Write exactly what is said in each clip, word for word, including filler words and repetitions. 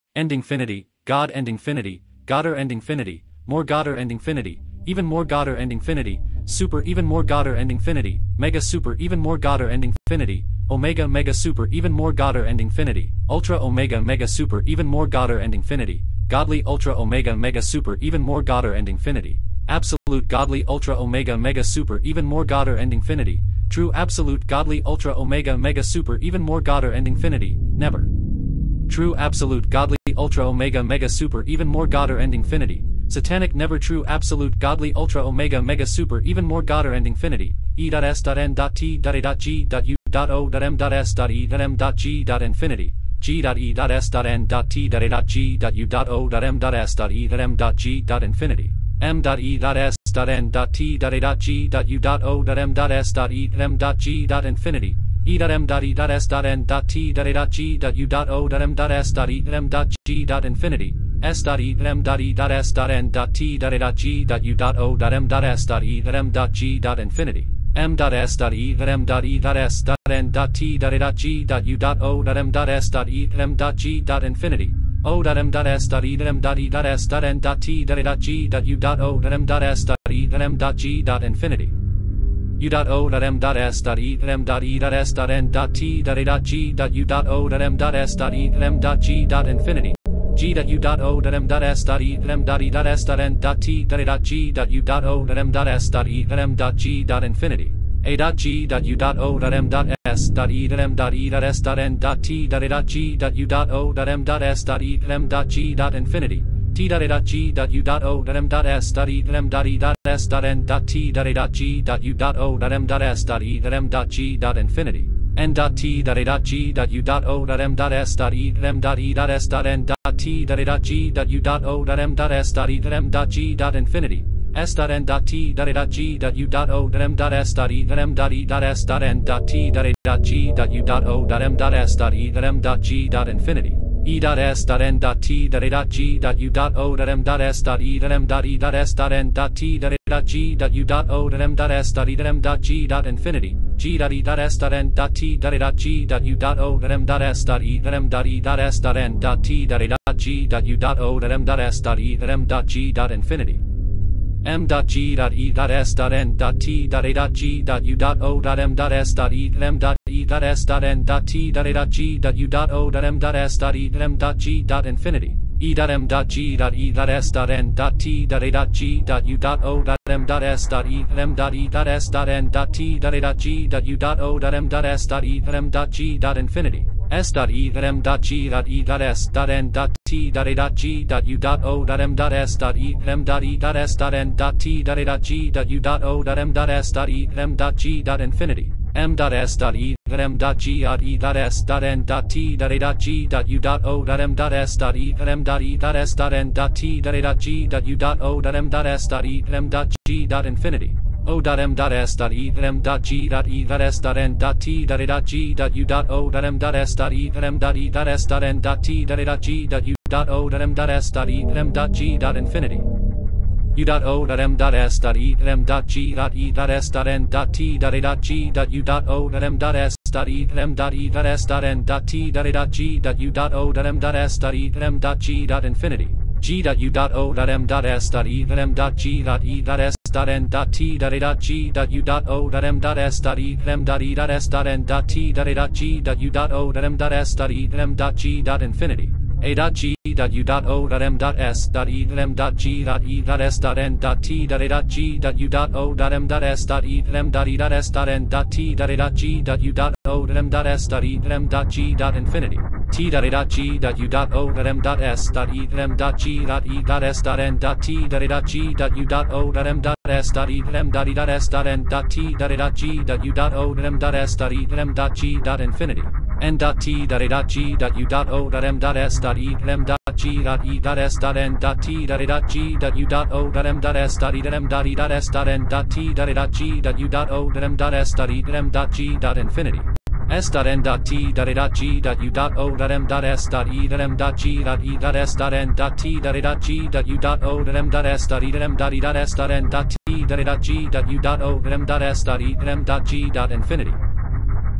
End infinity, God end infinity, Godder end infinity, more Godder end infinity, even more Godder end infinity, super even more Godder end infinity, mega super even more Godder end infinity, omega mega super even more Godder end infinity, ultra omega mega super even more Godder end infinity, godly ultra omega mega super even more Godder end infinity, absolute godly ultra omega mega super even more Godder end infinity, true absolute godly ultra omega mega super even more Godder end infinity, never. True absolute godly ultra omega mega super even more Godder end infinity, satanic never true absolute godly ultra omega mega super even more Godder end infinity, e.s.n.t.u.o.m.s.e.m.g.infinity, g.e.s.n.t.u.o.m.s.e.m.g.infinity, m.e.s.n.t.u.o.m.s.e.m.g.infinity, e.m.e.s.n.t.u.o.m.s.e.m.g.infinity, s.e.m.e.s.n.t.u.o.m.s.e.m.g.infinity, m.e.s.n.t.u.o.m.s.e.m.g.infinity, o.m.e.s.n.t.u.o.m.s.e.m.g.infinity, u.o.m.e.s.n.t.u.o.m.s.e.m.g.infinity, g.u.o.m.e.s.n.t.u.o.m.s.e.m.g.infinity, a.g.u.o.m.s.e.m.g.infinity, t.g.u.o.m.s.e.m.g.infinity, n.t.g.u.o.m.s.e.m.g.infinity, s.n.t.u.o.m.s.e.m.g.infinity, e.s.n.t.u.o.m.s.e.m.g.infinity, g.e.s.n.t.u.o.m.s.e.m.g.infinity, m.g.e.s.n.t.u.o.m.s.e.m.g.infinity, e.m.g.e.s.n.t.u.o.m.s.e.m.g.infinity, s.e.m.g.e.s.n.t.u.o.m.s.e.m.g.infinity, m.e.s.n.t.u.o.m.s.e.m.g.infinity, o.m.e.s.n.t.u.o.m.s.e.m.g.infinity, u.o.m.e.s.n.t.u.o.m.s.e.m.g.infinity, g.u.o.m.s.e.m.g.infinity, a.g.u.o.m.s.e.m.g.e.s.n.t.u.o.m.s.e.m.g.infinity, t.g.u.o.m.s.e.m.g.e.s.n.t.u.o.m.s.e.m.g.infinity, n.t.g.u.o.m.s.e.m.g.e.s.n.t.u.o.m.s.e.m.g.infinity, s.n.t.u.o.m.s.e.m.g.e.s.n.t.u.o.m.s.e.m.g.infinity,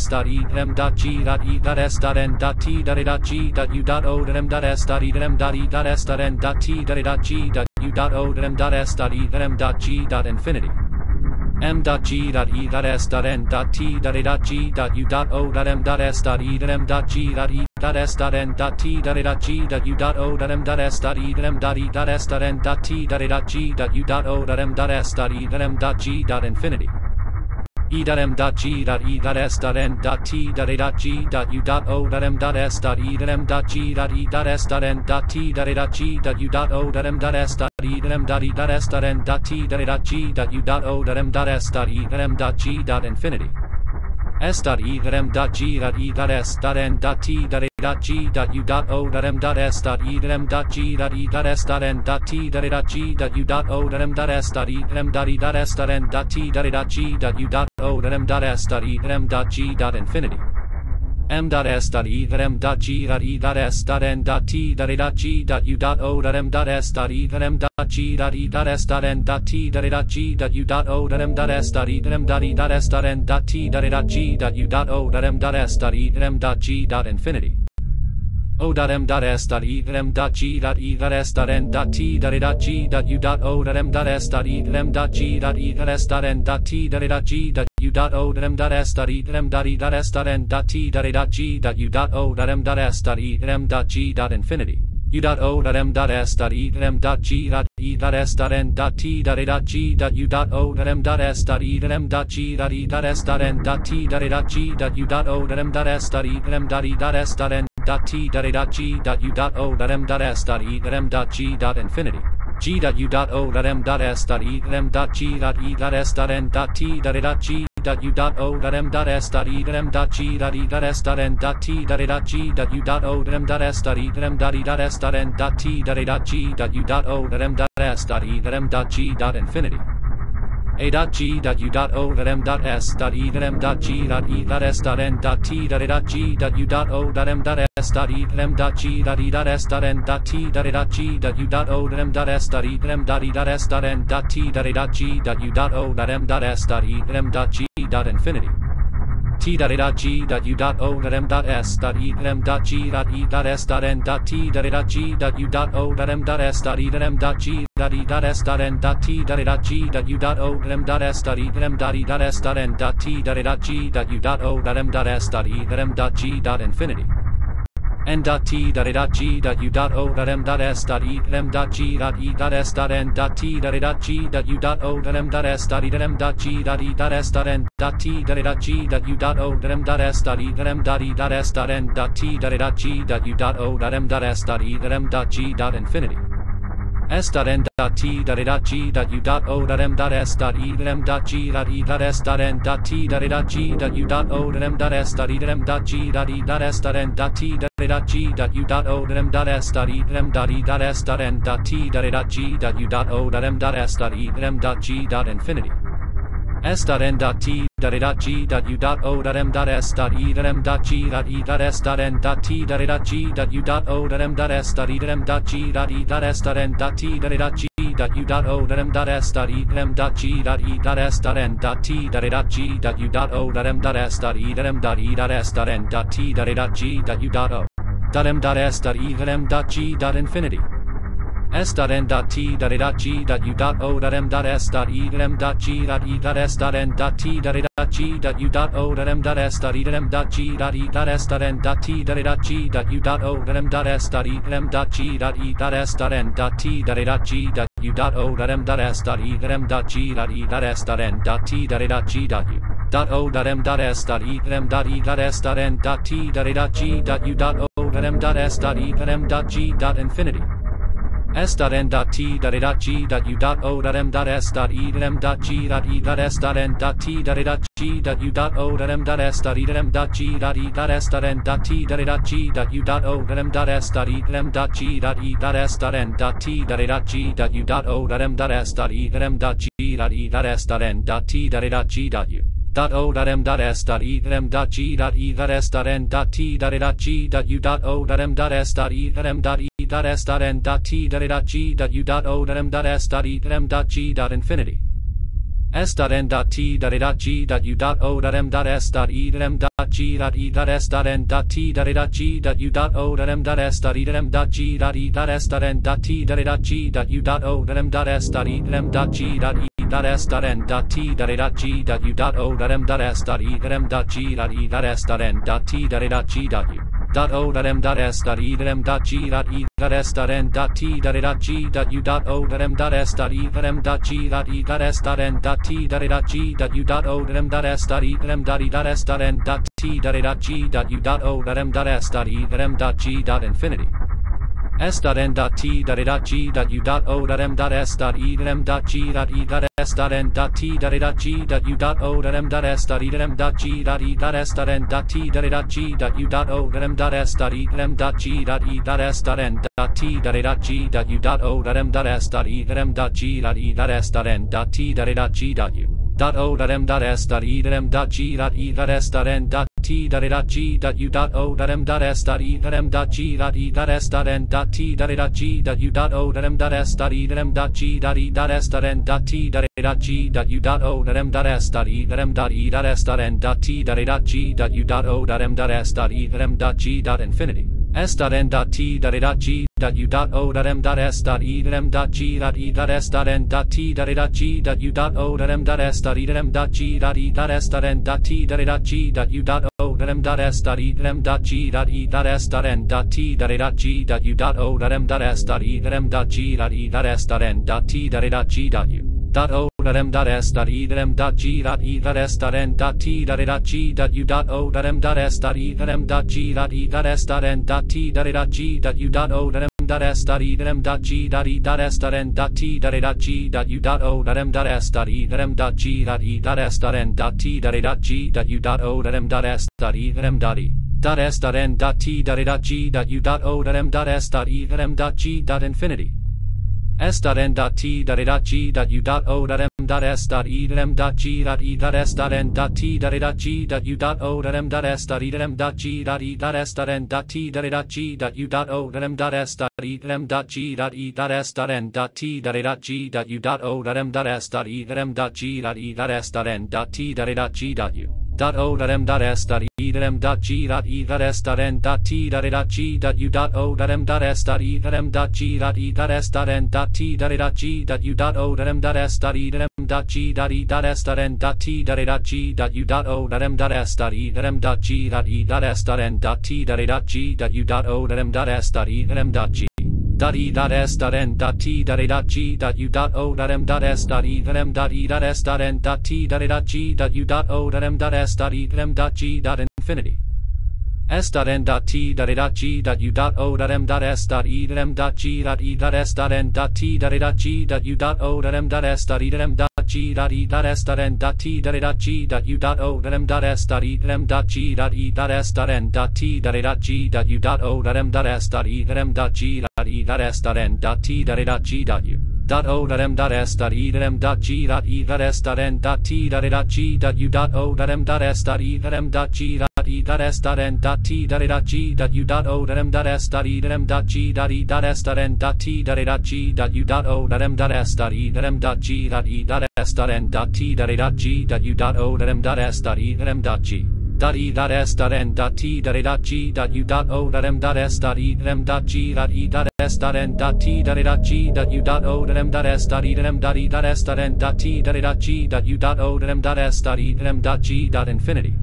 s dot e m dot g dot e dot s dot n dot t dot a dot g dot u dot o dot m dot s dot e dot m dot e dot s dot n dot t dot a dot g dot u dot o dot m dot s dot e dot m dot g dot infinity m dot g dot e dot s dot n dot t dot a dot g dot u dot o dot m dot s dot e dot m dot g dot e dot s dot n dot t dot a dot g dot u dot o dot m dot s dot e dot m dot e dot s dot n dot t dot a dot g dot u dot o dot m dot s dot e dot m dot g dot infinity e dot m dot g dot e dot s dot n dot t dot a dot g dot u dot o dot m dot s dot e dot m dot g dot e dot s dot n dot t dot a dot g dot u dot o dot m dot s dot e dot m dot e dot s dot n dot t dot a dot g dot u dot o dot m dot s dot e dot m dot g dot infinity s dot e dot m dot g dot e dot s dot n dot t dot a dot g dot u dot o dot m dot s dot e dot m dot g dot e dot s dot n dot t dot a dot g dot u dot o dot m dot s dot e dot m dot e dot s dot n dot t dot a dot g dot u dot o dot m dot s dot e dot m dot g dot infinity m dot s dot e dot m dot g dot e dot s dot n dot t dot a dot g dot u dot o dot m dot s dot e dot m dot g dot e dot s dot n dot t dot a dot g dot u dot o dot m dot s dot e dot m dot e dot s dot n dot t dot a dot g dot u dot o dot m dot s dot e dot m dot g dot infinity o dot m dot s dot e dot m dot g dot e dot s dot n dot t dot a dot g dot u dot o dot m dot s dot e dot m dot g dot e dot s dot n dot t dot a dot g dot u dot o dot m dot s dot e dot m dot e dot s dot n dot t dot a dot g dot u dot o dot m dot s dot e dot m dot g dot infinity u dot o dot m dot s dot e dot m dot g dot e dot s dot n dot t dot a dot g dot u dot o dot m dot s dot e dot m dot g dot e dot s dot n dot t dot a dot g dot u dot o dot m dot s dot e dot m dot e dot s dot n dot t dot a dot g dot u dot o dot m dot s dot e dot m dot g dot infinity g dot u dot o dot m dot s dot e dot m dot g dot e dot s dot n dot t dot a dot g dot u dot o dot m dot s dot e dot m dot g dot e dot s dot n dot t dot a dot g dot u dot o dot m dot s dot e dot m dot e dot s dot n dot t dot a dot g dot u dot o dot m dot s dot e dot m dot g dot infinity a dot g dot u dot o dot m dot s dot e dot m dot g dot e dot s dot n dot t dot a dot g dot u dot o dot m dot s dot e dot m dot g dot e dot s dot n dot t dot a dot g dot u dot o dot m dot s dot e dot m dot e dot s dot n dot t dot a dot g dot u dot o dot m dot s dot e dot m dot g dot infinity t dot a dot g dot u dot o dot m dot s dot e dot m dot g dot e dot s dot n dot t dot a dot g dot u dot o dot m dot s dot e dot m dot g dot e dot s dot n dot t dot a dot g dot u dot o dot m dot s dot e dot m dot e dot s dot n dot t dot a dot g dot u dot o dot m dot s dot e dot m dot g dot infinity n dot t dot a dot g dot u dot o dot m dot s dot e dot m dot g dot e dot s dot n dot t dot a dot g dot u dot o dot m dot s dot e dot m dot g dot e dot s dot n dot t dot a dot g dot u dot o dot m dot s dot e dot m dot e dot s dot n dot t dot a dot g dot u dot o dot m dot s dot e dot m dot g dot infinity s dot n dot t dot a dot g dot u dot o dot m dot s dot e dot m dot g dot e dot s dot n dot t dot a dot g dot u dot o dot m dot s dot e dot m dot g dot e dot s dot n dot t dot a dot g dot u dot o dot m dot s dot e dot m dot e dot s dot n dot t dot a dot g dot u dot o dot m dot s dot e dot m dot g dot infinity s dot n dot t dot a dot g dot u dot o dot m dot s dot e dot m dot g dot e dot s dot n dot t dot a dot g dot u dot o dot m dot s dot e dot m dot g dot e dot s dot n dot t dot a dot g dot u dot o dot m dot s dot e dot m dot g dot e dot s dot n dot t dot a dot g dot u dot o dot m dot s dot e dot m dot e dot s dot n dot t dot a dot g dot u dot o dot m dot s dot e dot m dot g dot infinity s dot n dot t dot a dot g dot u dot o dot m dot s dot e dot m dot g dot e dot s dot n dot t dot a dot g dot u dot o dot m dot s dot e dot m dot g dot e dot s dot n dot t dot a dot g dot u dot o dot m dot s dot e dot m dot g dot e dot s dot n dot t dot a dot g dot u dot o dot m dot s dot e dot m dot g dot e dot s dot n dot t dot a dot g dot u dot o dot m dot s dot e dot m dot e dot s dot n dot t dot a dot g dot u dot o dot m dot s dot e dot m dot g dot infinity s dot n dot t dot a dot g dot u dot o dot m dot s dot e dot m dot g dot e dot s dot n dot t dot a dot g dot u dot o dot m dot s dot e dot m dot g dot e dot s dot n dot t dot a dot g dot u dot o dot m dot s dot e dot m dot g dot e dot s dot n dot t dot a dot g dot u dot o dot m dot s dot e dot m dot g dot e dot s dot n dot t dot a dot g dot u dot o dot m dot s dot e dot m dot g dot e dot s dot n dot t dot a dot g dot u dot o dot m dot s dot e dot m dot e dot s dot n dot t dot a dot g dot u dot o dot m dot s dot e dot m dot g dot infinity s dot n dot t dot a dot g dot u dot o dot m dot s dot e dot m dot g dot e dot s dot n dot t dot a dot g dot u dot o dot m dot s dot e dot m dot g dot e dot s dot n dot t dot a dot g dot u dot o dot m dot s dot e dot m dot g dot e dot s dot n dot t dot a dot g dot u dot o dot m dot s dot e dot m dot g dot e dot s dot n dot t dot a dot g dot u dot o dot m dot s dot e dot m dot g dot e dot s dot n dot t dot a dot g dot u dot o dot m dot s dot e dot m dot g dot e dot s dot n dot t dot a dot g dot u dot o dot m dot s dot e dot m dot e dot s dot n dot t dot a dot g dot u dot o dot m dot s dot e dot m dot g dot infinity s dot n dot t dot a dot g dot u dot o dot m dot s dot e dot m dot g dot e dot s dot n dot t dot a dot g dot u dot o dot m dot s dot e dot m dot g dot e dot s dot n dot t dot a dot g dot u dot o dot m dot s dot e dot m dot g dot e dot s dot n dot t dot a dot g dot u dot o dot m dot s dot e dot m dot g dot e dot s dot n dot t dot a dot g dot u dot o dot m dot s dot e dot m dot g dot e dot s dot n dot t dot a dot g dot u dot o dot m dot s dot e dot m dot g dot e dot s dot n dot t dot a dot g dot u dot o dot m dot s dot e dot m dot g dot e dot s dot n dot t dot a dot g dot u dot o dot m dot s dot e dot m dot e dot s dot n dot t dot a dot g dot u dot o dot m dot s dot e dot m dot g dot infinity s dot n dot t dot a dot g dot u dot o dot m dot s dot e dot m dot g dot e dot s dot n dot t dot a dot g dot u dot o dot m dot s dot e dot m dot g dot e dot s dot n dot t dot a dot g dot u dot o dot m dot s dot e dot m dot g dot e dot s dot n dot t dot a dot g dot u dot o dot m dot s dot e dot m dot g dot e dot s dot n dot t dot a dot g dot u dot o dot m dot s dot e dot m dot g dot e dot s dot n dot t dot a dot g dot u dot o dot m dot s dot e dot m dot g dot e dot s dot n dot t dot a dot g dot u dot o dot m dot s dot e dot m dot g dot e dot s dot n dot t dot a dot g dot u dot o dot m dot s dot e dot m dot g dot e dot s dot n dot t dot a dot g dot u dot o dot m dot s dot e dot m dot e dot s dot n dot t dot a dot g dot u dot o dot m dot s dot e dot m dot g dot infinity s dot n dot t dot a dot g dot u dot o dot m dot s dot e dot m dot g dot e dot s dot n dot t dot a dot g dot u dot o dot m dot s dot e dot m dot g dot e dot s dot n dot t dot a dot g dot u dot o dot m dot s dot e dot m dot g dot e dot s dot n dot t dot a dot g dot u dot o dot m dot s dot e dot m dot g dot e dot s dot n dot t dot a dot g dot u dot o dot m dot s dot e dot m dot g dot e dot s dot n dot t dot a dot g dot u dot o dot m dot s dot e dot m dot g dot e dot s dot n dot t dot a dot g dot u dot o dot m dot s dot e dot m dot g dot e dot s dot n dot t dot a dot g dot u dot o dot m dot s dot e dot m dot g dot e dot s dot n dot t dot a dot g dot u dot o dot m dot s dot e dot m dot g dot e dot s dot n dot t dot a dot g dot u dot o dot m dot s dot e dot m dot e dot s dot n dot t dot a dot g dot u dot o dot m dot s dot e dot m dot g dot infinity s dot n dot t dot a dot g dot u dot o dot m dot s dot e dot m dot g dot e dot s dot n dot t dot a dot g dot u dot o dot m dot s dot e dot m dot g dot e dot s dot n dot t dot a dot g dot u dot o dot m dot s dot e dot m dot g dot e dot s dot n dot t dot a dot g dot u dot o dot m dot s dot e dot m dot g dot e dot s dot n dot t dot a dot g dot u dot o dot m dot s dot e dot m dot g dot e dot s dot n dot t dot a dot g dot u dot o dot m dot s dot e dot m dot g dot e dot s dot n dot t dot a dot g dot u dot o dot m dot s dot e dot m dot g dot e dot s dot n dot t dot a dot g dot u dot o dot m dot s dot e dot m dot g dot e dot s dot n dot t dot a dot g dot u dot o dot m dot s dot e dot m dot g dot e dot s dot n dot t dot a dot g dot u dot o dot m dot s dot e dot m dot g dot e dot s dot n dot t dot a dot g dot u dot o dot m dot s dot e dot m dot e dot s dot n dot t dot a dot g dot u dot o dot m dot s dot e dot m dot g dot infinity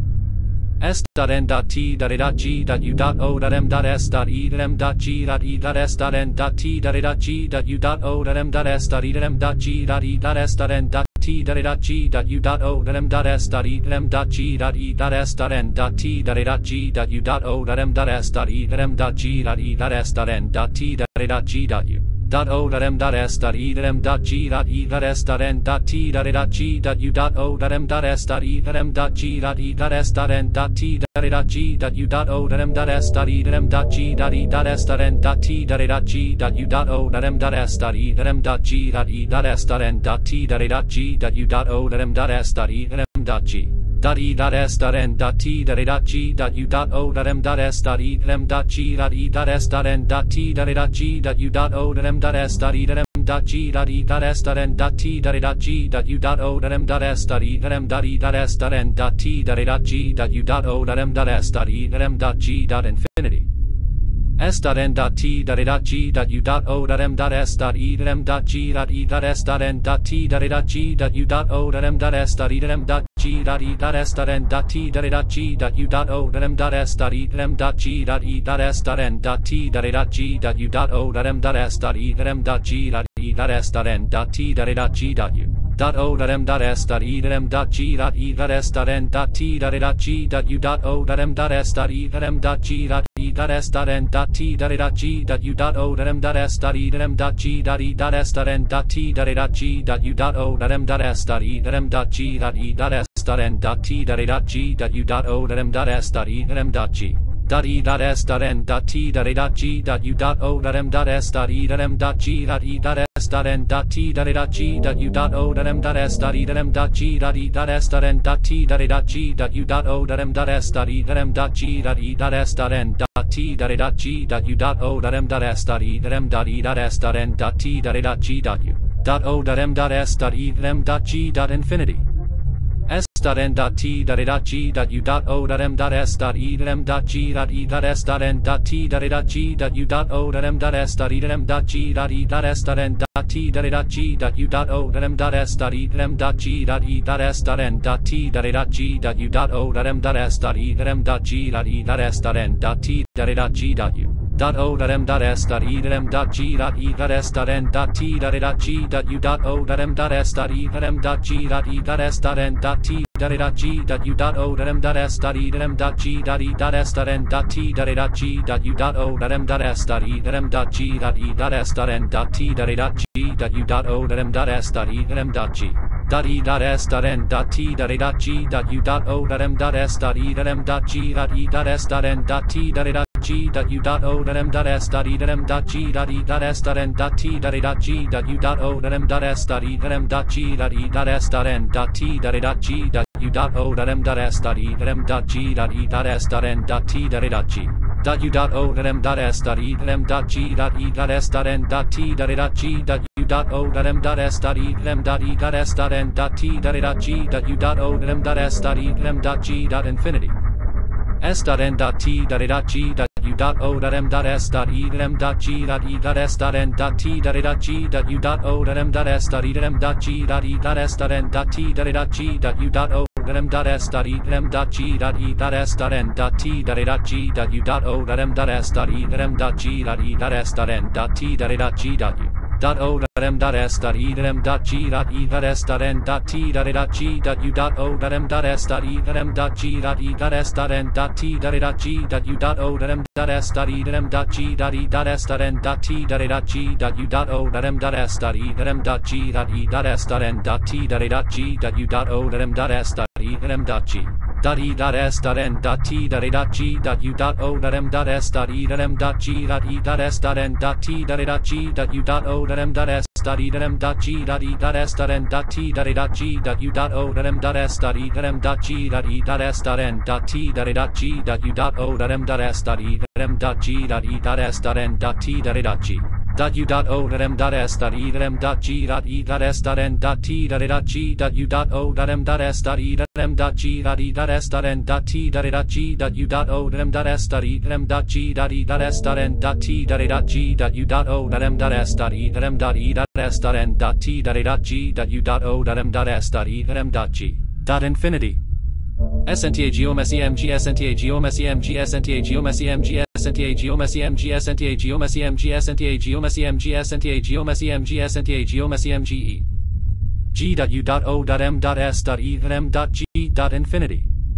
s dot n dot t dot a dot g dot u dot o dot m dot s dot e dot m dot g dot e dot s dot n dot t dot a dot g dot u dot o dot m dot s dot e dot m dot g dot e dot s dot n dot t dot a dot g dot u dot o dot m dot s dot e dot m dot g dot e dot s dot n dot t dot a dot g dot u dot o dot m dot s dot e dot m dot g dot e dot s dot n dot t dot a dot g dot u dot o dot m dot s dot e dot m dot g dot e dot s dot n dot t dot a dot g dot u dot o dot m dot s dot e dot m dot g dot e dot s dot n dot t dot a dot g dot u dot o dot m dot s dot e dot m dot g dot e dot s dot n dot t dot a dot g dot u dot o dot m dot s dot e dot m dot g dot e dot s dot n dot t dot a dot g dot u dot o dot m dot s dot e dot m dot g dot e dot s dot n dot t dot a dot g dot u dot o dot m dot s dot e dot m dot g dot e dot s dot n dot t dot a dot g dot u dot o dot m dot s dot e dot m dot g dot e dot s dot n dot t dot a dot g dot u dot o dot m dot s dot e dot m dot e dot s dot n dot t dot a dot g dot u dot o dot m dot s dot e dot m dot g dot infinity s dot n dot t dot a dot g dot u dot o dot m dot s dot e dot m dot g dot e dot s dot n dot t dot a dot g dot u dot o dot m dot s dot e dot m dot g dot e dot s dot n dot t dot a dot g dot u dot o dot m dot s dot e dot m dot g dot e dot s dot n dot t dot a dot g dot u dot o dot m dot s dot e dot m dot g dot e dot s dot n dot t dot a dot g dot u dot o dot m dot s dot e dot m dot g dot e dot s dot n dot t dot a dot g dot u dot o dot m dot s dot e dot m dot g dot e dot s dot n dot t dot a dot g dot u dot o dot m dot s dot e dot m dot g dot e dot s dot n dot t dot a dot g dot u dot o dot m dot s dot e dot m dot g dot e dot s dot n dot t dot a dot g dot u dot o dot m dot s dot e dot m dot g dot e dot s dot n dot t dot a dot g dot u dot o dot m dot s dot e dot m dot g dot e dot s dot n dot t dot a dot g dot u dot o dot m dot s dot e dot m dot g dot e dot s dot n dot t dot a dot g dot u dot o dot m dot s dot e dot m dot g dot e dot s dot n dot t dot a dot g dot u dot o dot m dot s dot e dot m dot e dot s dot n dot t dot a dot g dot u dot o dot m dot s dot e dot m dot g dot infinity s dot n dot t dot a dot g dot u dot o dot m dot s dot e dot m dot g dot e dot s dot n dot t dot a dot g dot u dot o dot m dot s dot e dot m dot g dot e dot s dot n dot t dot a dot g dot u dot o dot m dot s dot e dot m dot g dot e dot s dot n dot t dot a dot g dot u dot o dot m dot s dot e dot m dot g dot e dot s dot n dot t dot a dot g dot u dot o dot m dot s dot e dot m dot g dot e dot s dot n dot t dot a dot g dot u dot o dot m dot s dot e dot m dot g dot e dot s dot n dot t dot a dot g dot u dot o dot m dot s dot e dot m dot g dot e dot s dot n dot t dot a dot g dot u dot o dot m dot s dot e dot m dot g dot e dot s dot n dot t dot a dot g dot u dot o dot m dot s dot e dot m dot g dot e dot s dot n dot t dot a dot g dot u dot o dot m dot s dot e dot m dot g dot e dot s dot n dot t dot a dot g dot u dot o dot m dot s dot e dot m dot g dot e dot s dot n dot t dot a dot g dot u dot o dot m dot s dot e dot m dot g dot e dot s dot n dot t dot a dot g dot u dot o dot m dot s dot e dot m dot g dot e dot s dot n dot t dot a dot g dot u dot o dot m dot s dot e dot m dot g dot e dot s dot n dot t dot a dot g dot u dot o dot m dot s dot e dot m dot e dot s dot n dot t dot a dot g dot u dot o dot m dot s dot e dot m dot g dot infinity s dot n dot t dot a dot g dot u dot o dot m dot s dot e dot m dot g dot e dot s dot n dot t dot a dot g dot u dot o dot m dot s dot e dot m dot g dot e dot s dot n dot t dot a dot g dot u dot o dot m dot s dot e dot m dot g dot e dot s dot n dot t dot a dot g dot u dot o dot m dot s dot e dot m dot g dot e dot s dot n dot t dot a dot g dot u dot o dot m dot s dot e dot m dot g dot e dot s dot n dot t dot a dot g dot u dot o dot m dot s dot e dot m dot g dot e dot s dot n dot t dot a dot g dot u dot o dot m dot s dot e dot m dot g dot e dot s dot n dot t dot a dot g dot u dot o dot m dot s dot e dot m dot g dot e dot s dot n dot t dot a dot g dot u dot o dot m dot s dot e dot m dot g dot e dot s dot n dot t dot a dot g dot u dot o dot m dot s dot e dot m dot g dot e dot s dot n dot t dot a dot g dot u dot o dot m dot s dot e dot m dot g dot e dot s dot n dot t dot a dot g dot u dot o dot m dot s dot e dot m dot g dot e dot s dot n dot t dot a dot g dot u dot o dot m dot s dot e dot m dot g dot e dot s dot n dot t dot a dot g dot u dot o dot m dot s dot e dot m dot g dot e dot s dot n dot t dot a dot g dot u dot o dot m dot s dot e dot m dot g dot e dot s dot n dot t dot a dot g dot u dot o dot m dot s dot e dot m dot g dot e dot s dot n dot t dot a dot g dot u dot o dot m dot s dot e dot m dot e dot s dot n dot t dot a dot g dot u dot o dot m dot s dot e dot m dot g dot infinity SNTA geomesy MG SNTA geomesy MG SNTA geomesy MG SNTA geomesy MG SNTA geomesy MG SNTA geomesy MG SNTA geomesy MG SNTA geomesy MG G dot U dot O dot M dot S dot E dot M dot G dot infinity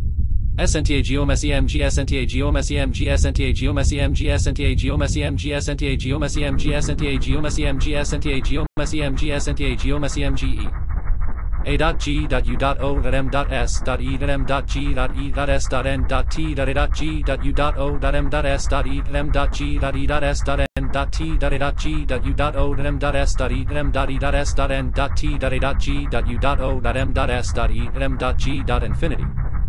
Senta geoma cmg senta geoma cmg senta geoma cmg senta geoma cmg senta geoma cmg senta geoma cmg senta geoma cmg senta geoma cmge a dot g dot u dot o dot m dot s dot e dot m dot g dot e dot s dot n dot t dot a dot g dot u dot o dot m dot s dot e dot m dot g dot e dot s dot n dot t dot a dot g dot u dot o dot m dot s dot e dot m dot e dot s dot n dot t dot a dot g dot u dot o dot m dot s dot e dot m dot g dot infinity.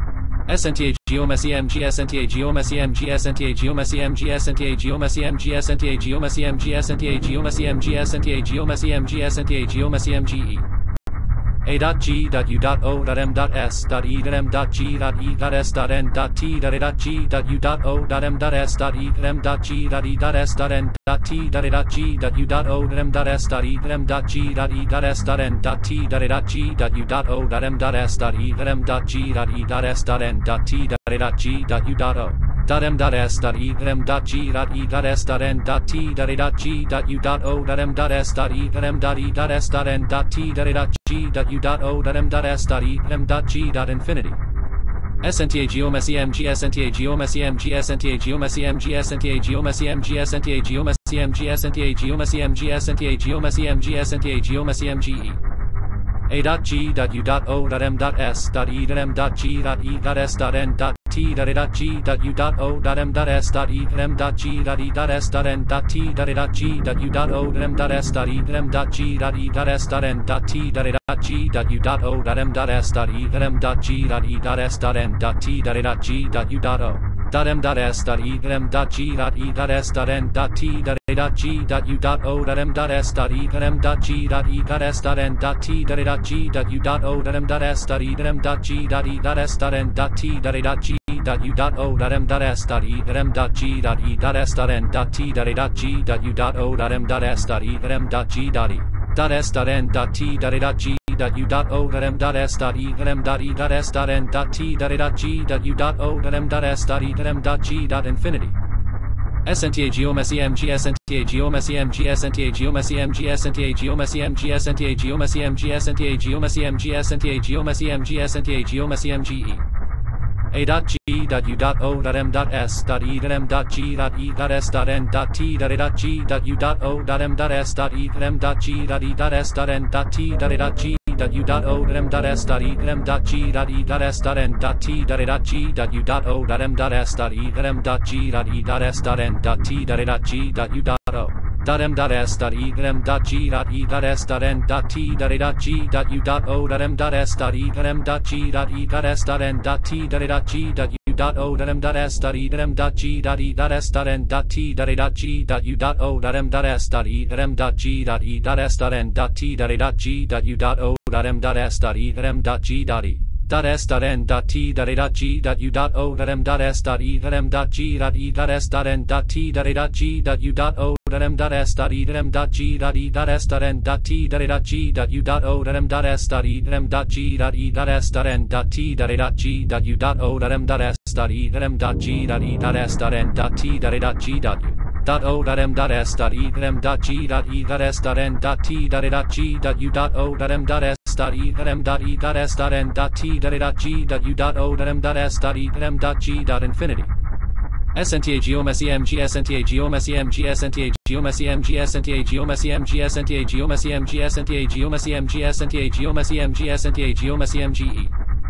Senta geoma cmg senta geoma cmg senta geoma cmg senta geoma cmg senta geoma cmg senta geoma cmg senta geoma cmg senta geoma cmge a dot g dot u dot o dot m dot s dot e dot m dot g dot e dot s dot n dot t dot a dot g dot u dot o dot m dot s dot e dot m dot g dot e dot s dot n dot t dot a dot g dot u dot o dot m dot s dot e dot m dot g dot e dot s dot n dot t dot a dot g dot u dot o dot m dot s dot e dot m dot g dot e dot s dot n dot t dot a dot g dot u dot o dot m dot s dot e dot m dot g dot e dot s dot n dot t dot a dot g dot u dot o dot m dot s dot e dot m dot e dot s dot n dot t dot a dot g dot u dot o dot m dot s dot e dot m dot g dot infinity. Senta geoma cmg senta geoma cmg senta geoma cmg senta geoma cmg senta geoma cmg senta geoma cmg senta geoma cmg senta geoma cmge a dot g dot u dot o dot m dot s dot e dot m dot g dot e dot s dot n dot t dot a dot g dot u dot o dot m dot s dot e dot m dot g dot e dot s dot n dot t dot a dot g dot u dot o dot m dot s dot e dot m dot g dot e dot s dot n dot t dot a dot g dot u dot o dot m dot s dot e dot m dot g dot e dot s dot n dot t dot a dot g dot u dot o dot m dot s dot e dot m dot g dot e dot s dot n dot t dot a dot g dot u dot o dot m dot s dot e dot m dot g dot e dot s dot n dot t dot a dot g dot u dot o dot m dot s dot e dot m dot g dot e dot s dot n dot t dot a dot g dot u dot o dot m dot s dot e dot m dot g dot e dot s dot n dot t dot a dot g dot u dot o dot m dot s dot e dot m dot g dot e dot s dot n dot t dot a dot g dot u dot o dot m dot s dot e dot m dot e dot s dot n dot t dot a dot g dot u dot o dot m dot s dot e dot m dot g dot infinity. Senta geoma cmg senta geoma cmg senta geoma cmg senta geoma cmg senta geoma cmg senta geoma cmg senta geoma cmg senta geoma cmge a dot g dot u dot o dot m dot s dot e dot m dot g dot e dot s dot n dot t dot a dot g dot u dot o dot m dot s dot e dot m dot g dot e dot s dot n dot t dot a dot g dot u dot o dot m dot s dot e dot m dot g dot e dot s dot n dot t dot a dot g dot u dot o dot m dot s dot e dot m dot g dot e dot s dot n dot t dot a dot g dot u dot o dot m dot s dot e dot m dot g dot e dot s dot n dot t dot a dot g dot u dot o dot m dot s dot e dot m dot g dot e dot s dot n dot t dot a dot g dot u dot o dot m dot s dot e dot m dot g dot e dot s dot n dot t dot a dot g dot u dot o dot m dot s dot e dot m dot g dot e dot s dot n dot t dot a dot g dot u dot o dot m dot s dot e dot m dot g dot e dot s dot n dot t dot a dot g dot u dot o dot m dot s dot e dot m dot g dot e dot s dot n dot t dot a dot g dot u dot o dot m dot s dot e dot m dot g dot e dot s dot n dot t dot a dot g dot u dot o dot m dot s dot e dot m dot g dot e dot s dot n dot t dot a dot g dot u dot o dot m dot s dot e dot m dot g dot e dot s dot n dot t dot a dot g dot u dot o dot m dot s dot e dot m dot g dot e dot s dot n dot t dot a dot g dot u dot o dot m dot s dot e dot m dot e dot s dot n dot t dot a dot g dot u dot o dot m dot s dot e dot m dot g dot infinity. Senta geoma cmg senta geoma cmg senta geoma cmg senta geoma cmg senta geoma cmg senta geoma cmg senta geoma cmg senta geoma cmge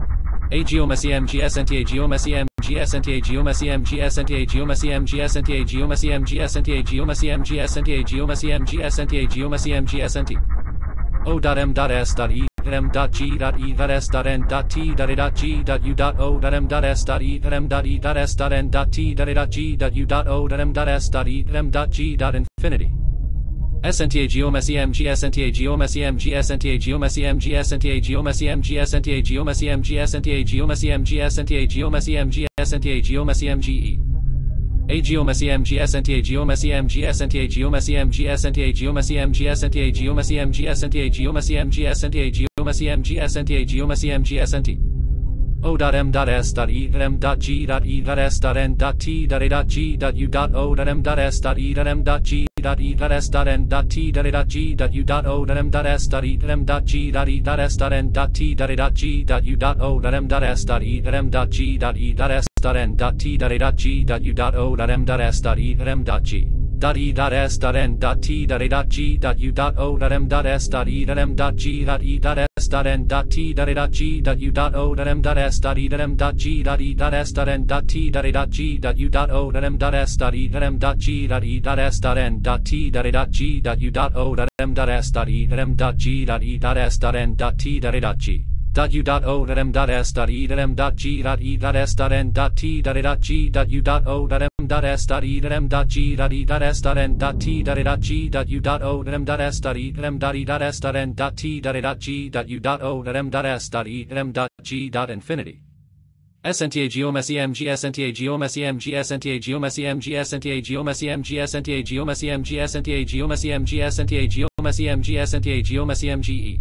a geoma cmg senta geoma cmg senta geoma cmg senta geoma cmg senta geoma cmg senta geoma cmg senta geoma cmg senta geoma cmg senta o dot m dot s dot e dot m dot g dot e dot s dot n dot t dot a dot g dot u dot o dot m dot s dot e dot m dot e dot s dot n dot t dot a dot g dot u dot o dot m dot s dot e dot m dot g dot infinity. Senta geoma cmg senta geoma cmg senta geoma cmg senta geoma cmg senta geoma cmg senta geoma cmg senta geoma cmg senta geoma cmge a geoma cmg senta geoma cmg senta geoma cmg senta geoma cmg senta geoma cmg senta geoma cmg senta geoma cmg senta geoma cmg senta o dot m dot s dot e dot m dot g dot e dot s dot n dot t dot a dot g dot u dot o dot m dot s dot e dot m dot g dot e dot s dot n dot t dot a dot g dot u dot o dot m dot s dot e dot m dot g dot e dot s dot n dot t dot a dot g dot u dot o dot m dot s dot e dot m dot g dot e dot s dot n dot t dot a dot g dot u dot o dot m dot s dot e dot m dot g dot e dot s dot n dot t dot a dot g dot u dot o dot m dot s dot e dot m dot g dot e dot s dot n dot t dot a dot g dot u dot o dot m dot s dot e dot m dot g dot e dot s dot n dot t dot a dot g dot u dot o dot m dot s dot e dot m dot g dot e dot s dot n dot t dot a dot g dot u dot o dot m dot s dot e dot m dot g dot e dot s dot n dot t dot a dot g dot u dot o dot m dot s dot e dot m dot g dot e dot s dot n dot t dot a dot g dot u dot o dot m dot s dot e dot m dot g dot e dot s dot n dot t dot a dot g dot u dot o dot m dot s dot e dot m dot e dot s dot n dot t dot a dot g dot u dot o dot m dot s dot e dot m dot g dot infinity. Senta geomesy mg senta geomesy mg senta geomesy mg senta geomesy mg senta geomesy mg senta geomesy mg senta geomesy mg senta geomesy mg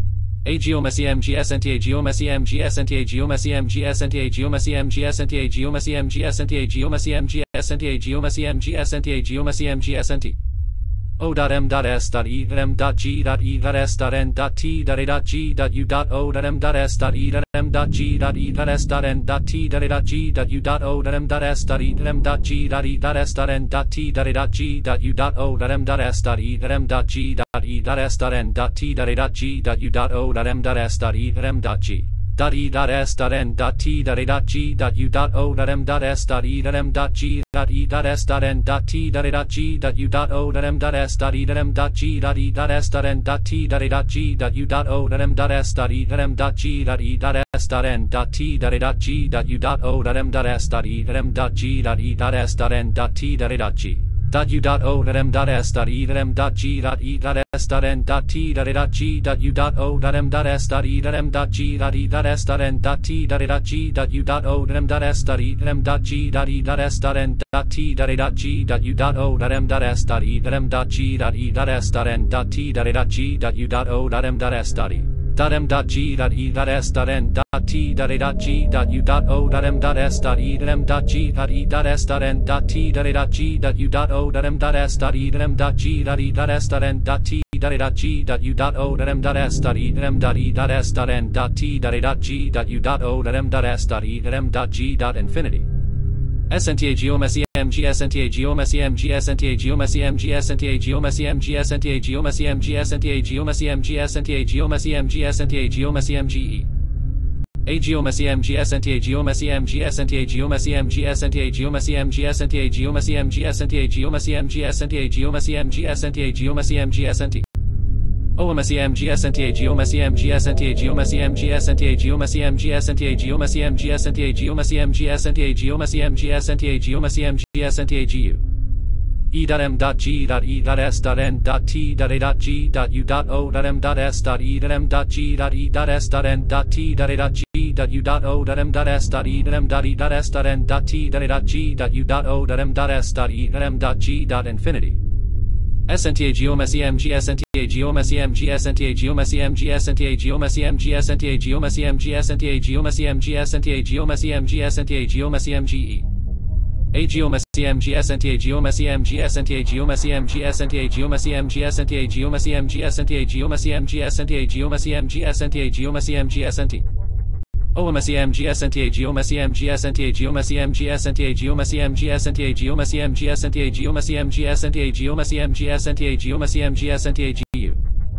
A geomesy mg senta geomesy mg senta geomesy mg senta geomesy mg senta geomesy mg senta geomesy mg senta geomesy mg senta geomesy mg senta O dot m dot s dot e dot m dot g dot e dot s dot n dot t dot a dot g dot u dot o dot m dot s dot e dot m dot g dot e dot s dot n dot t dot a dot g dot u dot o dot m dot s dot e dot m dot g dot e dot s dot n dot t dot a dot g dot u dot o dot m dot s dot e dot m dot g dot e dot s dot n dot t dot a dot g dot u dot o dot m dot s dot e dot m dot g dot e dot s dot n dot t dot a dot g dot u dot o dot m dot s dot e dot m dot g dot e dot s dot n dot t dot a dot g dot u dot o dot m dot s dot e dot m dot g dot e dot s dot n dot t dot a dot g dot u dot o dot m dot s dot e dot m dot g dot e dot s dot n dot t dot a dot g dot u dot o dot m dot s dot e dot m dot g dot e dot s dot n dot t dot a dot g dot u dot o dot m dot s dot e dot m dot g dot e dot s dot n dot t dot a dot g dot u dot o dot m dot s dot e dot m dot g dot e dot s dot n dot t dot a dot g dot u dot o dot m dot s dot e dot m dot g dot e dot s dot n dot t dot a dot g dot u dot o dot m dot s dot e dot m dot g dot e dot s dot n dot t dot a dot g dot u dot o dot m dot s dot e dot m dot g dot e dot s dot n dot t dot a dot g dot u dot o dot m dot s dot e dot m dot g dot e dot s dot n dot t dot a dot g dot u dot o dot m dot s dot e dot m dot g dot e dot s dot n dot t dot a dot g dot u dot o dot m dot s dot e dot m dot e dot s dot n dot t dot a dot g dot u dot o dot m dot s dot e dot m dot g dot infinity. Senta geomesy mg senta geomesy mg senta geomesy mg senta geomesy mg senta geomesy mg senta geomesy mg senta geomesy mg senta geomesy mg A geomesy mg senta geomesy mg senta geomesy mg senta geomesy mg senta geomesy mg senta geomesy mg senta geomesy mg senta geomesy mg senta OMSy mg senta geomesy mg senta geomesy mg senta geomesy mg senta geomesy mg senta geomesy mg senta geomesy mg senta geomesy mg senta gu E dot m dot g dot e dot s dot n dot t dot a dot g dot u dot o dot m dot s dot e dot m dot g dot e dot s dot n dot t dot a dot g dot u dot o dot m dot s dot e dot m dot e dot s dot n dot t dot a dot g dot u dot o dot m dot s dot e dot m dot g dot infinity. Senta geomesy mg senta geomesy mg senta geomesy mg senta geomesy mg senta geomesy mg senta geomesy mg senta geomesy mg senta geomesy mg A geomesy mg senta geomesy mg senta geomesy mg senta geomesy mg senta geomesy mg senta geomesy mg senta geomesy mg senta geomesy mg senta OMSy mg senta geomesy mg senta geomesy mg senta geomesy mg senta geomesy mg senta geomesy mg senta geomesy mg senta geomesy mg senta gu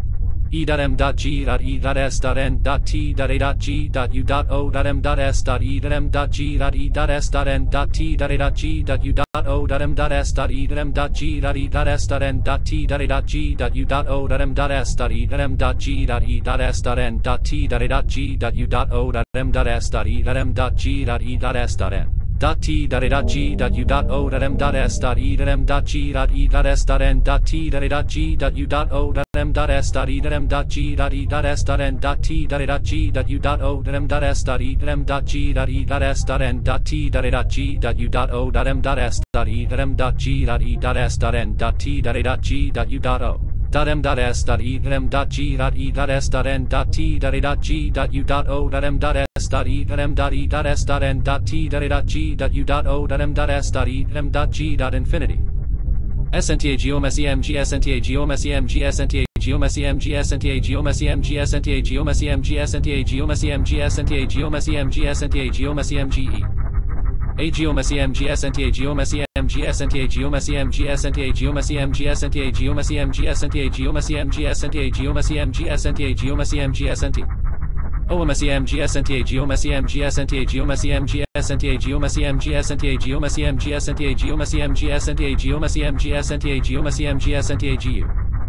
E dot m dot g dot e dot s dot n dot t dot a dot g dot u dot o dot m dot s dot e dot m dot g dot e dot s dot n dot t dot a dot g dot u dot o dot m dot s dot e dot m dot g dot e dot s dot n dot t dot a dot g dot u dot o dot m dot s dot e dot m dot g dot e dot s dot n dot t dot a dot g dot u dot o dot m dot s dot e dot m dot g dot e dot s dot n dot t dot a dot g dot u dot o dot m dot s dot e dot m dot g dot e dot s dot n dot t dot a dot g dot u dot o dot m dot s dot e dot m dot g dot e dot s dot n dot t dot a dot g dot u dot o dot m dot s dot e dot m dot g dot e dot s dot n dot t dot a dot g dot u dot o dot m dot s dot e dot m dot g dot e dot s dot n dot t dot a dot g dot u dot o dot m dot s dot e dot m dot g dot e dot s dot n dot t dot a dot g dot u dot o dot m dot s dot e dot m dot e dot s dot n dot t dot a dot g dot u dot o dot m dot s dot e dot m dot g dot infinity. Senta geomes emg senta geomes emg senta geomes emg senta geomes emg senta geomes emg senta geomes emg senta geomes emg senta geomes emg e a geomes emg senta geomes emg senta geomes emg senta geomes emg senta geomes emg senta geomes emg senta geomes emg senta geomes emg senta oms emg senta geomes emg senta geomes emg senta geomes emg senta geomes emg senta geomes emg senta geomes emg senta geomes emg senta gu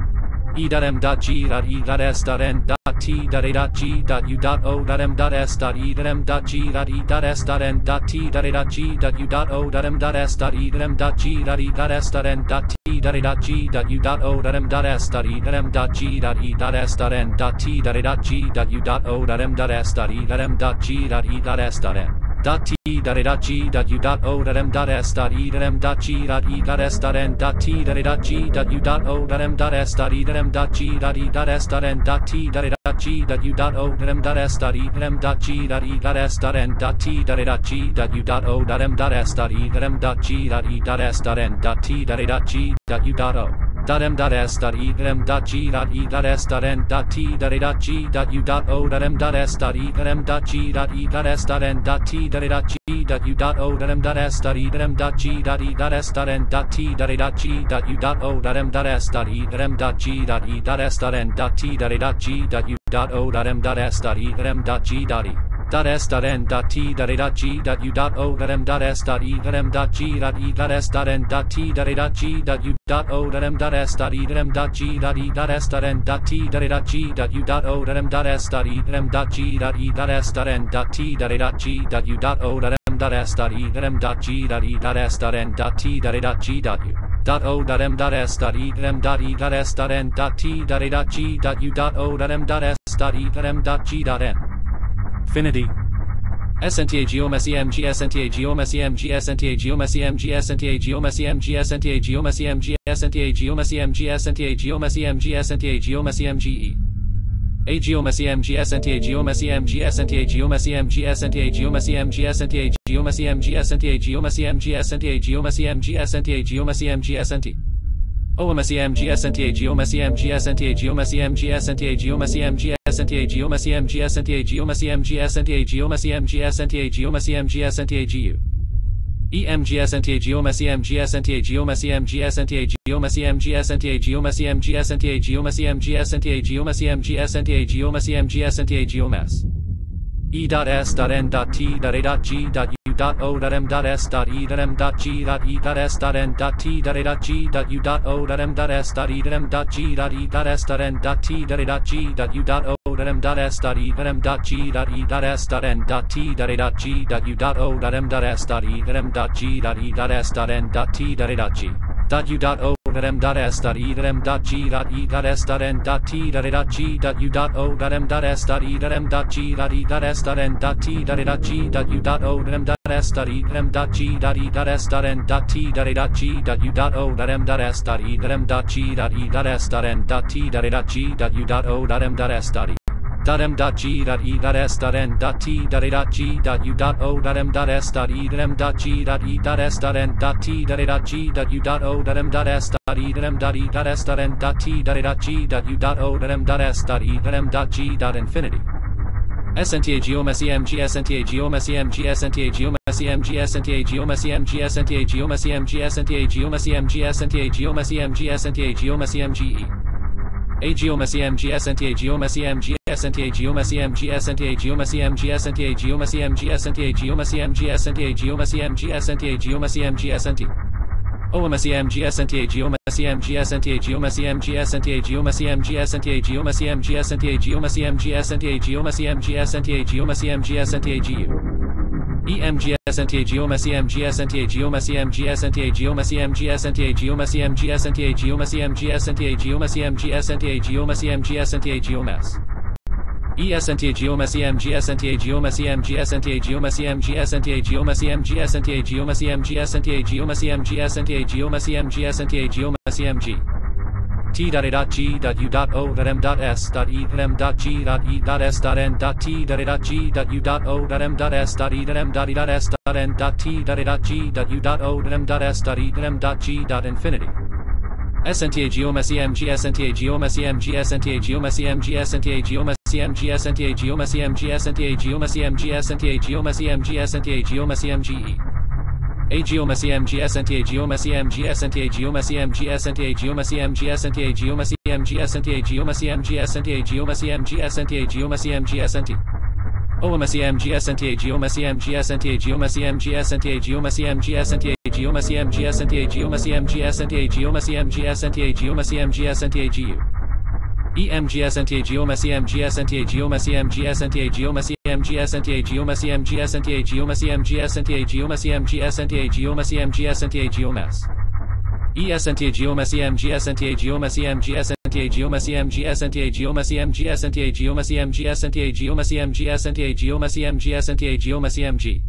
e.e.m.g.u.o.rem.s.e.rem.g.u.o.rem.s.e.rem.g.e.rem.g.u.o.rem.s.e.rem.t dot t dot dot g dot u dot o dot m dot s dot e dot m dot g dot e dot s dot n dot t dot a dot g dot u dot o dot m dot s dot e dot m dot g dot e dot s dot n dot t dot a dot g dot u dot o dot m dot s dot e dot m dot g dot e dot s dot n dot t dot a dot g dot u dot o dot m dot s dot e dot m dot g dot e dot s dot n dot t dot a dot g dot u dot o dot m dot s dot e dot m dot g dot e dot s dot n dot t dot a dot g dot u dot o dot m dot s dot e dot m dot g dot e dot s dot n dot t dot a dot g dot u dot o dot m dot s dot e dot m dot g dot e dot s dot n dot t dot a dot g dot u dot o dot m dot s dot e dot m dot g dot e dot s dot n dot t dot a dot g dot u dot o dot m dot s dot e dot m dot g dot e dot s dot n dot t dot a dot g dot u dot o dot m dot s dot e dot m dot g dot e dot s dot n dot t dot a dot g dot u dot o dot m dot s dot e dot m dot g dot e dot s dot n dot t dot a dot g dot u dot o dot m dot s dot e dot m dot g dot e dot s dot n dot t dot a dot g dot u dot o dot m dot s dot e dot m dot g dot e dot s dot n dot t dot a dot g dot u dot o dot m dot s dot e dot m dot e dot s dot n dot t dot a dot g dot u dot o dot m dot s dot e dot m dot g dot n finity Senta geomes emg senta geomes emg senta geomes emg senta geomes emg senta geomes emg senta geomes emg senta geomes emg senta geomes emg e a geomes emg senta geomes emg senta geomes emg senta geomes emg senta geomes emg senta geomes emg senta geomes emg senta geomes emg senta oms emg senta geomes emg senta geomes emg senta geomes emg senta geomes emg senta geomes emg senta geomes emg senta geomes emg senta gu emg senta geomes emg senta geomes emg senta geomes emg senta geomes emg senta geomes emg senta geomes emg senta geomes emg senta geomes e dot s dot n dot t dot a dot g dot u dot o dot m dot s dot e dot m dot g dot e dot s dot n dot t dot a dot g dot u dot o dot m dot s dot e dot m dot g dot e dot s dot n dot t dot a dot g dot u dot o dot m dot s dot e dot m dot g dot e dot s dot n dot t dot a dot g dot u dot o dot m dot s dot e dot m dot g dot e dot s dot n dot t dot a dot g dot u dot o dot m dot s dot e dot m dot g dot e dot s dot n dot t dot a dot g dot u dot o dot m dot s dot e dot m dot g dot e dot s dot n dot t dot a dot g dot u dot o dot m dot s dot e dot m dot g dot e dot s dot n dot t dot a dot g dot u dot o dot m dot s dot e dot m dot g dot e dot s dot n dot t dot a dot g dot u dot o dot m dot s dot e dot m dot g dot e dot s dot n dot t dot a dot g dot u dot o dot m dot s dot e dot m dot g dot e dot s dot n dot t dot a dot g dot u dot o dot m dot s dot e dot m dot e dot s dot n dot t dot a dot g dot u dot o dot m dot s dot e dot m dot g dot infinity Senta geomes emg senta geomes emg senta geomes emg senta geomes emg senta geomes emg senta geomes emg senta geomes emg senta geomes emg e a geomes emg senta geomes emg senta geomes emg senta geomes emg senta geomes emg senta geomes emg senta geomes emg senta geomes emg senta oms emg senta geomes emg senta geomes emg senta geomes emg senta geomes emg senta geomes emg senta geomes emg senta geomes emg senta gu emg senta geomes emg senta geomes emg senta geomes emg senta geomes emg senta geomes emg senta geomes emg senta geomes emg senta geomes E senta geomes emg senta geomes emg senta geomes emg senta geomes emg senta geomes emg senta geomes emg senta geomes emg senta geomes emg T dot a dot G dot U dot O dot M dot S dot E dot M dot G dot E dot S dot N dot T dot a dot G dot U dot O dot M dot S dot E dot M dot E dot S dot N dot T dot a dot G dot U dot O dot M dot S dot E dot M dot G dot infinity Senta geoma cmg senta geoma cmg senta geoma cmg senta geoma cmg senta geoma cmg senta geoma cmg senta geoma cmg senta geoma cmg A geoma cmg senta geoma cmg senta geoma cmg senta geoma cmg senta geoma cmg senta geoma cmg senta geoma cmg senta geoma cmg senta Oama cmg senta geoma cmg senta geoma cmg senta geoma cmg senta geoma cmg senta geoma cmg senta geoma cmg senta geoma cmg senta gu emg senta geoma cmg senta geoma cmg senta geoma cmg senta geoma cmg senta geoma cmg senta geoma cmg senta geoma cmg senta geomas E senta geoma cmg senta geoma cmg senta geoma cmg senta geoma cmg senta geoma cmg senta geoma cmg senta geoma cmg senta geoma cmg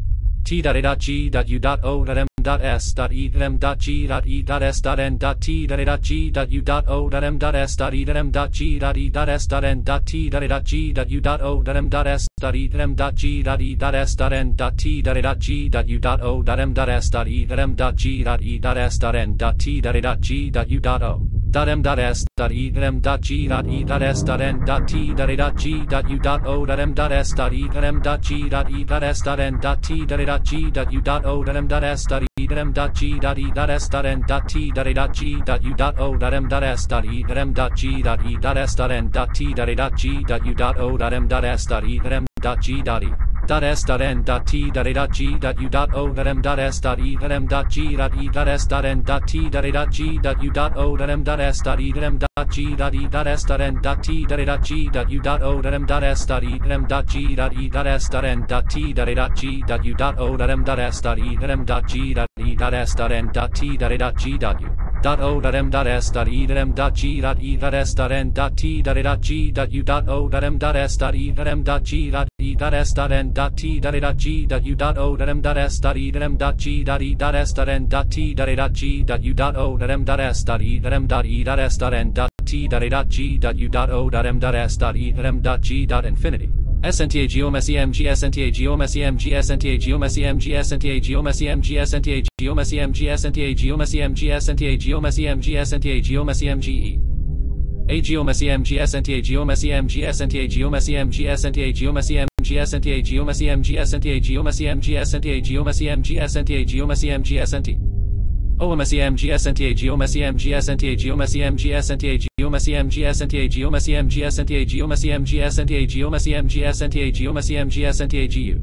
t.e.m.g.e.m.t.s.n.t.e.m.g.s.n.t.e.m.g.s.n.t.e.m.g.u.o dot m dot s dot e dot m dot g dot e dot s dot n dot t dot a dot g dot u dot o dot m dot s dot e dot m dot g dot e dot s dot n dot t dot a dot g dot u dot o dot m dot s dot e dot m dot g dot e dot s dot n dot t dot a dot g dot u dot o dot m dot s dot e dot m dot g dot e dot s dot n dot t dot a dot g dot u dot o dot m dot s dot e dot m dot g dot e dot s dot n dot t dot a dot g dot u dot o dot m dot s dot e dot m dot g dot e dot s dot n dot t dot a dot g dot u dot o dot m dot s dot e dot m dot g dot e dot s dot n dot t dot a dot g dot u dot o dot m dot s dot e dot m dot g dot e dot s dot n dot t dot a dot g dot u dot o dot m dot s dot e dot m dot g dot e dot s dot n dot t dot a dot g dot u dot o dot m dot s dot e dot m dot g dot e dot s dot n dot t dot a dot g dot u dot o dot m dot s dot e dot m dot g dot e dot s dot n dot t dot a dot g dot u dot o dot m dot s dot e dot m dot g dot e dot s dot n dot t dot a dot g dot u dot o dot m dot s dot e dot m dot e dot s dot n dot t dot a dot g dot u dot o dot m dot s dot e dot m dot g dot infinity Senta geoma cmg senta geoma cmg senta geoma cmg senta geoma cmg senta geoma cmg senta geoma cmg senta geoma cmg senta geoma cmg A geoma cmg senta geoma cmg senta geoma cmg senta geoma cmg senta geoma cmg senta geoma cmg senta geoma cmg senta geoma cmg senta Oama cmg senta geoma cmg senta geoma cmg senta geoma cmg senta geoma cmg senta geoma cmg senta geoma cmg senta geoma cmg senta gu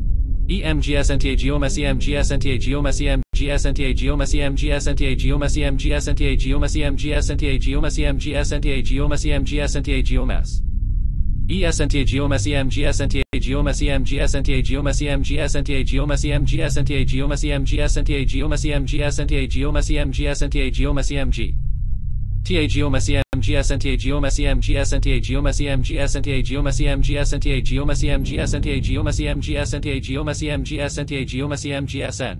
emg senta geoma cmg senta geoma cmg senta geoma cmg senta geoma cmg senta geoma cmg senta geoma cmg senta geoma cmg senta geomas E senta geoma cmg senta geoma cmg senta geoma cmg senta geoma cmg senta geoma cmg senta geoma cmg senta geoma cmg senta geoma cmg Ta geoma cmg senta geoma cmg senta geoma cmg senta geoma cmg senta geoma cmg senta geoma cmg senta geoma cmg senta geoma cmg sn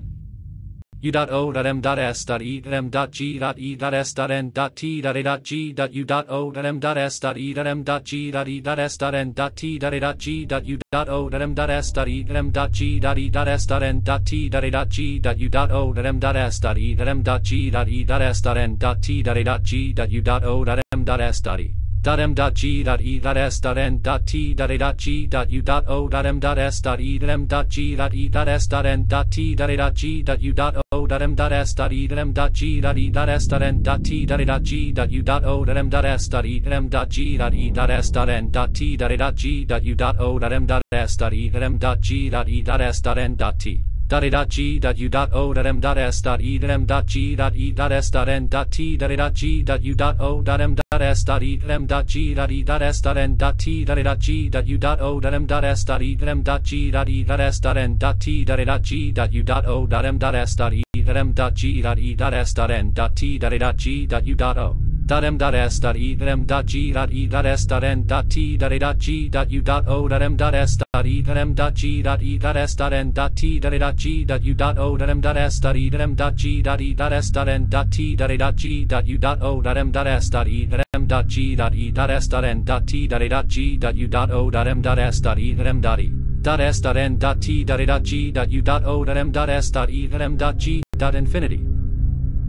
U dot O dot M dot S dot E dot M dot G dot E dot S dot N dot T dot A dot G dot U dot O dot M dot S dot E dot M dot G dot E dot S dot N dot T dot A dot G dot U dot O dot M dot S dot E dot M dot G dot E dot S dot N dot T dot A dot G dot U dot O dot M dot S dot E dot M dot G dot E dot S dot N dot T dot A dot G dot U dot O dot M dot S dot E dot M dot G dot E dot S dot N dot T dot A dot G dot U dot O dot M dot S dot E dot M dot G dot E dot S dot N dot T dot A dot G dot U dot O dot M dot S dot E dot M dot G dot E dot S dot N dot T dot A dot G dot U dot O dot M dot S dot E dot M dot G dot E dot S dot N dot T dot A dot G dot U dot O dot M dot S dot E dot M dot G dot E dot S dot N dot T dot A dot G dot U dot O dot M dot S dot E dot M dot G dot E dot S dot N dot T dot A dot G dot U dot O dot M dot S dot E dot M dot G dot E dot S dot N dot T dot A dot G dot U dot O dot M dot S dot E dot M dot G dot E dot S dot N dot T dot A dot G dot U dot O dot M dot S dot E dot M dot G dot E dot S dot N dot T dot A dot G dot U dot O dot M dot S dot E dot M dot G dot E dot S dot N dot T dot A dot G dot U dot O dot M dot S dot E dot M dot G dot E dot S dot N dot T dot A dot G dot U dot O dot M dot S dot E dot M dot G dot E dot S dot N dot T dot A dot G dot U dot O dot M dot S dot E dot M dot G dot E dot S dot N dot T dot A dot G dot U dot O dot M dot S dot E dot M dot E dot S dot N dot T dot A dot G dot U dot O dot M dot S dot E dot M dot G dot infinity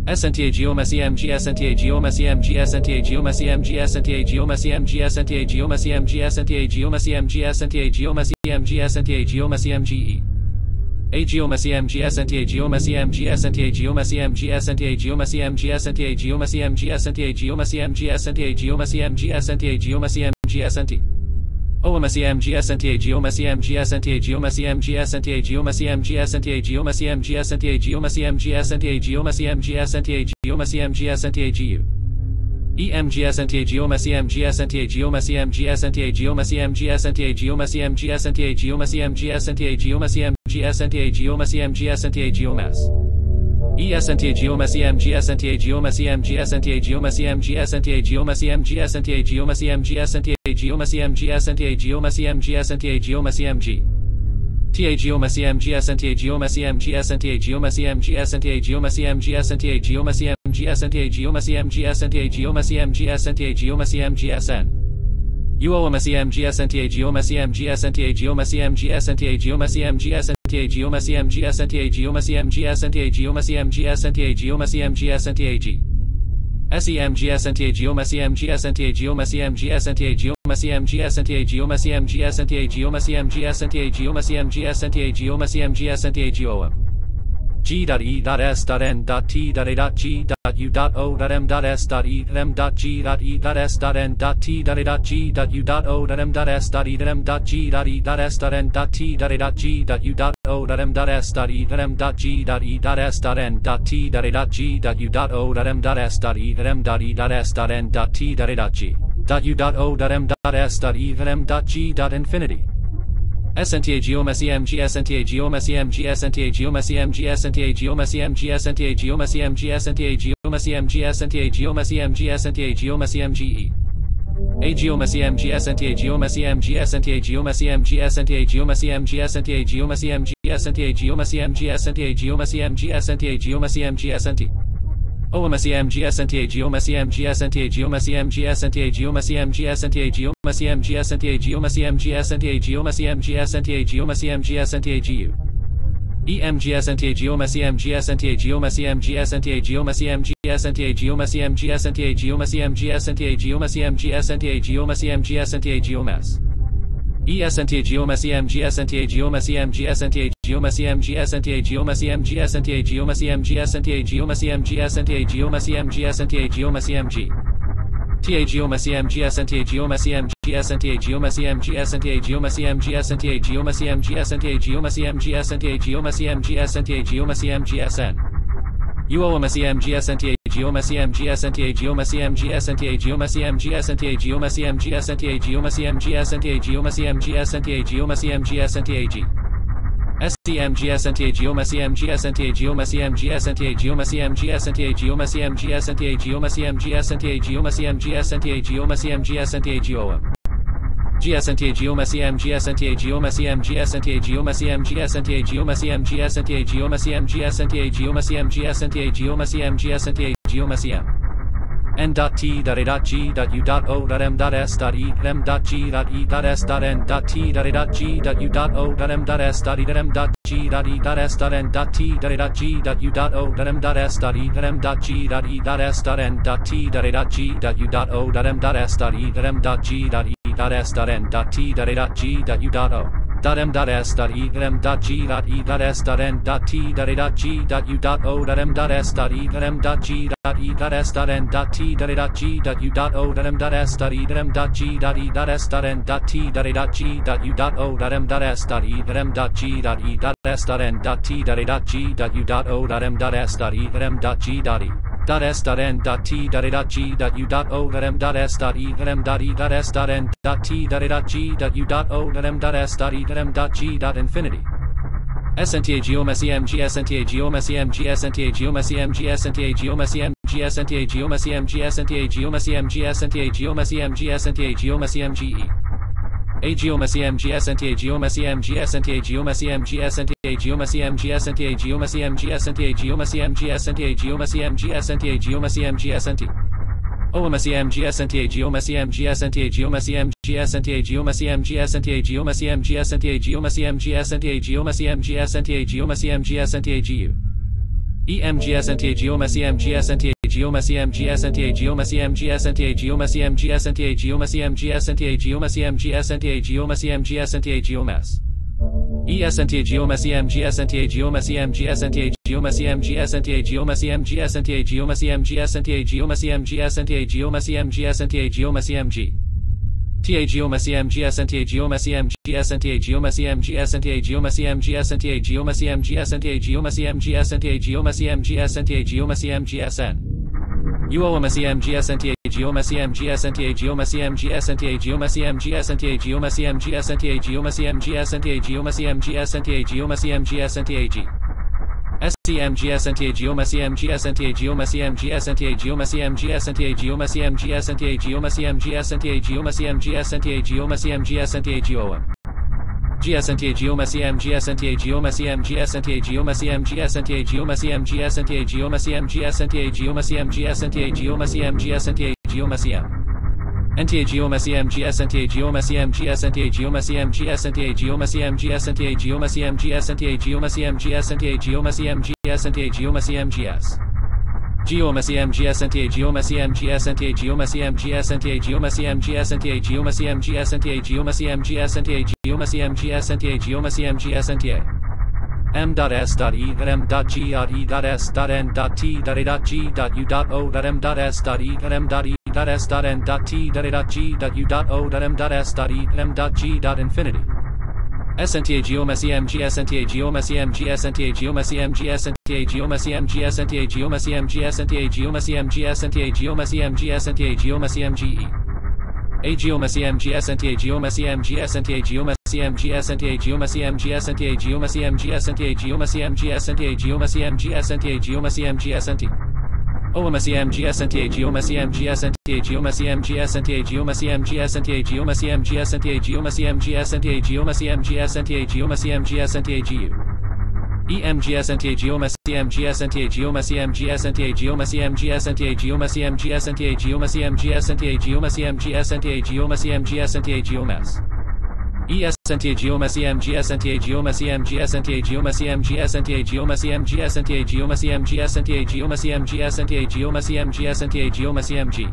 SNTA Geoma C M G SNTA Geoma C M G SNTA Geoma C M G SNTA Geoma C M G SNTA Geoma C M G SNTA Geoma C M G SNTA Geoma C M G SNTA Geoma C M G E A Geoma C M G SNTA Geoma C M G SNTA Geoma C M G SNTA Geoma C M G SNTA Geoma C M G SNTA Geoma C M G SNTA Geoma C M G SNTA Geoma C M G SNT Oema C M G SNTA Geoma C M G SNTA Geoma C M G SNTA Geoma C M G SNTA Geoma C M G SNTA Geoma C M G SNTA Geoma C M G SNTA Geoma C M G SNTA G U E M G SNTA Geoma C M G SNTA Geoma C M G SNTA Geoma C M G SNTA Geoma C M G SNTA Geoma C M G SNTA Geoma C M G SNTA Geoma C M G SNTA Geoma S E SNTA Geoma C M G SNTA Geoma C M G SNTA Geoma C M G SNTA Geoma C M G SNTA Geoma C M G SNTA Geoma C M G SNTA Geoma C M G SNTA Geoma C M G T A Geoma C M G SNTA Geoma C M G SNTA Geoma C M G SNTA Geoma C M G SNTA Geoma C M G SNTA Geoma C M G SNTA Geoma C M G SNTA Geoma C M G S N Uoma C M G SNTA Geoma C M G SNTA Geoma C M G SNTA Geoma C M G SNTA Geoma C M G SNTA Geoma C M G SNTA Geoma C M G SNTA Geoma C M G SNTA G S E M G SNTA Geoma C M G SNTA Geoma C M G SNTA Geoma C M G SNTA Geoma C M G SNTA Geoma C M G SNTA Geoma C M G SNTA Geoma C M G SNTA Geom G.E.M.S.N.T.Infinity SNTA Geoma C M G SNTA Geoma C M G SNTA Geoma C M G SNTA Geoma C M G SNTA Geoma C M G SNTA Geoma C M G SNTA Geoma C M G SNTA Geoma C M G E A Geoma C M G SNTA Geoma C M G SNTA Geoma C M G SNTA Geoma C M G SNTA Geoma C M G SNTA Geoma C M G SNTA Geoma C M G SNTA Geoma C M G SNT Oema C M G SNTA Geoma C M G SNTA Geoma C M G SNTA Geoma C M G SNTA Geoma C M G SNTA Geoma C M G SNTA Geoma C M G SNTA Geoma C M G SNTA G U E M G SNTA Geoma C M G SNTA Geoma C M G SNTA Geoma C M G SNTA Geoma C M G SNTA Geoma C M G SNTA Geoma C M G SNTA Geoma C M G SNTA Geomas E SNTA Geoma C M G SNTA Geoma C M G SNTA Geoma C M G SNTA Geoma C M G SNTA Geoma C M G SNTA Geoma C M G SNTA Geoma C M G SNTA Geoma C M G T A Geoma C M G SNTA Geoma C M G SNTA Geoma C M G SNTA Geoma C M G SNTA Geoma C M G SNTA Geoma C M G SNTA Geoma C M G SNTA Geoma C M G S N Uoma C M G SNTA Geoma C M G SNTA Geoma C M G SNTA Geoma C M G SNTA Geoma C M G SNTA Geoma C M G SNTA Geoma C M G SNTA Geoma C M G SNTA G S C M G SNTA Geoma C M G SNTA Geoma C M G SNTA Geoma C M G SNTA Geoma C M G SNTA Geoma C M G SNTA Geoma C M G SNTA Geoma C M G SNTA Geom G SNTA Geoma C M G SNTA Geoma C M G SNTA Geoma C M G SNTA Geoma C M G SNTA Geoma C M G SNTA Geoma C M G SNTA Geoma C M G SNTA Geoma C M N.T.S.N.T.N.T.N.T.N.T.N.T.N.T.G.U.O. S.N.T.A Geoma C M G SNTA Geoma C M G SNTA Geoma C M G SNTA Geoma C M G SNTA Geoma C M G SNTA Geoma C M G SNTA Geoma C M G SNTA Geoma C M G E A Geoma C M G SNTA Geoma C M G SNTA Geoma C M G SNTA Geoma C M G SNTA Geoma C M G SNTA Geoma C M G SNTA Geoma C M G SNTA Geoma C M G SNT Oema C M G SNTA Geoma C M G SNTA Geoma C M G SNTA Geoma C M G SNTA Geoma C M G SNTA Geoma C M G SNTA Geoma C M G SNTA Geoma C M G SNTA G U EMGSNTA geomacy MGSNTA geomacy MGSNTA geomacy MGSNTA geomacy MGSNTA geomacy MGSNTA geomacy MGSNTA geomacy MGSNTA geomass ESNTA geomacy MGSNTA geomacy MGSNTA geomacy MGSNTA geomacy MGSNTA geomacy MGSNTA geomacy MGSNTA geomacy MGSNTA geomacy MG TA geomacy MGSNTA geomacy MGSNTA geomacy MGSNTA geomacy MGSNTA geomacy MGSNTA geomacy MGSNTA geomacy MGSNTA geomacy MGSN UOMAcy MGSNTA geomacy MGSNTA geomacy MGSNTA geomacy MGSNTA geomacy MGSNTA geomacy MGSNTA geomacy MGSNTA geomacy MGSNTA G SCMGSNTA geomacy MGSNTA geomacy MGSNTA geomacy MGSNTA geomacy MGSNTA geomacy MGSNTA geomacy MGSNTA geomacy MGSNTA geom GSNTA geomacy MGSNTA geomacy MGSNTA geomacy MGSNTA geomacy MGSNTA geomacy MGSNTA geomacy MGSNTA geomacy MGSNTA geomacy M NTA geomacy MGSNTA geomacy MGSNTA geomacy MGSNTA geomacy MGSNTA geomacy MGSNTA geomacy MGSNTA geomacy MGSNTA geomacy MGS Geomacy MGSNTA geomacy MGSNTA geomacy MGSNTA geomacy MGSNTA geomacy MGSNTA geomacy MGSNTA geomacy MGSNTA geomacy MGSNTA M.S.E. M.G.E.N.T.A.G.U.O.M.S.E. M.S.E. M.G.E.N.T.Infinity SNTA geomacy MGSNTA geomacy MGSNTA geomacy MGSNTA geomacy MGSNTA geomacy MGSNTA geomacy MGSNTA geomacy MGSNTA geomacy MGE A geomacy MGSNTA geomacy MGSNTA geomacy MGSNTA geomacy MGSNTA geomacy MGSNTA geomacy MGSNTA geomacy MGSNTA geomacy MGSNT OMAcy MGSNTA geomacy MGSNTA geomacy MGSNTA geomacy MGSNTA geomacy MGSNTA geomacy MGSNTA geomacy MGSNTA geomacy MGSNTA GU EMGSNTA geomacy MGSNTA geomacy MGSNTA geomacy MGSNTA geomacy MGSNTA geomacy MGSNTA geomacy MGSNTA geomacy MGSNTA geomass ESNTA geomacy MGSNTA geomacy MGSNTA geomacy MGSNTA geomacy MGSNTA geomacy MGSNTA geomacy MGSNTA geomacy MGSNTA geomacy MG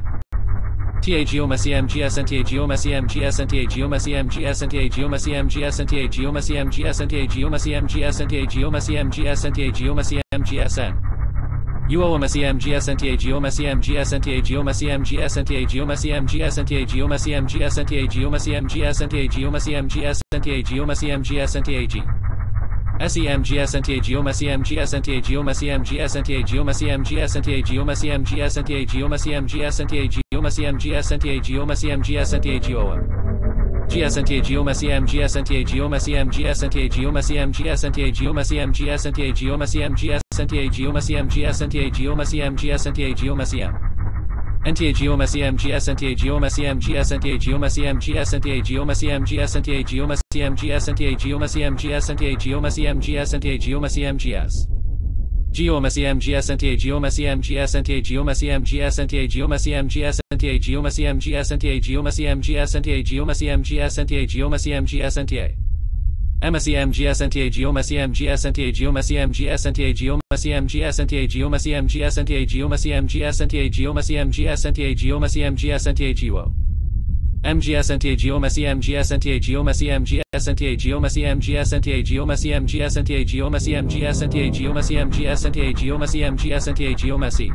TA geomacy MGSNTA geomacy MGSNTA geomacy MGSNTA geomacy MGSNTA geomacy MGSNTA geomacy MGSNTA geomacy MGSNTA geomacy MGSN UOMAcy MGSNTA geomacy MGSNTA geomacy MGSNTA geomacy MGSNTA geomacy MGSNTA geomacy MGSNTA geomacy MGSNTA geomacy MGSNTA G SEMGSNTA geomacy MGSNTA geomacy MGSNTA geomacy MGSNTA geomacy MGSNTA geomacy MGSNTA geomacy MGSNTA geomacy MGSNTA geom GSNTA geomacy MGSNTA geomacy MGSNTA geomacy MGSNTA geomacy MGSNTA geomacy MGSNTA geomacy MGSNTA geomacy MGSNTA geomacy M NTA geomacy MGSNTA geomacy MGSNTA geomacy MGSNTA geomacy MGSNTA geomacy MGSNTA geomacy MGSNTA geomacy MGSNTA geomacy MGS Geomacy MGSNTA geomacy MGSNTA geomacy MGSNTA geomacy MGSNTA geomacy MGSNTA geomacy MGSNTA geomacy MGSNTA geomacy MGSNTA MSC MGSNTA geomacy MGSNTA geomacy MGSNTA geomacy MGSNTA geomacy MGSNTA geomacy MGSNTA geomacy MGSNTA geomacy MGSNTA geo MGSNTA geomacy MGSNTA geomacy MGSNTA geomacy MGSNTA geomacy MGSNTA geomacy MGSNTA geomacy MGSNTA geomacy MGSNTA geomacy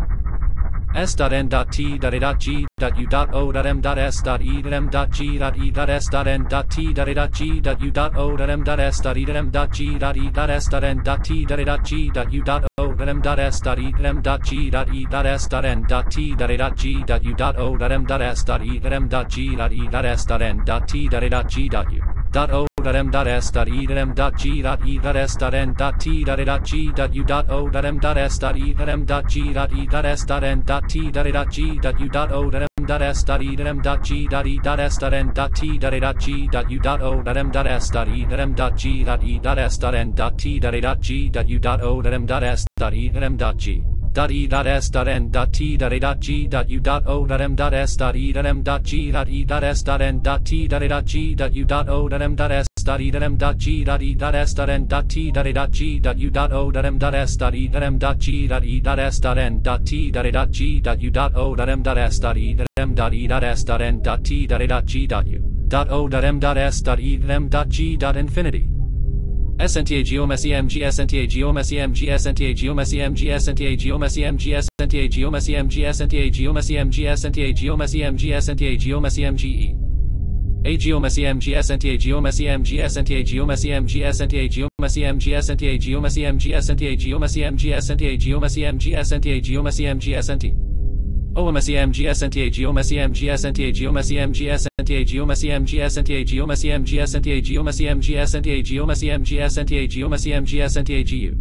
S.N.T.T.G.O.M.S.M.G.S.N.T.G.O.M.S.M.G.S.N.T.G.U dot o dot m dot s dot e dot m dot g dot e dot s dot n dot t dot a dot g dot u dot o dot m dot s dot e dot m dot g dot e dot s dot n dot t dot a dot g dot u dot o dot m dot s dot e dot m dot g dot e dot s dot n dot t dot a dot g dot u dot o dot m dot s dot e dot m dot g dot e dot s dot n dot t dot a dot g dot u dot o dot m dot s dot e dot m dot g dot e dot s dot n dot t dot a dot g dot u dot o dot m dot s dot e dot m dot g dot e dot s dot n dot t dot a dot g dot u dot o dot m dot s dot e dot m dot g dot e dot s dot n dot t dot a dot g dot u dot o dot m dot s dot e dot m dot g dot e dot s dot n dot t dot a dot g dot u dot o dot m dot s dot e dot m dot e dot s dot n dot t dot a dot g dot u dot o dot m dot s dot e dot m dot g dot infinity. Senta geom sem g senta geom sem g senta geom sem g senta geom sem g senta geom sem g senta geom sem g senta geom sem g senta geom sem g e a geom sem g senta geom sem g senta geom sem g senta geom sem g senta geom sem g senta geom sem g senta geom sem g senta geom sem g senta O M C M G S N T A G O M C M G S N T A G O M C M G S N T A G O M C M G S N T A G O M C M G S N T A G O M C M G S N T A G O M C M G S N T A G O M C M G S N T A G U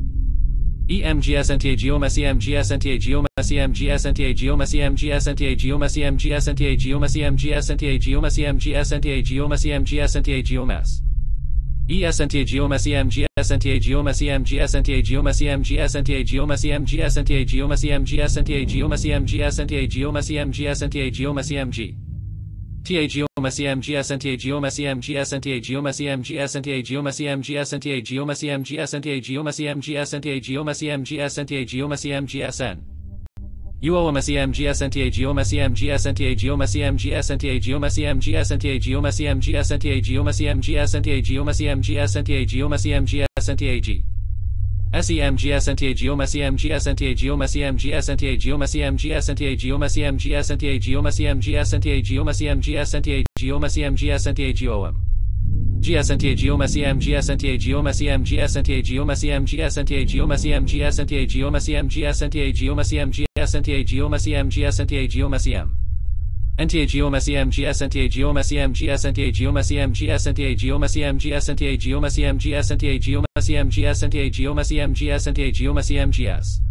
E M G S N T A G O M C M G S N T A G O M C M G S N T A G O M C M G S N T A G O M C M G S N T A G O M C M G S N T A G O M C M G S N T A G O M C M G S N T A G O M S E S N T A G O M C M G S N T A G O M C M G S N T A G O M C M G S N T A G O M C M G S N T A G O M C M G S N T A G O M C M G S N T A G O M C M G S N T A G O M C M G T A G O M C M G S N T A G O M C M G S N T A G O M C M G S N T A G O M C M G S N T A G O M C M G S N T A G O M C M G S N T A G O M C M G S N T A G O M C M G S N U O M C M G S N T A G O M C M G S N T A G O M C M G S N T A G O M C M G S N T A G O M C M G S N T A G O M C M G S N T A G O M C M G S N T A G O M C M G S N T A G S E M G S N T A G O M C M G S N T A G O M C M G S N T A G O M C M G S N T A G O M C M G S N T A G O M C M G S N T A G O M C M G S N T A G O M C M G S N T A G O M G S N T A G O M C M G S N T A G O M C M G S N T A G O M C M G S N T A G O M C M G S N T A G O M C M G S N T A G O M C M G S N T A G O M C M G S N T A G O M C M N T A G O M C M G S N T A G O M C M G S N T A G O M C M G S N T A G O M C M G S N T A G O M C M G S N T A G O M C M G S N T A G O M C M G S N T A G O M C M G S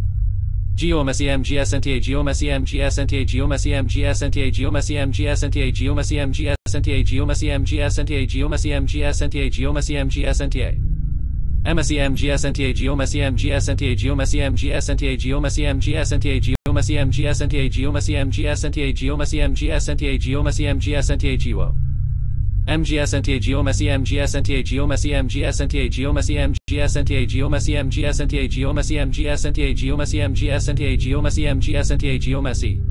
G O M C M G S N T A G O M C M G S N T A G O M C M G S N T A G O M C M G S N T A G O M C M G S N T A G O M C M G S N T A G O M C M G S N T A G O M C M G S N T A M C M G S N T A G O M C M G S N T A G O M C M G S N T A G O M C M G S N T A G O M C M G S N T A G O M C M G S N T A G O M C M G S N T A G O M C M G S N T A G O M G S N T A G O M C M G S N T A G O M C M G S N T A G O M C M G S N T A G O M C M G S N T A G O M C M G S N T A G O M C M G S N T A G O M C M G S N T A G O M C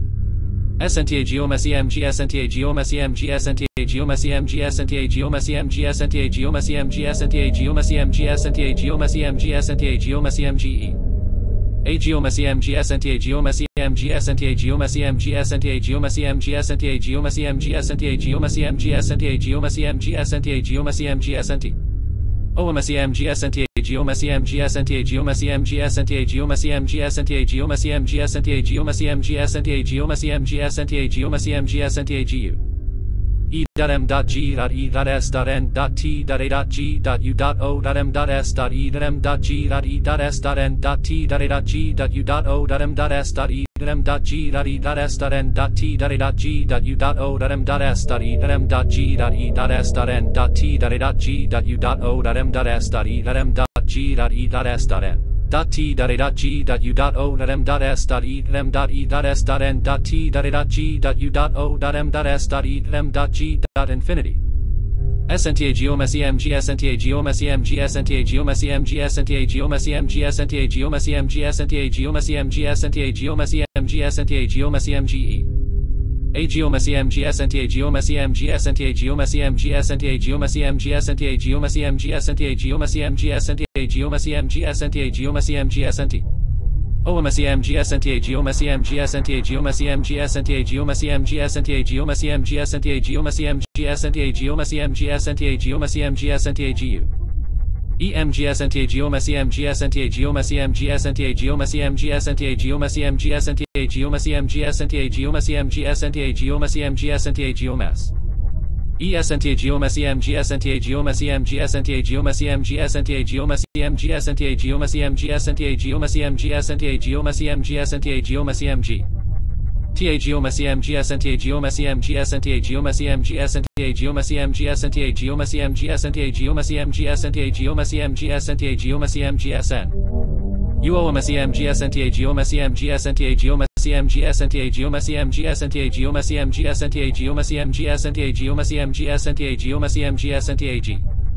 S N T A G O M C M G S N T A G O M C M G S N T A G O M C M G S N T A G O M C M G S N T A G O M C M G S N T A G O M C M G S N T A G O M C M G S N T A G O M C M G E A G O M C M G S N T A G O M C M G S N T A G O M C M G S N T A G O M C M G S N T A G O M C M G S N T A G O M C M G S N T A G O M C M G S N T A G O M C M G S N T O M C M G S N T A G O M C M G S N T A G O M C M G S N T A G O M C M G S N T A G O M C M G S N T A G O M C M G S N T A G O M C M G S N T A G O M C M G S N T A G U E dot M dot G dot E dot S dot N dot T dot A dot G dot U dot O dot M dot S dot E dot M dot G dot E dot S dot N dot T dot A dot G dot U dot O dot M dot S dot E dot M dot G dot E dot S dot N dot T dot A dot G dot U dot O dot M dot S dot E dot M dot G dot E dot S dot N dot T dot A dot G dot U dot O dot M dot S dot E dot M dot G dot E dot S dot N dot T dot A dot G dot U dot O dot M dot S dot E dot M dot E dot S dot N dot T dot A dot G dot U dot O dot M dot S dot E dot M dot G dot infinity S N T A G O M C M G S N T A G O M C M G S N T A G O M C M G S N T A G O M C M G S N T A G O M C M G S N T A G O M C M G S N T A G O M C M G S N T A G O M C M G E A G O M C M G S N T A G O M C M G S N T A G O M C M G S N T A G O M C M G S N T A G O M C M G S N T A G O M C M G S N T A G O M C M G S N T A G O M C M G S N T O M C M G S N T A G O M C M G S N T A G O M C M G S N T A G O M C M G S N T A G O M C M G S N T A G O M C M G S N T A G O M C M G S N T A G O M C M G S N T A G U E M G S N T A G O M C M G S N T A G O M C M G S N T A G O M C M G S N T A G O M C M G S N T A G O M C M G S N T A G O M C M G S N T A G O M C M G S N T A G O M S E S N T A G O M C M G S N T A G O M C M G S N T A G O M C M G S N T A G O M C M G S N T A G O M C M G S N T A G O M C M G S N T A G O M C M G S N T A G O M C M G T A G O M C M G S N T A G O M C M G S N T A G O M C M G S N T A G O M C M G S N T A G O M C M G S N T A G O M C M G S N T A G O M C M G S N T A G O M C M G S N U O M C M G S N T A G O M C M G S N T A G O M C M G S N T A G O M C M G S N T A G O M C M G S N T A G O M C M G S N T A G O M C M G S N T A G O M C M G S N T A G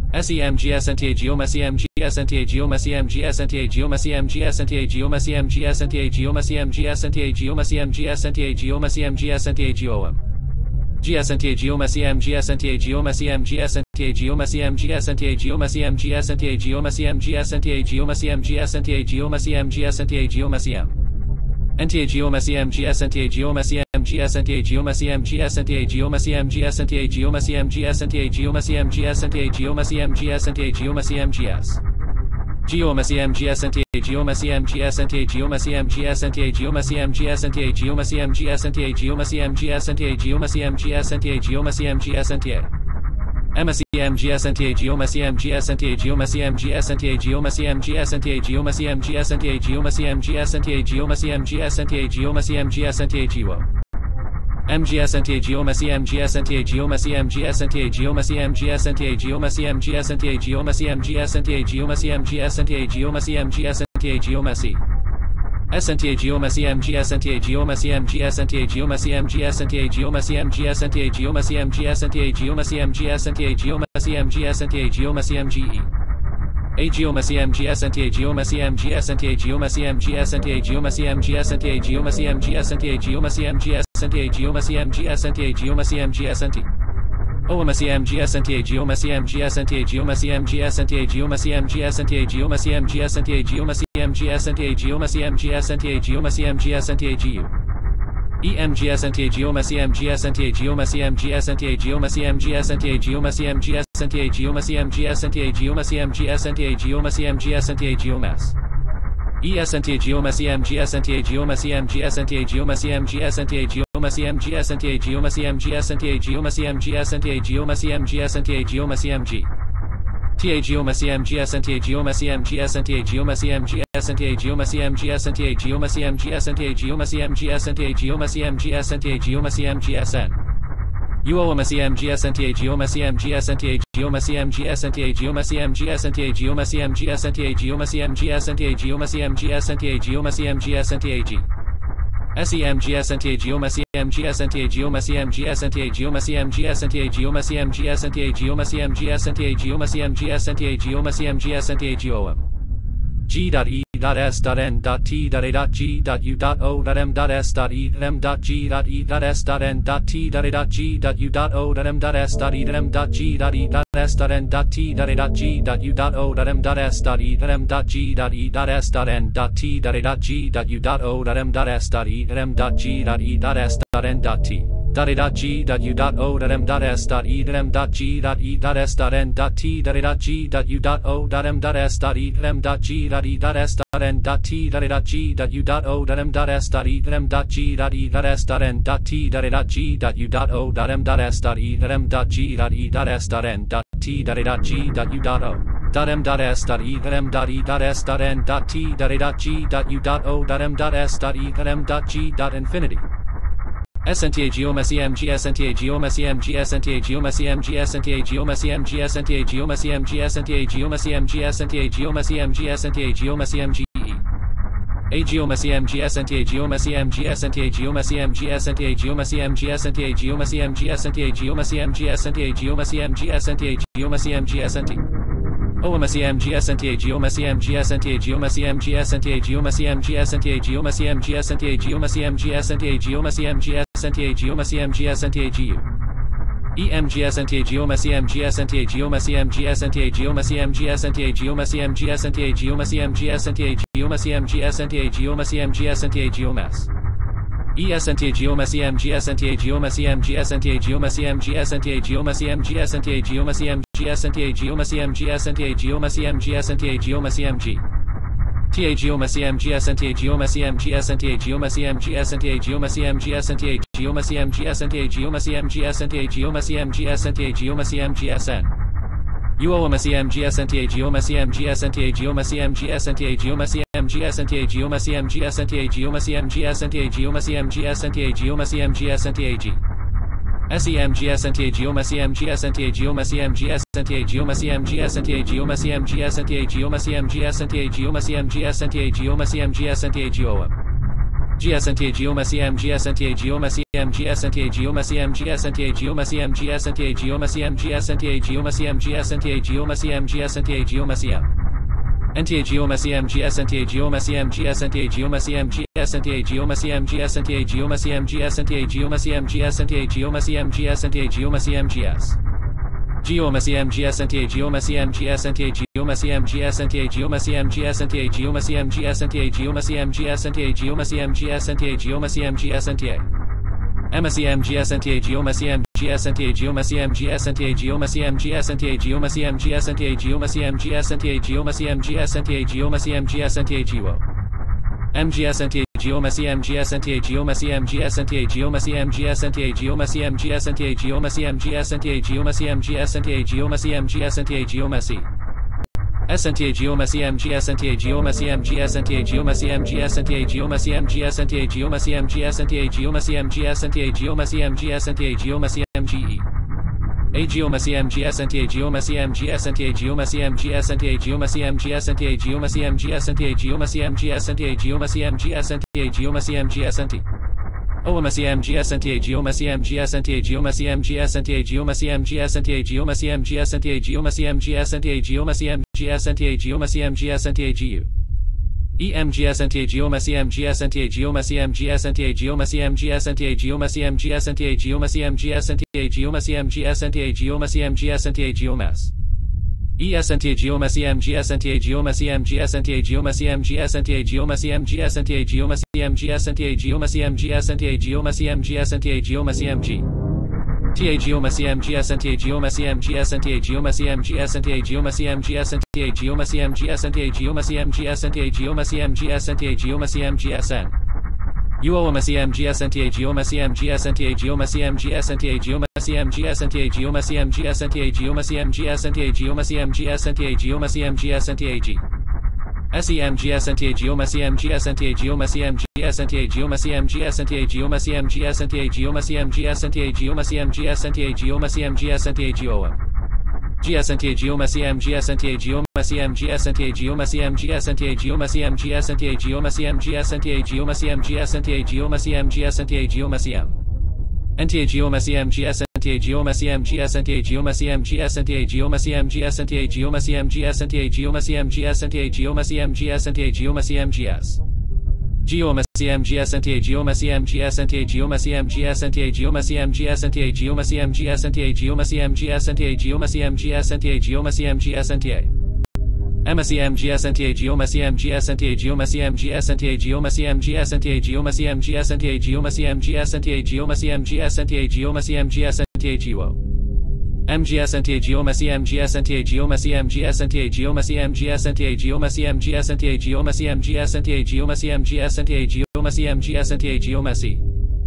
SEMGSNTA geoma CMGSNTA geoma CMGSNTA geoma CMGSNTA geoma CMGSNTA geoma CMGSNTA geoma CMGSNTA geoma CMGSNTA geom GSNTA geoma CMGSNTA geoma CMGSNTA geoma CMGSNTA geoma CMGSNTA geoma CMGSNTA geoma CMGSNTA geoma CMGSNTA geoma CM NTA geoma CMGSNTA geoma CMGSNTA geoma CMGSNTA geoma CMGSNTA geoma CMGSNTA geoma CMGSNTA geoma CMGSNTA geoma CMGS Geoma CMGSNTA geoma CMGSNTA geoma CMGSNTA geoma CMGSNTA geoma CMGSNTA geoma CMGSNTA geoma CMGSNTA geoma CMGSNTA MSEMGSNTA geoma CMGSNTA geoma CMGSNTA geoma CMGSNTA geoma CMGSNTA geoma CMGSNTA geoma CMGSNTA geoma CMGSNTA geoma MGSNTA geoma CMGSNTA geoma CMGSNTA geoma CMGSNTA geoma CMGSNTA geoma CMGSNTA geoma CMGSNTA geoma CMGSNTA geoma C SNTA geoma CMGSNTA geoma CMGSNTA geoma CMGSNTA geoma CMGSNTA geoma CMGSNTA geoma CMGSNTA geoma CMGSNTA geoma CMGE A geoma CMGSNTA geoma CMGSNTA geoma CMGSNTA geoma CMGSNTA geoma CMGSNTA geoma CMGSNTA geoma CMGSNTA geoma CMGSNTA OMA CMGSNTA geoma CMGSNTA geoma CMGSNTA geoma CMGSNTA geoma CMGSNTA geoma CMGSNTA geoma CMGSNTA geoma CMGSNTA GU EMGSNTA geoma CMGSNTA geoma CMGSNTA geoma CMGSNTA geoma CMGSNTA geoma CMGSNTA geoma CMGSNTA geoma CMGSNTA geomas ESNTA geoma CMGSNTA geoma CMGSNTA geoma CMGSNTA geoma CMGSNTA geoma CMGSNTA geoma CMGSNTA geoma CMGSNTA geoma CMG TA geoma CMGSNTA geoma CMGSNTA geoma CMGSNTA geoma CMGSNTA geoma CMGSNTA geoma CMGSNTA geoma CMGSNTA geoma CMGSN UOMA CMGSNTA geoma CMGSNTA geoma CMGSNTA geoma CMGSNTA geoma CMGSNTA geoma CMGSNTA geoma CMGSNTA geoma CMGSNTA G SEMGSNTA geoma CMGSNTA geoma CMGSNTA geoma CMGSNTA geoma CMGSNTA geoma CMGSNTA geoma CMGSNTA geoma CMGSNTA geom G.E.M.G.O.M.S.T.E.M.G.S.N.T.E.M.G.S.N.T Infinity SNTA geoma CMGSNTA geoma CMGSNTA geoma CMGSNTA geoma CMGSNTA geoma CMGSNTA geoma CMGSNTA geoma CMGSNTA geoma CMGE A geoma CMGSNTA geoma CMGSNTA geoma CMGSNTA geoma CMGSNTA geoma CMGSNTA geoma CMGSNTA geoma CMGSNTA geoma CMGSNTA OMA CMGSNTA geoma CMGSNTA geoma CMGSNTA geoma CMGSNTA geoma CMGSNTA geoma CMGSNTA geoma CMGSNTA geoma CMGSNTA GU EMGSNTA geoma CMGSNTA geoma CMGSNTA geoma CMGSNTA geoma CMGSNTA geoma CMGSNTA geoma CMGSNTA geoma CMGSNTA geomas ESNTA geoma CMGSNTA geoma CMGSNTA geoma CMGSNTA geoma CMGSNTA geoma CMGSNTA geoma CMGSNTA geoma CMGSNTA geoma CMG TA geoma CMGSNTA geoma CMGSNTA geoma CMGSNTA geoma CMGSNTA geoma CMGSNTA geoma CMGSNTA geoma CMGSNTA geoma CMGSN UOMA CMGSNTA geoma CMGSNTA geoma CMGSNTA geoma CMGSNTA geoma CMGSNTA geoma CMGSNTA geoma CMGSNTA geoma CMGSNTA G SEMGSNTA geoma CMGSNTA geoma CMGSNTA geoma CMGSNTA geoma CMGSNTA geoma CMGSNTA geoma CMGSNTA geoma CMGSNTA geom GSNTA geoma CMGSNTA geoma MGS NTA Geoma CMGS NTA Geoma CMGS NTA Geoma CMGS NTA Geoma CMGS NTA Geoma CMGS NTA Geoma CM NTA Geoma CMGS NTA Geoma CMGS NTA Geoma CMGS NTA Geoma CMGS NTA Geoma CMGS NTA Geoma CMGS NTA Geoma CMGS NTA Geoma CMGS Geoma CMGS NTA Geoma CMGS NTA Geoma CMGS NTA Geoma CMGS NTA Geoma CMGS NTA Geoma CMGS NTA Geoma CMGS NTA Geoma CMGS NTA Emma CMGS NTA Geoma CMGS NTA Geoma CMGS NTA Geoma CMGS NTA Geoma CMGS NTA Geoma CMGS NTA Geoma CMGS NTA Geoma CMGS NTA Geo MGS NTA Geoma CMGS NTA Geoma CMGS NTA Geoma CMGS NTA Geoma CMGS NTA Geoma CMGS NTA Geoma CMGS NTA Geoma CMGS NTA Geoma C S NTA Geoma CMGS NTA Geoma CMGS NTA Geoma CMGS NTA Geoma CMGS NTA Geoma CMGS NTA Geoma CMGS NTA Geoma CMGS NTA Geoma CMGE A Geoma CMGS NTA Geoma CMGS NTA Geoma CMGS NTA Geoma CMGS NTA Geoma CMGS NTA Geoma CMGS NTA Geoma CMGS NTA Geoma CMGS NTA Oama CMGS NTA Geoma CMGS NTA Geoma CMGS NTA Geoma CMGS NTA Geoma CMGS NTA Geoma CMGS NTA Geoma CMGS NTA Geoma CMGS NTA GU EMGS NTA Geoma CMGS NTA Geoma CMGS NTA Geoma CMGS NTA Geoma CMGS NTA Geoma CMGS NTA Geoma CMGS NTA Geoma CMGS NTA Geomas ES NTA Geoma CMGS NTA Geoma CMGS NTA Geoma CMGS NTA Geoma CMGS NTA Geoma CMGS NTA Geoma CMGS NTA Geoma CMGS NTA Geoma CMG TA Geoma CMGS NTA Geoma CMGS NTA Geoma CMGS NTA Geoma CMGS NTA Geoma CMGS NTA Geoma CMGS NTA Geoma CMGS NTA Geoma CMGS N Uoma CMGS NTA Geoma CMGS NTA Geoma CMGS NTA Geoma CMGS NTA Geoma CMGS NTA Geoma CMGS NTA Geoma CMGS NTA Geoma CMGS NTA G SEMGS NTA Geoma CMGS NTA Geoma CMGS NTA Geoma CMGS NTA Geoma CMGS NTA Geoma CMGS NTA Geoma CMGS NTA Geoma CMGS NTA Geoma GS NTA Geoma CMGS NTA Geoma CMGS NTA Geoma CMGS NTA Geoma CMGS NTA Geoma CMGS NTA Geoma CMGS NTA Geoma CMGS NTA Geoma CM NTA Geoma CMGS NTA Geoma CMGS NTA Geoma CMGS NTA Geoma CMGS NTA Geoma CMGS NTA Geoma CMGS NTA Geoma CMGS NTA Geoma CMGS Geoma CMGS NTA Geoma CMGS NTA Geoma CMGS NTA Geoma CMGS NTA Geoma CMGS NTA Geoma CMGS NTA Geoma CMGS NTA Geoma CMGS NTA Emma CMGS NTA Geoma CMGS NTA Geoma CMGS NTA Geoma CMGS NTA Geoma CMGS NTA Geoma CMGS NTA Geoma CMGS NTA Geoma CMGS NTA Geo MGS NTA Geoma CMGS NTA Geoma CMGS NTA Geoma CMGS NTA Geoma CMGS NTA Geoma CMGS NTA Geoma CMGS NTA Geoma CMGS NTA Geoma C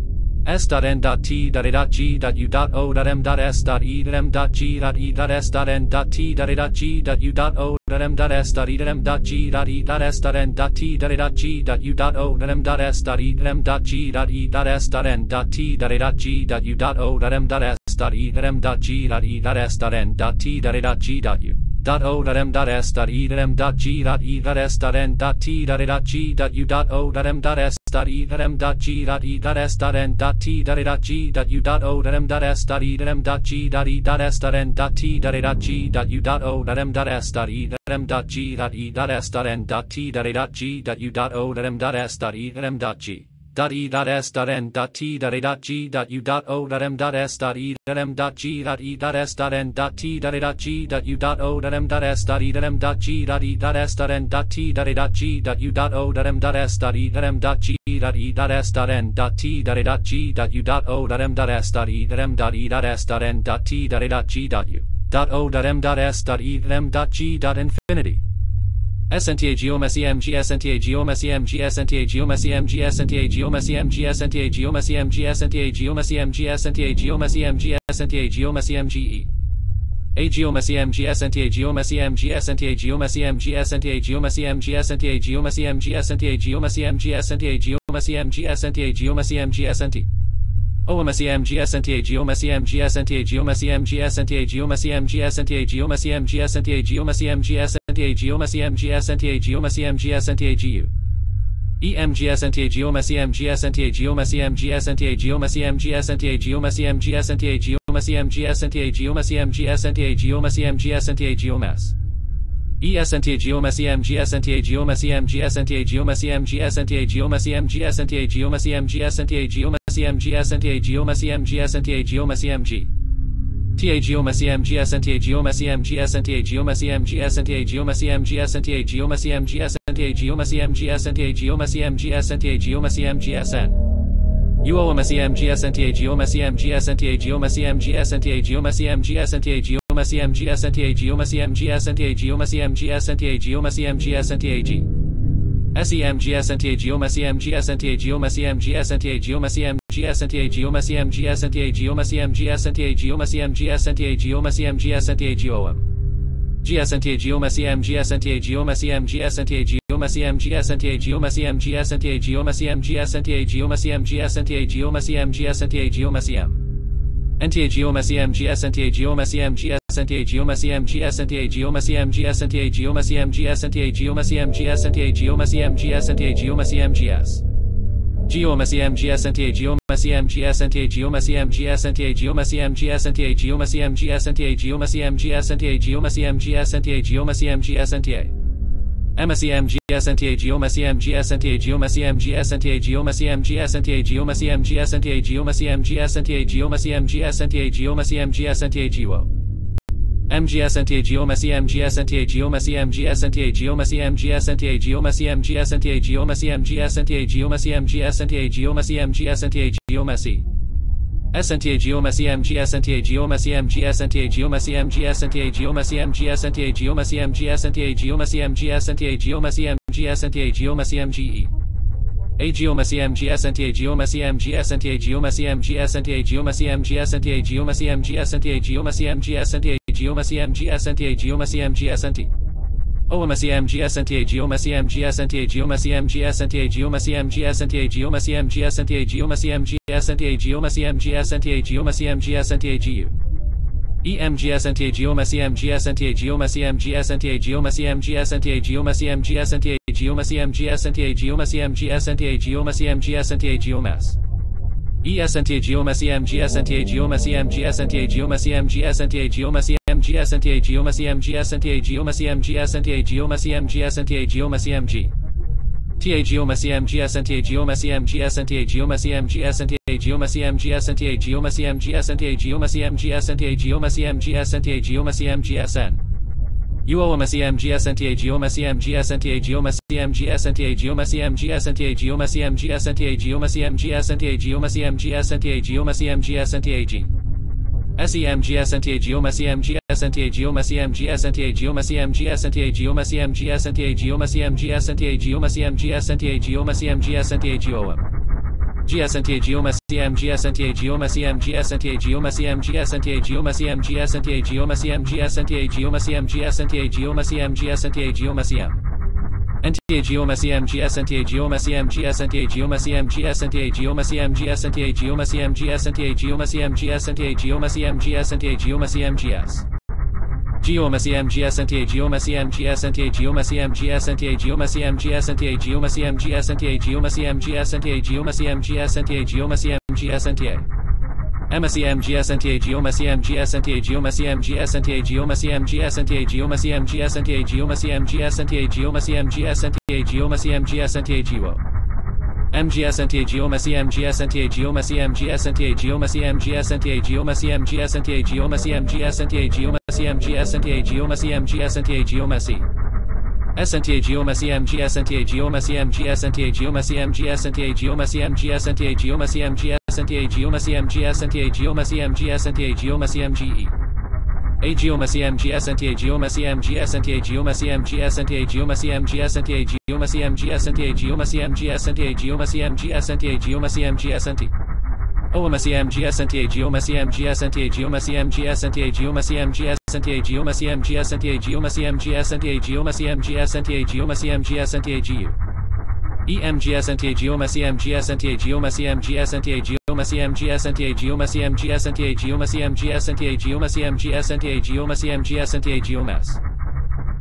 s.n.t.u.o.m.s.t.e.m.g.e.s.n.t.t.g.u dot o dot m dot s dot e dot m dot g dot e dot s dot n dot t dot a dot g dot u dot o dot m dot s dot e dot m dot g dot e dot s dot n dot t dot a dot g dot u dot o dot m dot s dot e dot m dot g dot e dot s dot n dot t dot a dot g dot u dot o dot m dot s dot e dot m dot g dot e dot s dot n dot t dot a dot g dot u dot o dot m dot s dot e dot m dot g dot e dot s dot n dot t dot a dot g dot u dot o dot m dot s dot e dot m dot g dot e dot s dot n dot t dot a dot g dot u dot o dot m dot s dot e dot m dot g dot e dot s dot n dot t dot a dot g dot u dot o dot m dot s dot e dot m dot g dot e dot s dot n dot t dot a dot g dot u dot o dot m dot s dot e dot m dot e dot s dot n dot t dot a dot g dot u dot o dot m dot s dot e dot m dot g dot infinity S N T A Geoma CMGS N T A Geoma CMGS N T A Geoma CMGS N T A Geoma CMGS N T A Geoma CMGS N T A Geoma CMGS N T A Geoma CMGS N T A Geoma CMGE A Geoma CMGS N T A Geoma CMGS N T A Geoma CMGS N T A Geoma CMGS N T A Geoma CMGS N T A Geoma CMGS N T A Geoma CMGS N T A Geoma CMGS N T Oama CMGS N T A Geoma CMGS N T A Geoma CMGS N T A Geoma CMGS N T A Geoma CMGS N T A Geoma CMGS N T A Geoma CMGS N T A Geoma CMGS N T A G U E M G S N T A Geoma C M G S N T A Geoma C M G S N T A Geoma C M G S N T A Geoma C M G S N T A Geoma C M G S N T A Geoma C M G S N T A Geoma C M G S N T A Geomas E S N T A Geoma C M G S N T A Geoma C M G S N T A Geoma C M G S N T A Geoma C M G S N T A Geoma C M G S N T A Geoma C M G S N T A Geoma C M G S N T A Geoma C M G T A Geoma C M G S N T A Geoma C M G S N T A Geoma C M G S N T A Geoma C M G S N T A Geoma C M G S N T A Geoma C M G S N T A Geoma C M G S N T A Geoma C M G S N U O M C M G S N T A Geoma C M G S N T A Geoma C M G S N T A Geoma C M G S N T A Geoma C M G S N T A Geoma C M G S N T A Geoma C M G S N T A Geoma C M G S N T A G S E M G S N T A Geoma C M G S N T A Geoma C M G S N T A Geoma C M G S N T A Geoma C M G S N T A Geoma C M G S N T A Geoma C M G S N T A Geoma C M G S N T A Geom G S N T A Geoma C M G S N T A Geoma C M G S N T A Geoma C M G S N T A Geoma C M G S N T A Geoma C M G S N T A Geoma C M G S N T A Geoma C M G S N T A Geoma C M N T A Geoma C M G S N T A Geoma C M G S N T A Geoma C M G S N T A Geoma C M G S N T A Geoma C M G S N T A Geoma C M G S N T A Geoma C M G S N T A Geoma C M G S Geoma C M G S N T A Geoma C M G S N T A Geoma C M G S N T A Geoma C M G S N T A Geoma C M G S N T A Geoma C M G S N T A Geoma C M G S N T A Geoma C M G S N T A M C M G S N T A Geoma C M G S N T A Geoma C M G S N T A Geoma C M G S N T A Geoma C M G S N T A Geoma C M G S N T A Geoma C M G S N T A Geoma C M G S N T A Geo M G S N T A Geoma C M G S N T A Geoma C M G S N T A Geoma C M G S N T A Geoma C M G S N T A Geoma C M G S N T A Geoma C M G S N T A Geoma C M G S N T A Geoma C S N T A Geoma C M G S N T A Geoma C M G S N T A Geoma C M G S N T A Geoma C M G S N T A Geoma C M G S N T A Geoma C M G S N T A Geoma C M G S N T A Geoma C M G E A Geoma C M G S N T A Geoma C M G S N T A Geoma C M G S N T A Geoma C M G S N T A Geoma C M G S N T A Geoma C M G S N T A Geoma C M G S N T A Geoma C M G S N T O M C M G S N T A Geoma C M G S N T A Geoma C M G S N T A Geoma C M G S N T A Geoma C M G S N T A Geoma C M G S N T A Geoma C M G S N T A Geoma C M G S N T A G U E M G S N T A Geoma C M G S N T A Geoma C M G S N T A Geoma C M G S N T A Geoma C M G S N T A Geoma C M G S N T A Geoma C M G S N T A Geoma C M G S N T A Geomas E S N T A Geoma C M G S N T A Geoma C M G S N T A Geoma C M G S N T A Geoma C M G S N T A Geoma C M G S N T A Geoma C M G S N T A Geoma C M G S N T A Geoma C M G T A Geoma C M G S N T A Geoma C M G S N T A Geoma C M G S N T A Geoma C M G S N T A Geoma C M G S N T A Geoma C M G S N T A Geoma C M G S N T A Geoma C M G S N U O M C M G S N T A Geoma C M G S N T A Geoma C M G S N T A Geoma C M G S N T A Geoma C M G S N T A Geoma C M G S N T A Geoma C M G S N T A Geoma C M G S N T A G S E M G S N T A Geoma C M G S N T A Geoma C M G S N T A Geoma C M G S N T A Geoma C M G S N T A Geoma C M G S N T A Geoma C M G S N T A Geoma C M G S N T A Geom G S N T A Geoma C M G S N T A Geoma C M G S N T A Geoma C M G S N T A Geoma C M G S N T A Geoma C M G S N T A Geoma C M G S N T A Geoma C M G S N T A Geoma C M N T A Geoma C M G S N T A Geoma C M G S N T A Geoma C M G S N T A Geoma C M G S N T A Geoma C M G S N T A Geoma C M G S N T A Geoma C M G S N T A Geoma C M G S Geoma C M G S N T A Geoma C M G S N T A Geoma C M G S N T A Geoma C M G S N T A Geoma C M G S N T A Geoma C M G S N T A Geoma C M G S N T A Geoma C M G S N T A M C M G S N T A Geoma C M G S N T A Geoma C M G S N T A Geoma C M G S N T A Geoma C M G S N T A Geoma C M G S N T A Geoma C M G S N T A Geoma C M G S N T A Geo M G S N T A Geoma C M G S N T A Geoma C M G S N T A Geoma C M G S N T A Geoma C M G S N T A Geoma C M G S N T A Geoma C M G S N T A Geoma C M G S N T A Geoma C S N T A Geoma C M G S N T A Geoma C M G S N T A Geoma C M G S N T A Geoma C M G S N T A Geoma C M G S N T A Geoma C M G S N T A Geoma C M G S N T A Geoma C M G E A Geoma C M G S N T A Geoma C M G S N T A Geoma C M G S N T A Geoma C M G S N T A Geoma C M G S N T A Geoma C M G S N T A Geoma C M G S N T A Geoma C M G S N T O M C M G S N T A Geoma C M G S N T A Geoma C M G S N T A Geoma C M G S N T A Geoma C M G S N T A Geoma C M G S N T A Geoma C M G S N T A Geoma C M G S N T A G U E M G S N T A Geoma C M G S N T A Geoma C M G S N T A Geoma C M G S N T A Geoma C M G S N T A Geoma C M G S N T A Geoma C M G S N T A Geoma C M G S N T A Geoma C M G S N T A Geomas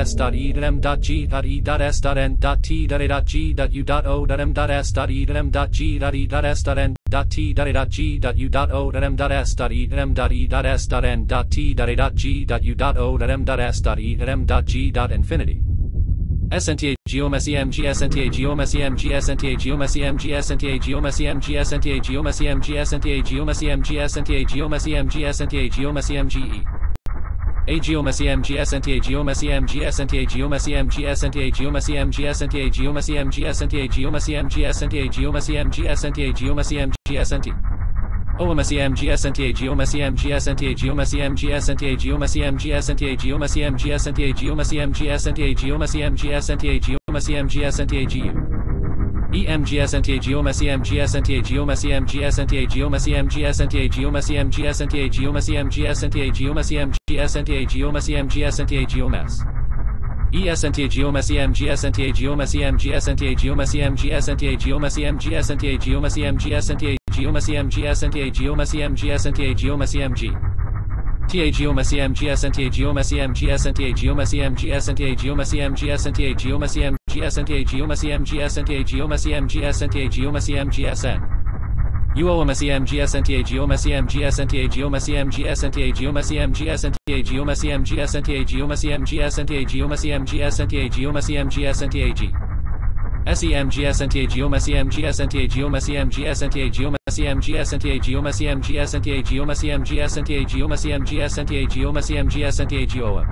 s dot e dot m dot g dot e dot s dot n dot t dot a dot g dot u dot o dot m dot s dot e dot m dot g dot e dot s dot n dot t dot a dot g dot u dot o dot m dot s dot e dot m dot e dot s dot n dot t dot a dot g dot u dot o dot m dot s dot e dot m dot g dot infinity. Senta geomacy mg senta geomacy mg senta geomacy mg senta geomacy mg senta geomacy mg senta geomacy mg senta geomacy mg senta geomacy mg a geomacy mg senta geomacy mg senta geomacy mg senta geomacy mg senta geomacy mg senta geomacy mg senta geomacy mg senta geomacy mg senta Oamacy mg senta geomacy mg senta geomacy mg senta geomacy mg senta geomacy mg senta geomacy mg senta geomacy mg senta geomacy mg senta gu emg senta geomacy mg senta geomacy mg senta geomacy mg senta geomacy mg senta geomacy mg senta geomacy mg senta geomacy mg senta geomas E senta geomacy mg senta geomacy mg senta geomacy mg senta geomacy mg senta geomacy mg senta geomacy mg senta geomacy mg senta geomacy mg ta geomacy mg senta geomacy mg senta geomacy mg senta geomacy mg senta geomacy mg senta geomacy mg senta geomacy mg senta geomacy mg sn Uoamacy mg senta geomacy mg senta geomacy mg senta geomacy mg senta geomacy mg senta geomacy mg senta geomacy mg senta geomacy mg senta g semg senta geomacy mg senta geomacy mg senta geomacy mg senta geomacy mg senta geomacy mg senta geomacy mg senta geomacy mg senta geom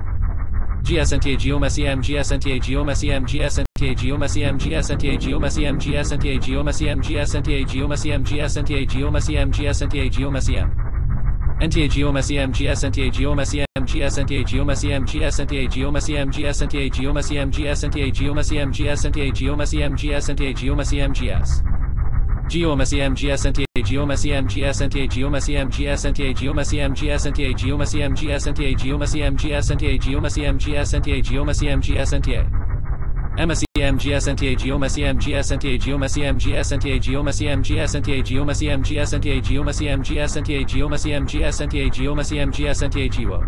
G senta geomacy mg senta geomacy mg senta geomacy mg senta geomacy mg senta geomacy mg senta geomacy mg senta geomacy mg senta geomacy m Enta geomacy mg senta geomacy mg senta geomacy mg senta geomacy mg senta geomacy mg senta geomacy mg senta geomacy mg senta geomacy mgs Geomacy mg senta geomacy mg senta geomacy mg senta geomacy mg senta geomacy mg senta geomacy mg senta geomacy mg senta geomacy mg senta Emacy mg senta geomacy mg senta geomacy mg senta geomacy mg senta geomacy mg senta geomacy mg senta geomacy mg senta geomacy mg senta geo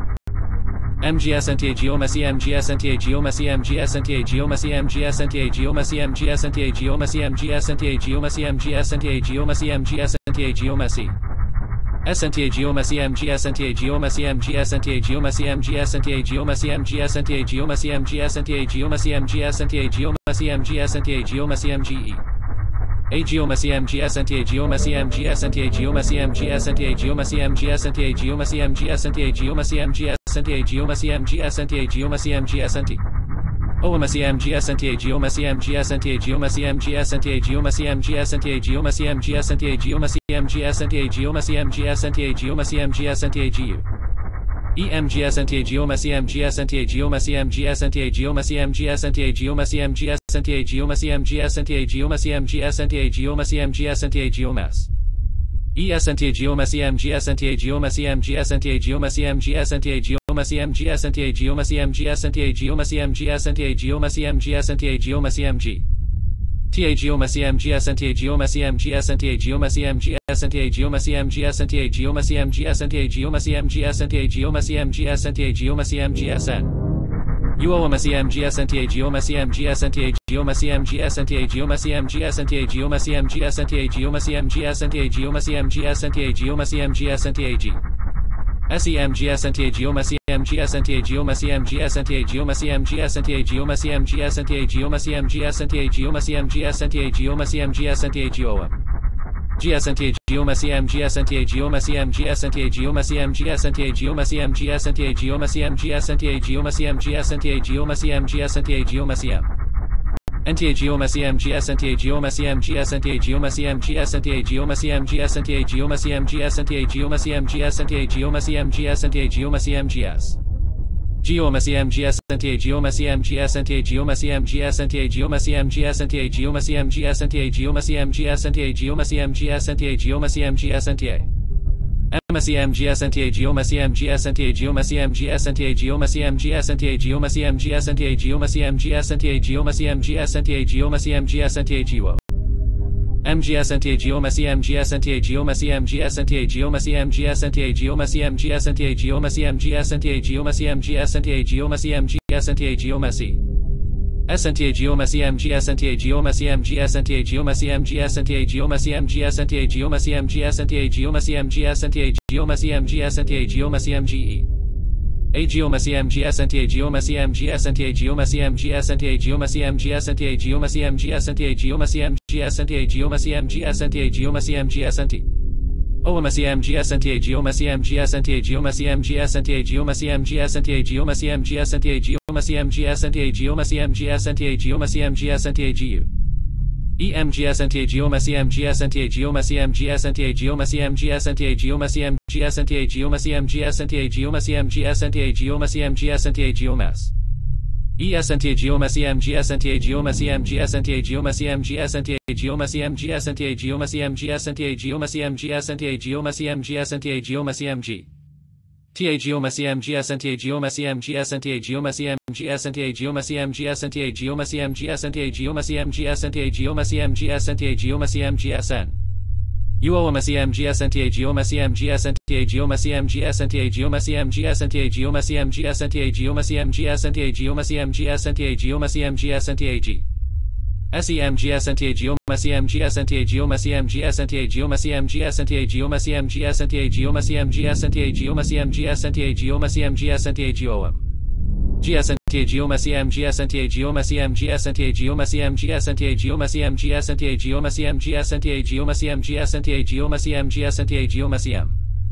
mg senta geomacy mg senta geomacy mg senta geomacy mg senta geomacy mg senta geomacy mg senta geomacy mg senta geomacy mg senta geomacy Senta geomacy mg senta geomacy mg senta geomacy mg senta geomacy mg senta geomacy mg senta geomacy mg senta geomacy mg senta geomacy mg a geomacy mg senta geomacy mg senta geomacy mg senta geomacy mg senta geomacy mg senta geomacy mg senta geomacy mg senta geomacy mg senta Oamacy mg senta geomacy mg senta geomacy mg senta geomacy mg senta geomacy mg senta geomacy mg senta geomacy mg senta geomacy mg senta gu emg senta geomacy mg senta geomacy mg senta geomacy mg senta geomacy mg senta geomacy mg senta geomacy mg senta geomacy mg senta geomas E senta geomacy mg senta geomacy mg senta geomacy mg senta geomacy mg senta geomacy mg senta geomacy mg senta geomacy mg senta geomacy mg ta geomacy mg senta geomacy mg senta geomacy mg senta geomacy mg senta geomacy mg senta geomacy mg senta geomacy mg senta geomacy mg sn Uoamacy mg senta geomacy mg senta geomacy mg senta geomacy mg senta geomacy mg senta geomacy mg senta geomacy mg senta geomacy mg senta g semg senta geomacy mg senta geomacy mg senta geomacy mg senta geomacy mg senta geomacy mg senta geomacy mg senta geomacy mg senta geom GSNTA Geoma CM GSNTA Geoma CM GSNTA Geoma CM GSNTA Geoma CM GSNTA Geoma CM GSNTA Geoma CM GSNTA Geoma CM GSNTA Geoma CM NTA Geoma CM GSNTA Geoma CM GSNTA Geoma CM GSNTA Geoma CM GSNTA Geoma CM GSNTA Geoma CM GSNTA Geoma CM GSNTA Geoma CM GS Geoma CM GSNTA Geoma CM GSNTA Geoma CM GSNTA Geoma CM GSNTA Geoma CM GSNTA Geoma CM GSNTA Geoma CM GSNTA Geoma CM GSNTA MSCM GSNTA Geoma CM GSNTA Geoma CM GSNTA Geoma CM GSNTA Geoma CM GSNTA Geoma CM GSNTA Geoma CM GSNTA Geoma CM GSNTA Gewo M GSNTA Geoma CM GSNTA Geoma CM GSNTA Geoma CM GSNTA Geoma CM GSNTA Geoma CM GSNTA Geoma CM GSNTA Geoma CM GSNTA Geoma C SNTA Geoma CM GSNTA Geoma CM GSNTA Geoma CM GSNTA Geoma CM GSNTA Geoma CM GSNTA Geoma CM GSNTA Geoma CM GSNTA Geoma CM GE A Geoma CM GSNTA Geoma CM GSNTA Geoma CM GSNTA Geoma CM GSNTA Geoma CM GSNTA Geoma CM GSNTA Geoma CM GSNTA Geoma CM GSNT OMA CM GSNTA Geoma CM GSNTA Geoma CM GSNTA Geoma CM GSNTA Geoma CM GSNTA Geoma CM GSNTA Geoma CM GSNTA Geoma CM GSNTA GU E M GSNTA Geoma CM GSNTA Geoma CM GSNTA Geoma CM GSNTA Geoma CM GSNTA Geoma CM GSNTA Geoma CM GSNTA Geoma CM GSNTA Geomas ESNTA Geoma CM GSNTA Geoma CM GSNTA Geoma CM GSNTA Geoma CM GSNTA Geoma CM GSNTA Geoma CM GSNTA Geoma CM GSNTA Geoma CM G TA Geoma CM GSNTA Geoma CM GSNTA Geoma CM GSNTA Geoma CM GSNTA Geoma CM GSNTA Geoma CM GSNTA Geoma CM GSNTA Geoma CM GSN UOMA CM GSNTA Geoma CM GSNTA Geoma CM GSNTA Geoma CM GSNTA Geoma CM GSNTA Geoma CM GSNTA Geoma CM GSNTA Geoma CM GSNTA G SEM GSNTA Geoma CM GSNTA Geoma CM GSNTA Geoma CM GSNTA Geoma CM GSNTA Geoma CM GSNTA Geoma CM GSNTA Geoma CM GSNTA GOM GSNTA Geoma CM GSNTA Geoma CM GSNTA Geoma CM GSNTA Geoma CM GSNTA Geoma CM GSNTA Geoma CM GSNTA Geoma CM GSNTA Geoma CM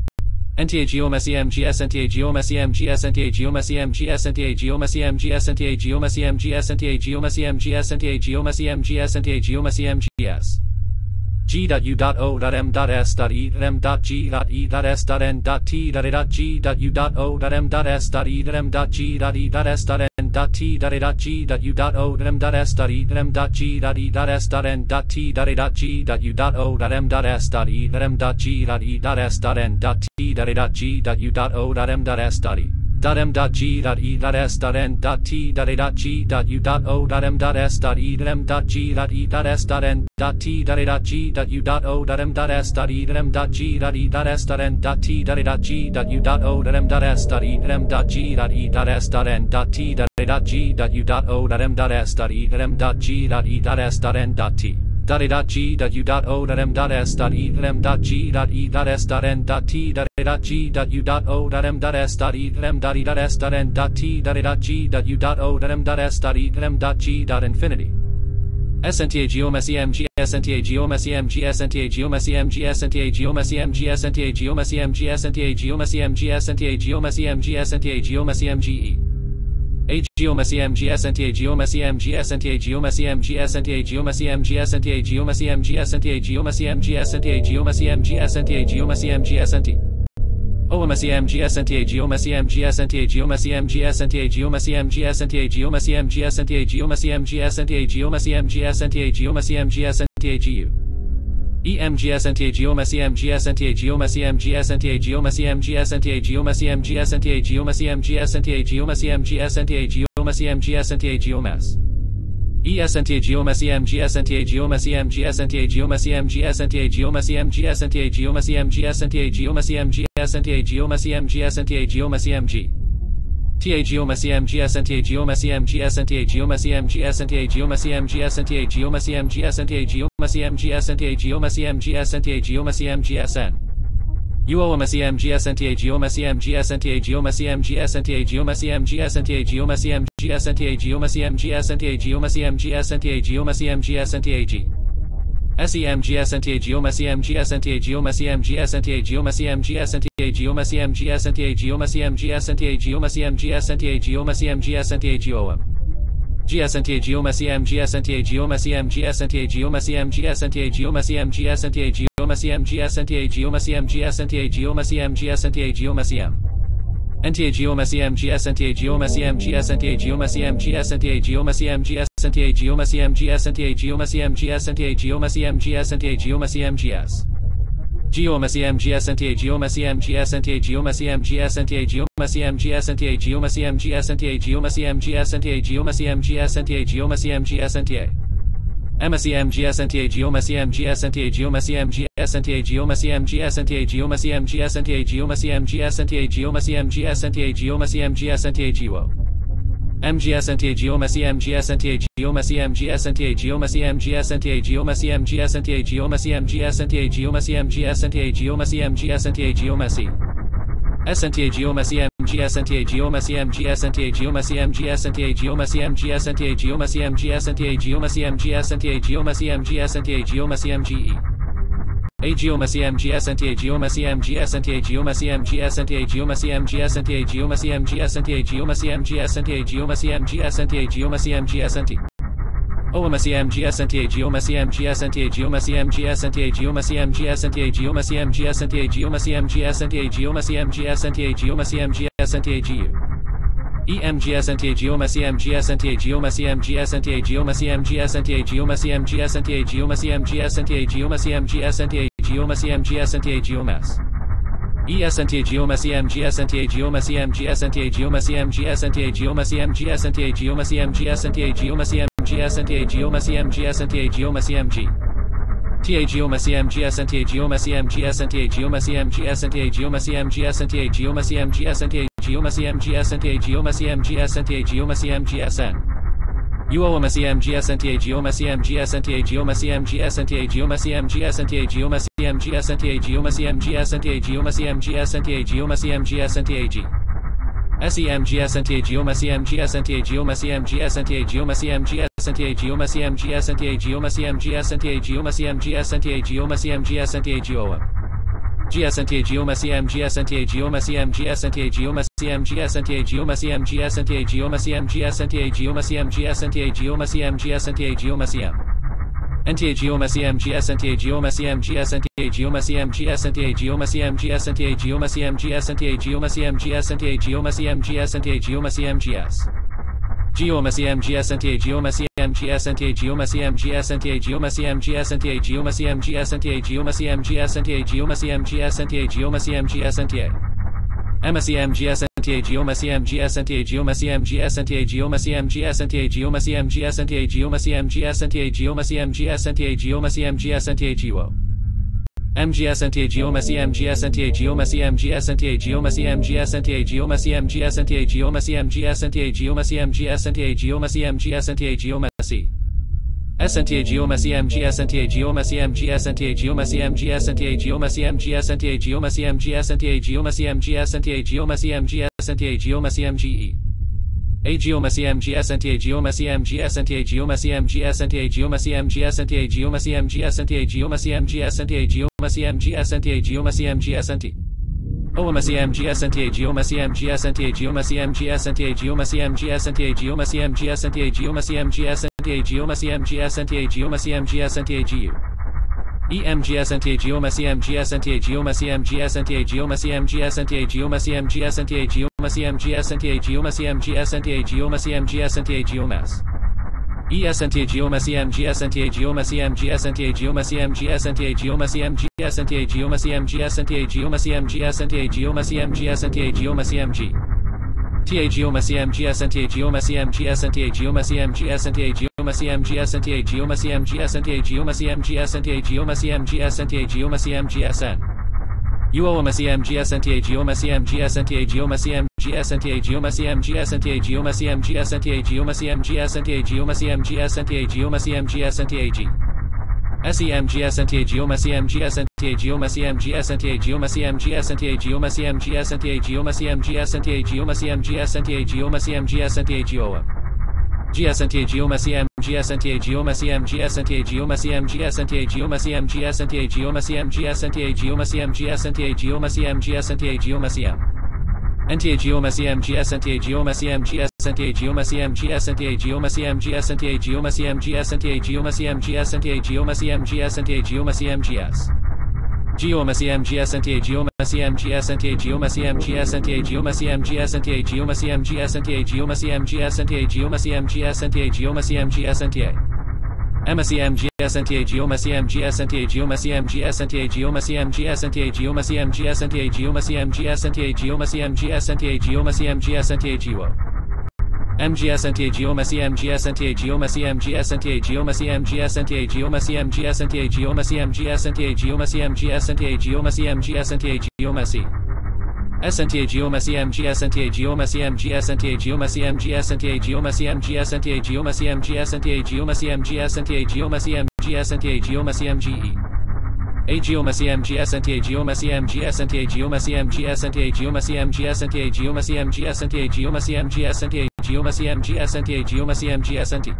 NTA Geoma CM GSNTA Geoma CM GSNTA Geoma CM GSNTA Geoma CM GSNTA Geoma CM GSNTA Geoma CM GSNTA Geoma CM GSNTA Geoma CM GS G.U.O.M.S.E.M.G.S.N.T.E.M.G.S.N.T.G.U.M.S.E.M.G.S.N.T.E.M.G.S.N.T.E.M.G.S.N.T.G.U.M.S.M Infinity SNTA Geoma CM GSNTA Geoma CM GSNTA Geoma CM GSNTA Geoma CM GSNTA Geoma CM GSNTA Geoma CM GSNTA Geoma CM GSNTA Geoma CM GE A Geoma CM GSNTA Geoma CM GSNTA Geoma CM GSNTA Geoma CM GSNTA Geoma CM GSNTA Geoma CM GSNTA Geoma CM GSNTA Geoma CM GSNT OMA CM GSNTA Geoma CM GSNTA Geoma CM GSNTA Geoma CM GSNTA Geoma CM GSNTA Geoma CM GSNTA Geoma CM GSNTA Geoma CM GSNTA GU E M GSNTA Geoma CM GSNTA Geoma CM GSNTA Geoma CM GSNTA Geoma CM GSNTA Geoma CM GSNTA Geoma CM GSNTA Geoma CM GSNTA Geomas ESNTA Geoma CM GSNTA Geoma CM GSNTA Geoma CM GSNTA Geoma CM GSNTA Geoma CM GSNTA Geoma CM GSNTA Geoma CM GSNTA Geoma CM G TA Geoma CM GSNTA Geoma CM GSNTA Geoma CM GSNTA Geoma CM GSNTA Geoma CM GSNTA Geoma CM GSNTA Geoma CM GSNTA Geoma CM GSN UOMA CM GSNTA Geoma CM GSNTA Geoma CM GSNTA Geoma CM GSNTA Geoma CM GSNTA Geoma CM GSNTA Geoma CM GSNTA Geoma CM GSNTA G SEMGS NTA Geoma CMGS NTA Geoma CMGS NTA Geoma CMGS NTA Geoma CMGS NTA Geoma CMGS NTA Geoma CMGS NTA Geoma CMGS NTA Geoma GS NTA Geoma CMGS NTA Geoma CMGS NTA Geoma CMGS NTA Geoma CMGS NTA Geoma CMGS NTA Geoma CMGS NTA Geoma CMGS NTA Geoma CM NTA Geoma CMGS NTA Geoma CMGS NTA Geoma CMGS NTA Geoma CMGS NTA Geoma CMGS NTA Geoma CMGS NTA Geoma CMGS NTA Geoma CMGS Geoma CMGS NTA Geoma CMGS NTA Geoma CMGS NTA Geoma CMGS NTA Geoma CMGS NTA Geoma CMGS NTA Geoma CMGS NTA Geoma CMGS NTA Emma CMGS NTA Geoma CMGS NTA Geoma CMGS NTA Geoma CMGS NTA Geoma CMGS NTA Geoma CMGS NTA Geoma CMGS NTA Geoma CMGS NTA Geo MGS NTA Geoma CMGS NTA Geoma CMGS NTA Geoma CMGS NTA Geoma CMGS NTA Geoma CMGS NTA Geoma CMGS NTA Geoma CMGS NTA Geoma C SNTA Geoma CMGS NTA Geoma CMGS NTA Geoma CMGS NTA Geoma CMGS NTA Geoma CMGS NTA Geoma CMGS NTA Geoma CMGS NTA Geoma CMGE A Geoma CMGS NTA Geoma CMGS NTA Geoma CMGS NTA Geoma CMGS NTA Geoma CMGS NTA Geoma CMGS NTA Geoma CMGS NTA Geoma CMGS NTA OMA CMGS NTA Geoma CMGS NTA Geoma CMGS NTA Geoma CMGS NTA Geoma CMGS NTA Geoma CMGS NTA Geoma CMGS NTA Geoma CMGS NTA GU EMGS NTA Geoma CMGS NTA Geoma CMGS NTA Geoma CMGS NTA Geoma CMGS NTA Geoma CMGS NTA Geoma CMGS NTA Geoma CMGS NTA Geomas ES NTA Geoma CMGS NTA Geoma CMGS NTA Geoma CMGS NTA Geoma CMGS NTA Geoma CMGS NTA Geoma CMGS NTA Geoma CMGS NTA Geoma CMG TA Geoma CMGS NTA Geoma CMGS NTA Geoma CMGS NTA Geoma CMGS NTA Geoma CMGS NTA Geoma CMGS NTA Geoma CMGS NTA Geoma CMGS N UOMA CMGS NTA Geoma CMGS NTA Geoma CMGS NTA Geoma CMGS NTA Geoma CMGS NTA Geoma CMGS NTA Geoma CMGS NTA Geoma CMGS NTA G SEMGS NTA Geoma CMGS NTA Geoma CMGS NTA Geoma CMGS NTA Geoma CMGS NTA Geoma CMGS NTA Geoma CMGS NTA Geoma CMGS NTA Geoma GS NTA Geoma CMGS NTA Geoma CMGS NTA Geoma CMGS NTA Geoma CMGS NTA Geoma CMGS NTA Geoma CMGS NTA Geoma CMGS NTA Geoma CM NTA Geoma CMGS NTA Geoma CMGS NTA Geoma CMGS NTA Geoma CMGS NTA Geoma CMGS NTA Geoma CMGS NTA Geoma CMGS NTA Geoma CMGS Geoma CMGS NTA Geoma CMGS NTA Geoma CMGS NTA Geoma CMGS NTA Geoma CMGS NTA Geoma CMGS NTA Geoma CMGS NTA Geoma CMGS NTA Emma CMGS NTA Geoma CMGS NTA Geoma CMGS NTA Geoma CMGS NTA Geoma CMGS NTA Geoma CMGS NTA Geoma CMGS NTA Geoma CMGS NTA Geo MGS NTA Geoma CMGS NTA Geoma CMGS NTA Geoma CMGS NTA Geoma CMGS NTA Geoma CMGS NTA Geoma CMGS NTA Geoma CMGS NTA Geoma C SNTA Geoma CMGS NTA Geoma CMGS NTA Geoma CMGS NTA Geoma CMGS NTA Geoma CMGS NTA Geoma CMGS NTA Geoma CMGS NTA Geoma CMGE A Geoma CMGS NTA Geoma CMGS NTA Geoma CMGS NTA Geoma CMGS NTA Geoma CMGS NTA Geoma CMGS NTA Geoma CMGS NTA Geoma CMGS NTA OMA CMGS NTA Geoma CMGS NTA Geoma CMGS NTA Geoma CMGS NTA Geoma CMGS NTA Geoma CMGS NTA Geoma CMGS NTA Geoma CMGS NTA GU EMGS NTA Geoma CMGS NTA Geoma CMGS NTA Geoma CMGS NTA Geoma CMGS NTA Geoma CMGS NTA Geoma CMGS NTA Geoma CMGS NTA Geomas ES NTA Geoma CMGS NTA Geoma CMGS NTA Geoma CMGS NTA Geoma CMGS NTA Geoma CMGS NTA Geoma CMGS NTA Geoma CMGS NTA Geoma CMG TA Geoma CMGS NTA Geoma CMGS NTA Geoma CMGS NTA Geoma CMGS NTA Geoma CMGS NTA Geoma CMGS NTA Geoma CMGS NTA Geoma CMGS N UOMA CMGS NTA Geoma CMGS NTA Geoma CMGS NTA Geoma CMGS NTA Geoma CMGS NTA Geoma CMGS NTA Geoma CMGS NTA Geoma CMGS NTA G SEMGS NTA Geoma CMGS NTA Geoma CMGS NTA Geoma CMGS NTA Geoma CMGS NTA Geoma CMGS NTA Geoma CMGS NTA Geoma CMGS NTA Geoma GSNTA Geomacy M GSNTA Geomacy M GSNTA Geomacy M GSNTA Geomacy M GSNTA Geomacy M GSNTA Geomacy M GSNTA Geomacy M GSNTA Geomacy M NTA Geomacy M GSNTA Geomacy M GSNTA Geomacy M GSNTA Geomacy M GSNTA Geomacy M GSNTA Geomacy M GSNTA Geomacy M GSNTA Geomacy M GS Geomacy M GSNTA Geomacy M GSNTA Geomacy M GSNTA Geomacy M GSNTA Geomacy M GSNTA Geomacy M GSNTA Geomacy M GSNTA Geomacy M GSNTA MSC M GSNTA Geomacy M GSNTA Geomacy M GSNTA Geomacy M GSNTA Geomacy M GSNTA Geomacy M GSNTA Geomacy M GSNTA Geomacy M GSNTA Gewo M GSNTA Geomacy M GSNTA Geomacy M GSNTA Geomacy M GSNTA Geomacy M GSNTA Geomacy M GSNTA Geomacy M GSNTA Geomacy M GSNTA Geomacy SNTA Geomacy M GSNTA Geomacy M GSNTA Geomacy M GSNTA Geomacy M GSNTA Geomacy M GSNTA Geomacy M GSNTA Geomacy M GSNTA Geomacy M GE A Geomacy M GSNTA Geomacy M GSNTA Geomacy M GSNTA Geomacy M GSNTA Geomacy M GSNTA Geomacy M GSNTA Geomacy M GSNTA Geomacy M GSNT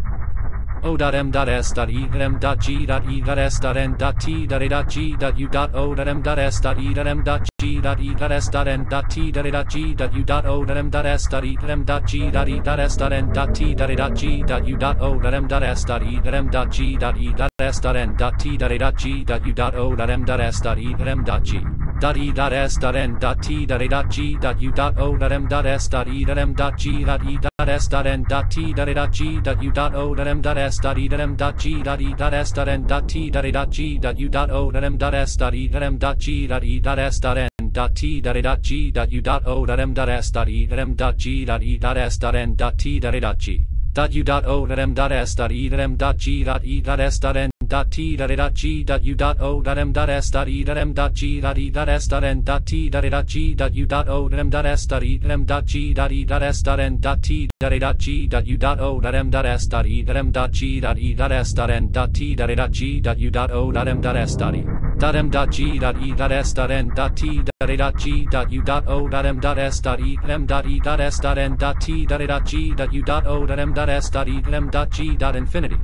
O.M.S.E.M.G.E.M.G.S.N.T.E.M.G.E.M.S.E.M.G.S.N.T.E.M.G. dot e dot s dot n dot t dot a dot g dot u dot o dot m dot s dot e dot m dot g dot e dot s dot n dot t dot a dot g dot u dot o dot m dot s dot e dot m dot g dot e dot s dot n dot t dot a dot g dot u dot o dot m dot s dot e dot m dot g dot e dot s dot n dot t dot a dot g dot u dot o dot m dot s dot e dot m dot g dot e dot s dot n dot t dot a dot g dot u dot o dot m dot s dot e dot m dot g dot e dot s dot n dot t dot a dot g dot u dot o dot m dot s dot e dot m dot g dot e dot s dot n dot t dot a dot g dot u dot o dot m dot s dot e dot m dot g dot e dot s dot n dot t dot a dot g dot u dot o dot m dot s dot e dot m dot g dot e dot s dot n dot t dot a dot g dot u dot o dot m dot s dot e dot m dot g dot e dot s dot n dot t dot a dot g dot u dot o dot m dot s dot e dot m dot e dot s dot n dot t dot a dot g dot u dot o dot m dot s dot e dot m dot g dot infinity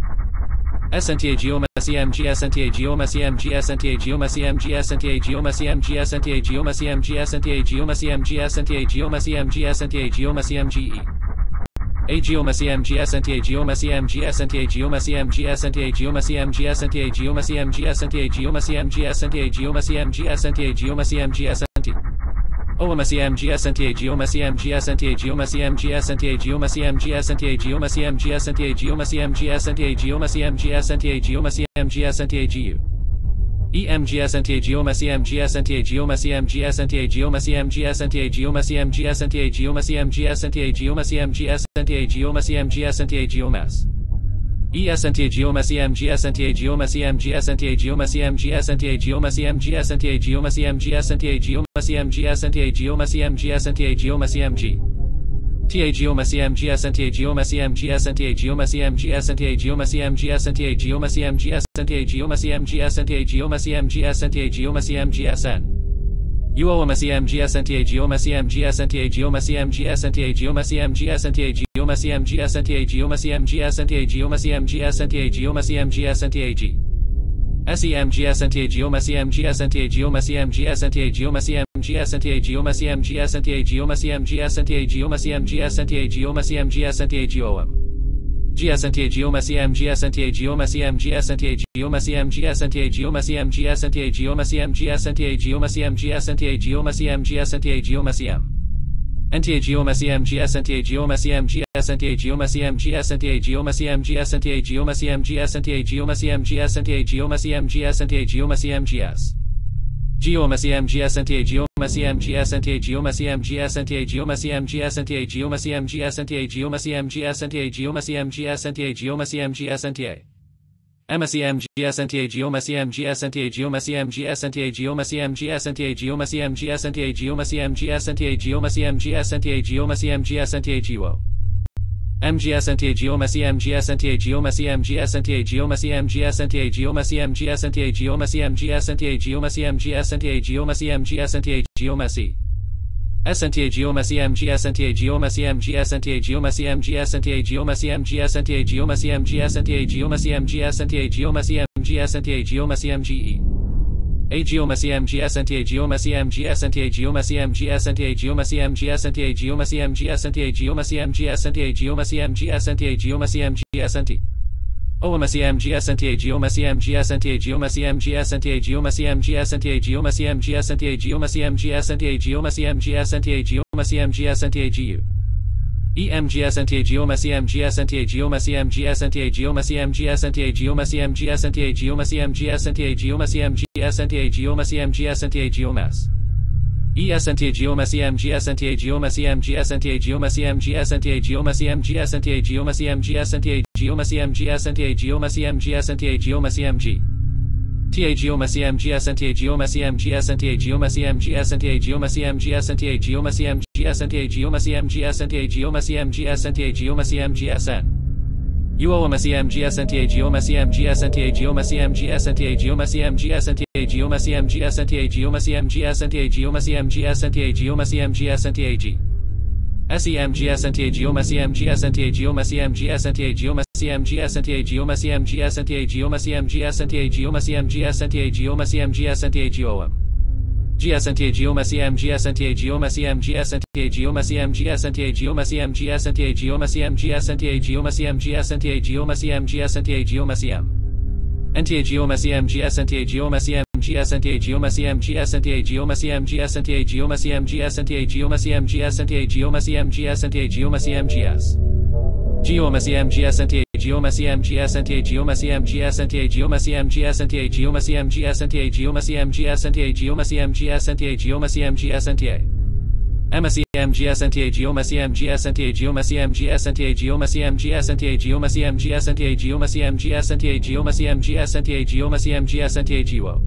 SNTA Geomacy M GSNTA Geomacy M GSNTA Geomacy M GSNTA Geomacy M GSNTA Geomacy M GSNTA Geomacy M GSNTA Geomacy M GSNTA Geomacy M GE A Geomacy M GSNTA Geomacy M GSNTA Geomacy M GSNTA Geomacy M GSNTA Geomacy M GSNTA Geomacy M GSNTA Geomacy M GSNTA Geomacy M GSNT O M S E M GSNTA Geomacy M GSNTA Geomacy M GSNTA Geomacy M GSNTA Geomacy M GSNTA Geomacy M GSNTA Geomacy M GSNTA Geomacy M GSNTA GU E M GSNTA Geomacy M GSNTA Geomacy M GSNTA Geomacy M GSNTA Geomacy M GSNTA Geomacy M GSNTA Geomacy M GSNTA Geomacy M GSNTA Geomas E S N T A Geomacy M GSNTA Geomacy M GSNTA Geomacy M GSNTA Geomacy M GSNTA Geomacy M GSNTA Geomacy M GSNTA Geomacy M GSNTA Geomacy M G T A Geomacy M GSNTA Geomacy M GSNTA Geomacy M GSNTA Geomacy M GSNTA Geomacy M GSNTA Geomacy M GSNTA Geomacy M GSNTA Geomacy M GSN U O M S E M GSNTA Geomacy M GSNTA Geomacy M GSNTA Geomacy M GSNTA Geomacy M GSNTA Geomacy M GSNTA Geomacy M GSNTA Geomacy M GSNTA G S E M GSNTA Geomacy M GSNTA Geomacy M GSNTA Geomacy M GSNTA Geomacy M GSNTA Geomacy M GSNTA Geomacy M GSNTA Geomacy M GSNTA GOM GSNTA Geomacy M GSNTA Geomacy M GSNTA Geomacy M GSNTA Geomacy M GSNTA Geomacy M GSNTA Geomacy M GSNTA Geomacy M GSNTA Geomacy M N T A Geomacy M GSNTA Geomacy M GSNTA Geomacy M GSNTA Geomacy M GSNTA Geomacy M GSNTA Geomacy M GSNTA Geomacy M GSNTA Geomacy M GS Geomacy M GSNTA Geomacy M GSNTA Geomacy M GSNTA Geomacy M GSNTA Geomacy M GSNTA Geomacy M GSNTA Geomacy M GSNTA Geomacy M GSNTA M S E M GSNTA Geomacy M GSNTA Geomacy M GSNTA Geomacy M GSNTA Geomacy M GSNTA Geomacy M GSNTA Geomacy M GSNTA Geomacy M GSNTA Gewo M GSNTA Geomacy M GSNTA Geomacy M GSNTA Geomacy M GSNTA Geomacy M GSNTA Geomacy M GSNTA Geomacy M GSNTA Geomacy M GSNTA Geomacy SNTA Geoma CMG SNTA Geoma CMG SNTA Geoma CMG SNTA Geoma CMG SNTA Geoma CMG SNTA Geoma CMG SNTA Geoma CMG SNTA Geoma CMG A Geoma CMG SNTA Geoma CMG SNTA Geoma CMG SNTA Geoma CMG SNTA Geoma CMG SNTA Geoma CMG SNTA Geoma CMG SNTA Geoma CMG SNT OMA CMG SNTA Geoma CMG SNTA Geoma CMG SNTA Geoma CMG SNTA Geoma CMG SNTA Geoma CMG SNTA Geoma CMG SNTA Geoma CMG SNTA GU EMG SNTA Geoma CMG SNTA Geoma CMG SNTA Geoma CMG SNTA Geoma CMG SNTA Geoma CMG SNTA Geoma CMG SNTA Geoma CMG SNTA Geomas E SNTA Geoma CMG SNTA Geoma CMG SNTA Geoma CMG SNTA Geoma CMG SNTA Geoma CMG SNTA Geoma CMG SNTA Geoma CMG SNTA Geoma CMG TA Geoma CMG SNTA Geoma CMG SNTA Geoma CMG SNTA Geoma CMG SNTA Geoma CMG SNTA Geoma CMG SNTA Geoma CMG SNTA Geoma CMG SN UOMA CMG SNTA Geoma CMG SNTA Geoma CMG SNTA Geoma CMG SNTA Geoma CMG SNTA Geoma CMG SNTA Geoma CMG SNTA Geoma CMG SNTA G SEMG SNTA Geoma CMG SNTA Geoma CMG SNTA Geoma CMG SNTA Geoma CMG SNTA Geoma CMG SNTA Geoma CMG SNTA Geoma CMG SNTA GOM G SNTA Geoma CMG SNTA Geoma CMG SNTA Geoma CMG SNTA Geoma CMG SNTA Geoma CMG SNTA Geoma CMG SNTA Geoma CMG SNTA Geoma CM NTA Geoma CMG SNTA Geoma CMG SNTA Geoma CMG SNTA Geoma CMG SNTA Geoma CMG SNTA Geoma CMG SNTA Geoma CMG SNTA Geoma CMGS Geoma CMG SNTA Geoma CMG SNTA Geoma CMG SNTA Geoma CMG SNTA Geoma CMG SNTA Geoma CMG SNTA Geoma CMG SNTA Geoma CMG SNTA EMA CMG SNTA Geoma CMG SNTA Geoma CMG SNTA Geoma CMG SNTA Geoma CMG SNTA Geoma CMG SNTA Geoma CMG SNTA Geoma CMG SNTA GEO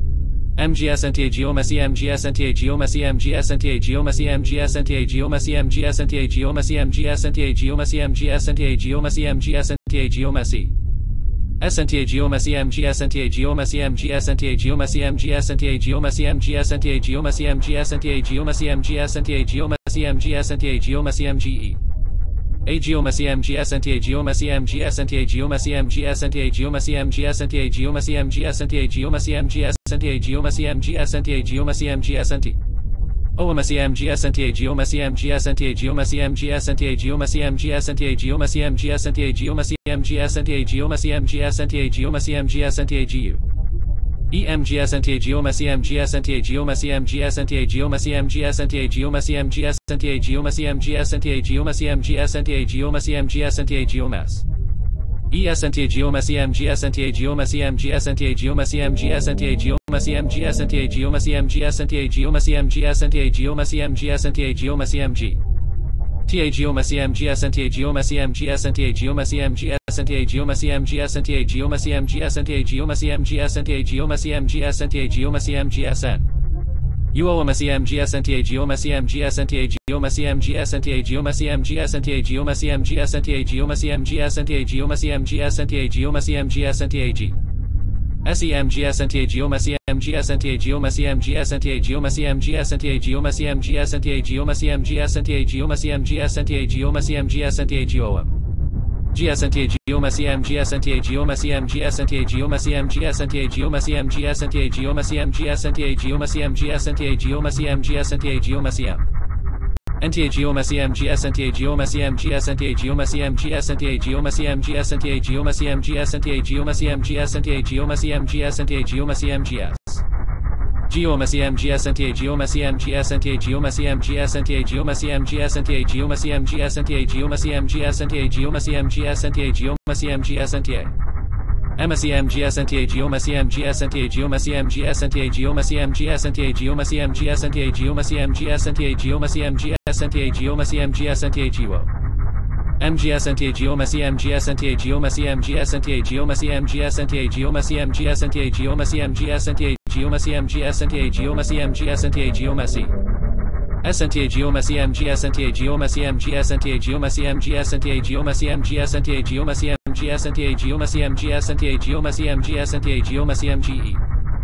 M G SNTA Geoma CMG SNTA Geoma CMG SNTA Geoma CMG SNTA Geoma CMG SNTA Geoma CMG SNTA Geoma CMG SNTA Geoma CMG SNTA Geoma C SNTA Geoma CMG SNTA Geoma CMG SNTA Geoma CMG SNTA Geoma CMG SNTA Geoma CMG SNTA Geoma CMG SNTA Geoma CMG SNTA Geoma CMG A Geoma CMG SNTA Geoma CMG SNTA Geoma CMG SNTA Geoma CMG SNTA Geoma CMG SNTA Geoma CMG SNTA Geoma CMG SNTA Geoma CMG SNT OMA CMG SNTA Geoma CMG SNTA Geoma CMG SNTA Geoma CMG SNTA Geoma CMG SNTA Geoma CMG SNTA Geoma CMG SNTA Geoma CMG SNTA GU EMG SNTA Geoma CMG SNTA Geoma CMG SNTA Geoma CMG SNTA Geoma CMG SNTA Geoma CMG SNTA Geoma CMG SNTA Geoma CMG SNTA Geomas E SNTA Geoma CMG SNTA Geoma CMG SNTA Geoma CMG SNTA Geoma CMG SNTA Geoma CMG SNTA Geoma CMG SNTA Geoma CMG SNTA Geoma CMG TA Geoma CMG SNTA Geoma CMG SNTA Geoma CMG SNTA Geoma CMG SNTA Geoma CMG SNTA Geoma CMG SNTA Geoma CMG SNTA Geoma CMG SN UOMA CMG SNTA Geoma CMG SNTA Geoma CMG SNTA Geoma CMG SNTA Geoma CMG SNTA Geoma CMG SNTA Geoma CMG SNTA Geoma CMG SNTA G SEMG SNTA Geoma CMG SNTA Geoma CMG SNTA Geoma CMG SNTA Geoma CMG SNTA Geoma CMG SNTA Geoma CMG SNTA Geoma CMG SNTA GOM G SNTA Geoma CMG SNTA Geoma CMG SNTA Geoma CMG SNTA Geoma CMG SNTA Geoma CMG SNTA Geoma CMG SNTA Geoma CMG SNTA Geoma CM NTA Geoma CMG SNTA Geoma CMG SNTA Geoma CMG SNTA Geoma CMG SNTA Geoma CMG SNTA Geoma CMG SNTA Geoma CMG SNTA Geoma CMGS Geoma CMG SNTA Geoma CMG SNTA Geoma CMG SNTA Geoma CMG SNTA Geoma CMG SNTA Geoma CMG SNTA Geoma CMG SNTA Geoma CMG SNTA EMA CMG SNTA Geoma CMG SNTA Geoma CMG SNTA Geoma CMG SNTA Geoma CMG SNTA Geoma CMG SNTA Geoma CMG SNTA Geoma CMG SNTA GEO M G SNTA Geoma CMG SNTA Geoma CMG SNTA Geoma CMG SNTA Geoma CMG SNTA Geoma CMG SNTA Geoma CMG SNTA Geoma CMG SNTA Geoma C SNTA Geoma CMG SNTA Geoma CMG SNTA Geoma CMG SNTA Geoma CMG SNTA Geoma CMG SNTA Geoma CMG SNTA Geoma CMG SNTA Geoma CMG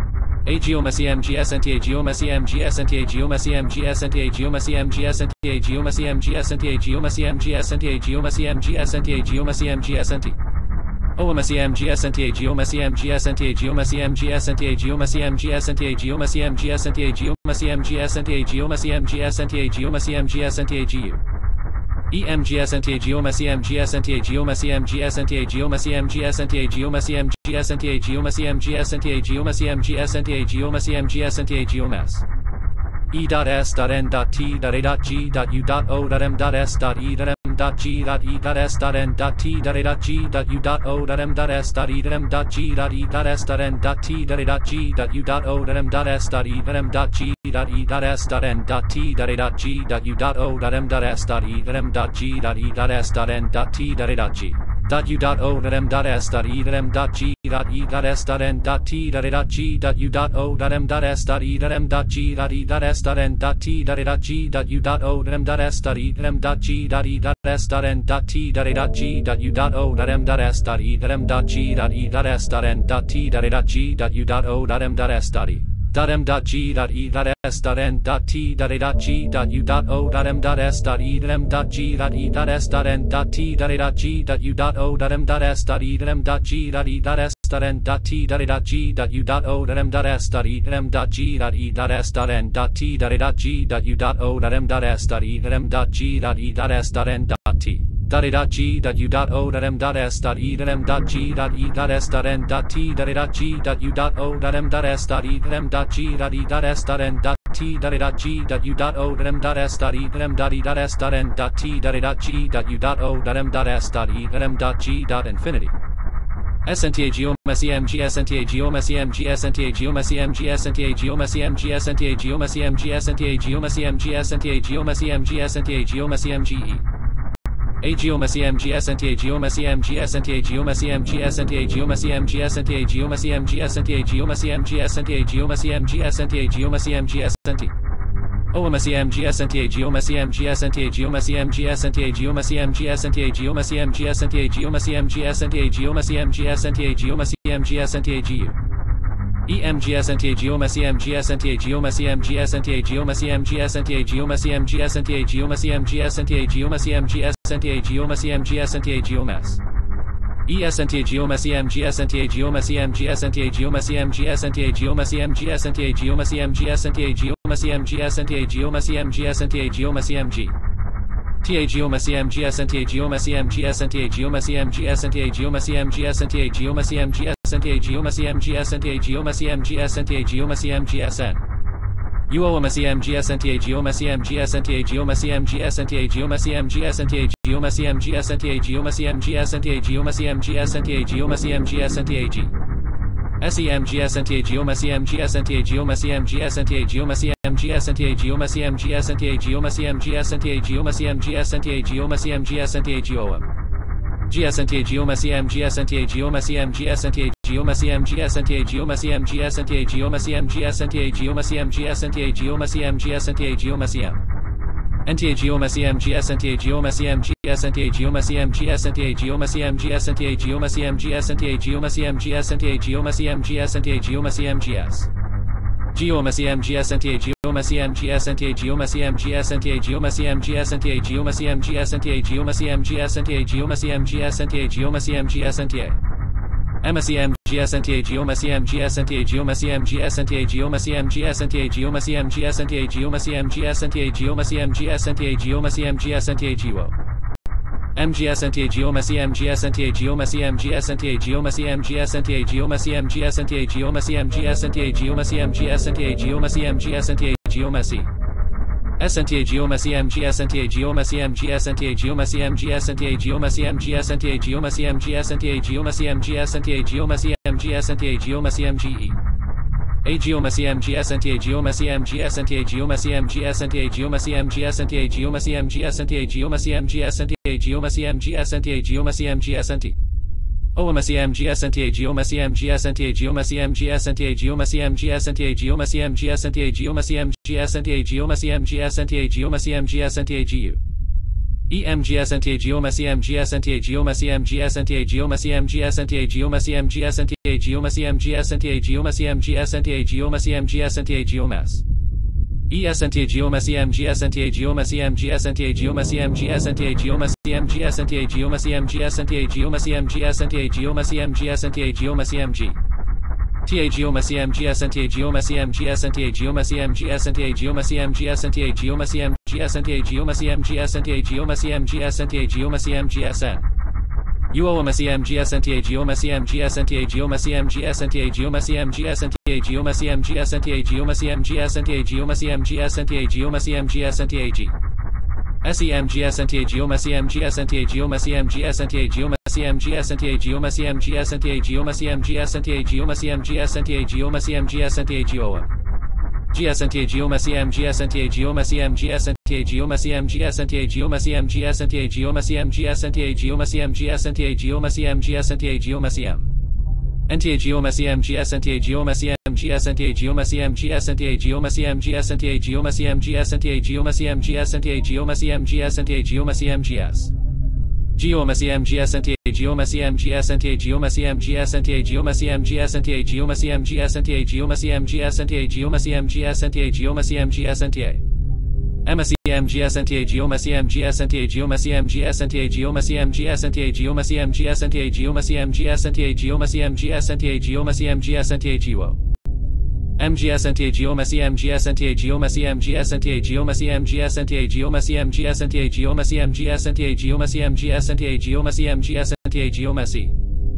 A geomacy M G S N T A geomacy M G S N T A geomacy M G S N T A geomacy M G S N T A geomacy M G S N T A geomacy M G S N T A geomacy M G S N T A geomacy M G S N T Oamacy M G S N T A geomacy M G S N T A geomacy M G S N T A geomacy M G S N T A geomacy M G S N T A geomacy M G S N T A geomacy M G S N T A geomacy M G S N T A G U E M G S N T A geomacy M G S N T A geomacy M G S N T A geomacy M G S N T A geomacy M G S N T A geomacy M G S N T A geomacy M G S N T A geomacy M G S N T A geomass E dot S dot N dot T dot A dot G dot U dot O dot M dot S dot E dot M dot G dot E dot S dot N dot T dot A dot G dot U dot O dot M dot S dot E dot M dot G dot E dot S dot N dot T dot A dot G dot U dot O dot M dot S dot E dot M dot G dot E dot S dot N dot T dot A dot G dot U dot O dot M dot S dot E dot M dot G dot E dot S dot N dot T dot A dot G dot U dot O dot M dot S dot E dot M dot G dot E dot S dot N dot T dot A dot G dot U dot O dot M dot S dot E dot M dot G dot E dot S dot N dot T dot A dot G dot U dot O dot M dot S dot E dot M dot G dot E dot S dot N dot T dot A dot G dot U dot O dot M dot S dot E dot M dot G dot E dot S dot N dot T dot A dot G dot U dot O dot M dot S dot E dot M dot G dot E dot S dot N dot T dot A dot G dot U dot O dot M dot S dot E dot M dot G dot E dot S dot N dot T dot A dot G dot U dot O dot M dot S dot E dot M dot G dot E dot S dot N dot T dot A dot G dot U dot O dot M dot S dot E dot M dot G dot E dot S dot N dot T dot A dot G dot U dot O dot M dot S dot E dot M dot G dot E dot S dot N dot T dot A dot G dot U dot O dot M dot S dot E dot M dot G dot E dot S dot N dot T dot A dot G dot U dot O dot M dot S dot E dot M dot G dot E dot S dot N dot T dot A dot G dot U dot O dot M dot S dot E dot M dot E dot S dot N dot T dot A dot G dot U dot O dot M dot S dot E dot M dot G dot infinity S N T A geomacy M G S N T A geomacy M G S N T A geomacy M G S N T A geomacy M G S N T A geomacy M G S N T A geomacy M G S N T A geomacy M G S N T A geomacy M G E A geomacy M G S N T A geomacy M G S N T A geomacy M G S N T A geomacy M G S N T A geomacy M G S N T A geomacy M G S N T A geomacy M G S N T A geomacy M G S N T Oamacy M G S N T A geomacy M G S N T A geomacy M G S N T A geomacy M G S N T A geomacy M G S N T A geomacy M G S N T A geomacy M G S N T A geomacy M G S N T A G U E M G S N T A geomacy M G S N T A geomacy M G S N T A geomacy M G S N T A geomacy M G S N T A geomacy M G S N T A geomacy M G S N T A geomacy M G S N T A geomass E S N T A geomacy M G S N T A geomacy M G S N T A geomacy M G S N T A geomacy M G S N T A geomacy M G S N T A geomacy M G S N T A geomacy M G S N T A geomacy M G T A geomacy M G S N T A geomacy M G S N T A geomacy M G S N T A geomacy M G S N T A geomacy M G S N T A geomacy M G S N T A geomacy M G S N T A geomacy M G S N Uoamacy M G S N T A geomacy M G S N T A geomacy M G S N T A geomacy M G S N T A geomacy M G S N T A geomacy M G S N T A geomacy M G S N T A geomacy M G S N T A G S E M G S N T A geomacy M G S N T A geomacy M G S N T A geomacy M G S N T A geomacy M G S N T A geomacy M G S N T A geomacy M G S N T A geomacy M G S N T A geom G S N T A geomacy M G S N T A geomacy M G S N T A geomacy M G S N T A geomacy M G S N T A geomacy M G S N T A geomacy M G S N T A geomacy M G S N T A geomacy M N T A geomacy M G S N T A geomacy M G S N T A geomacy M G S N T A geomacy M G S N T A geomacy M G S N T A geomacy M G S N T A geomacy M G S N T A geomacy M G S Geomacy M G S N T A geomacy M G S N T A geomacy M G S N T A geomacy M G S N T A geomacy M G S N T A geomacy M G S N T A geomacy M G S N T A geomacy M G S N T A Emacy M G S N T A geomacy M G S N T A geomacy M G S N T A geomacy M G S N T A geomacy M G S N T A geomacy M G S N T A geomacy M G S N T A geomacy M G S N T A geo M G S N T A geomacy M G S N T A geomacy M G S N T A geomacy M G S N T A geomacy M G S N T A geomacy M G S N T A geomacy M G S N T A geomacy M G S N T A geomacy S N T A geomacy M G S N T A geomacy M G S N T A geomacy M G S N T A geomacy M G S N T A geomacy M G S N T A geomacy M G S N T A geomacy M G S N T A geomacy M G E A geomacy M G S N T A geomacy M G S N T A geomacy M G S N T A geomacy M G S N T A geomacy M G S N T A geomacy M G S N T A geomacy M G S N T A geomacy M G S N T Oamacy M G S N T A geomacy M G S N T A geomacy M G S N T A geomacy M G S N T A geomacy M G S N T A geomacy M G S N T A geomacy M G S N T A geomacy M G S N T A G U E M G S N T A Geoma C M G S N T A Geoma C M G S N T A Geoma C M G S N T A Geoma C M G S N T A Geoma C M G S N T A Geoma C M G S N T A Geoma C M G S N T A Geoma S E S N T A Geoma C M G S N T A Geoma C M G S N T A Geoma C M G S N T A Geoma C M G S N T A Geoma C M G S N T A Geoma C M G S N T A Geoma C M G S N T A Geoma C M G T A Geoma C M G S N T A Geoma C M G S N T A Geoma C M G S N T A Geoma C M G S N T A Geoma C M G S N T A Geoma C M G S N T A Geoma C M G S N T A Geoma C M G S N U O M C M G S N T A Geoma C M G S N T A Geoma C M G S N T A Geoma C M G S N T A Geoma C M G S N T A Geoma C M G S N T A Geoma C M G S N T A Geoma C M G S N T A G S E M G S N T A Geoma C M G S N T A Geoma C M G S N T A Geoma C M G S N T A Geoma C M G S N T A Geoma C M G S N T A Geoma C M G S N T A Geoma C M G S N T A Geoma G S N T A Geoma C M G S N T A Geoma C M G S N T A Geoma C M G S N T A Geoma C M G S N T A Geoma C M G S N T A Geoma C M G S N T A Geoma C M G S N T A Geoma C M N T A Geoma C M G S N T A Geoma C M G S N T A Geoma C M G S N T A Geoma C M G S N T A Geoma C M G S N T A Geoma C M G S N T A Geoma C M G S N T A Geoma C M G S Geoma C M G S N T A Geoma C M G S N T A Geoma C M G S N T A Geoma C M G S N T A Geoma C M G S N T A Geoma C M G S N T A Geoma C M G S N T A Geoma C M G S N T A M S E M G S N T A Geoma C M G S N T A Geoma C M G S N T A Geoma C M G S N T A Geoma C M G S N T A Geoma C M G S N T A Geoma C M G S N T A Geoma C M G S N T A Geo M G S N T A Geoma C M G S N T A Geoma C M G S N T A Geoma C M G S N T A Geoma C M G S N T A Geoma C M G S N T A Geoma C M G S N T A Geoma C M G S N T A Geoma C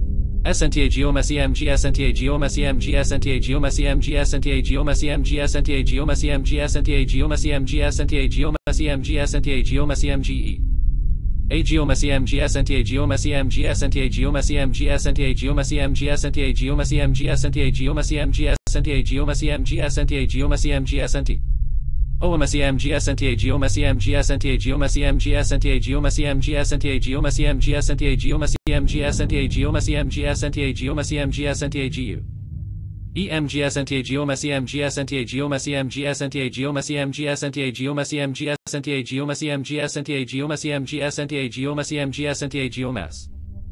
S N T A Geoma C M G S N T A Geoma C M G S N T A Geoma C M G S N T A Geoma C M G S N T A Geoma C M G S N T A Geoma C M G S N T A Geoma C M G S N T A Geoma C M G E A Geoma C M G S N T A Geoma C M G S N T A Geoma C M G S N T A Geoma C M G S N T A Geoma C M G S N T A Geoma C M G S N T A Geoma C M G S N T A Geoma C M G S N T O M C M G S N T A Geoma C M G S N T A Geoma C M G S N T A Geoma C M G S N T A Geoma C M G S N T A Geoma C M G S N T A Geoma C M G S N T A Geoma C M G S N T A G U E M G S N T A Geoma C M G S N T A Geoma C M G S N T A Geoma C M G S N T A Geoma C M G S N T A Geoma C M G S N T A Geoma C M G S N T A Geoma C M G S N T A Geoma S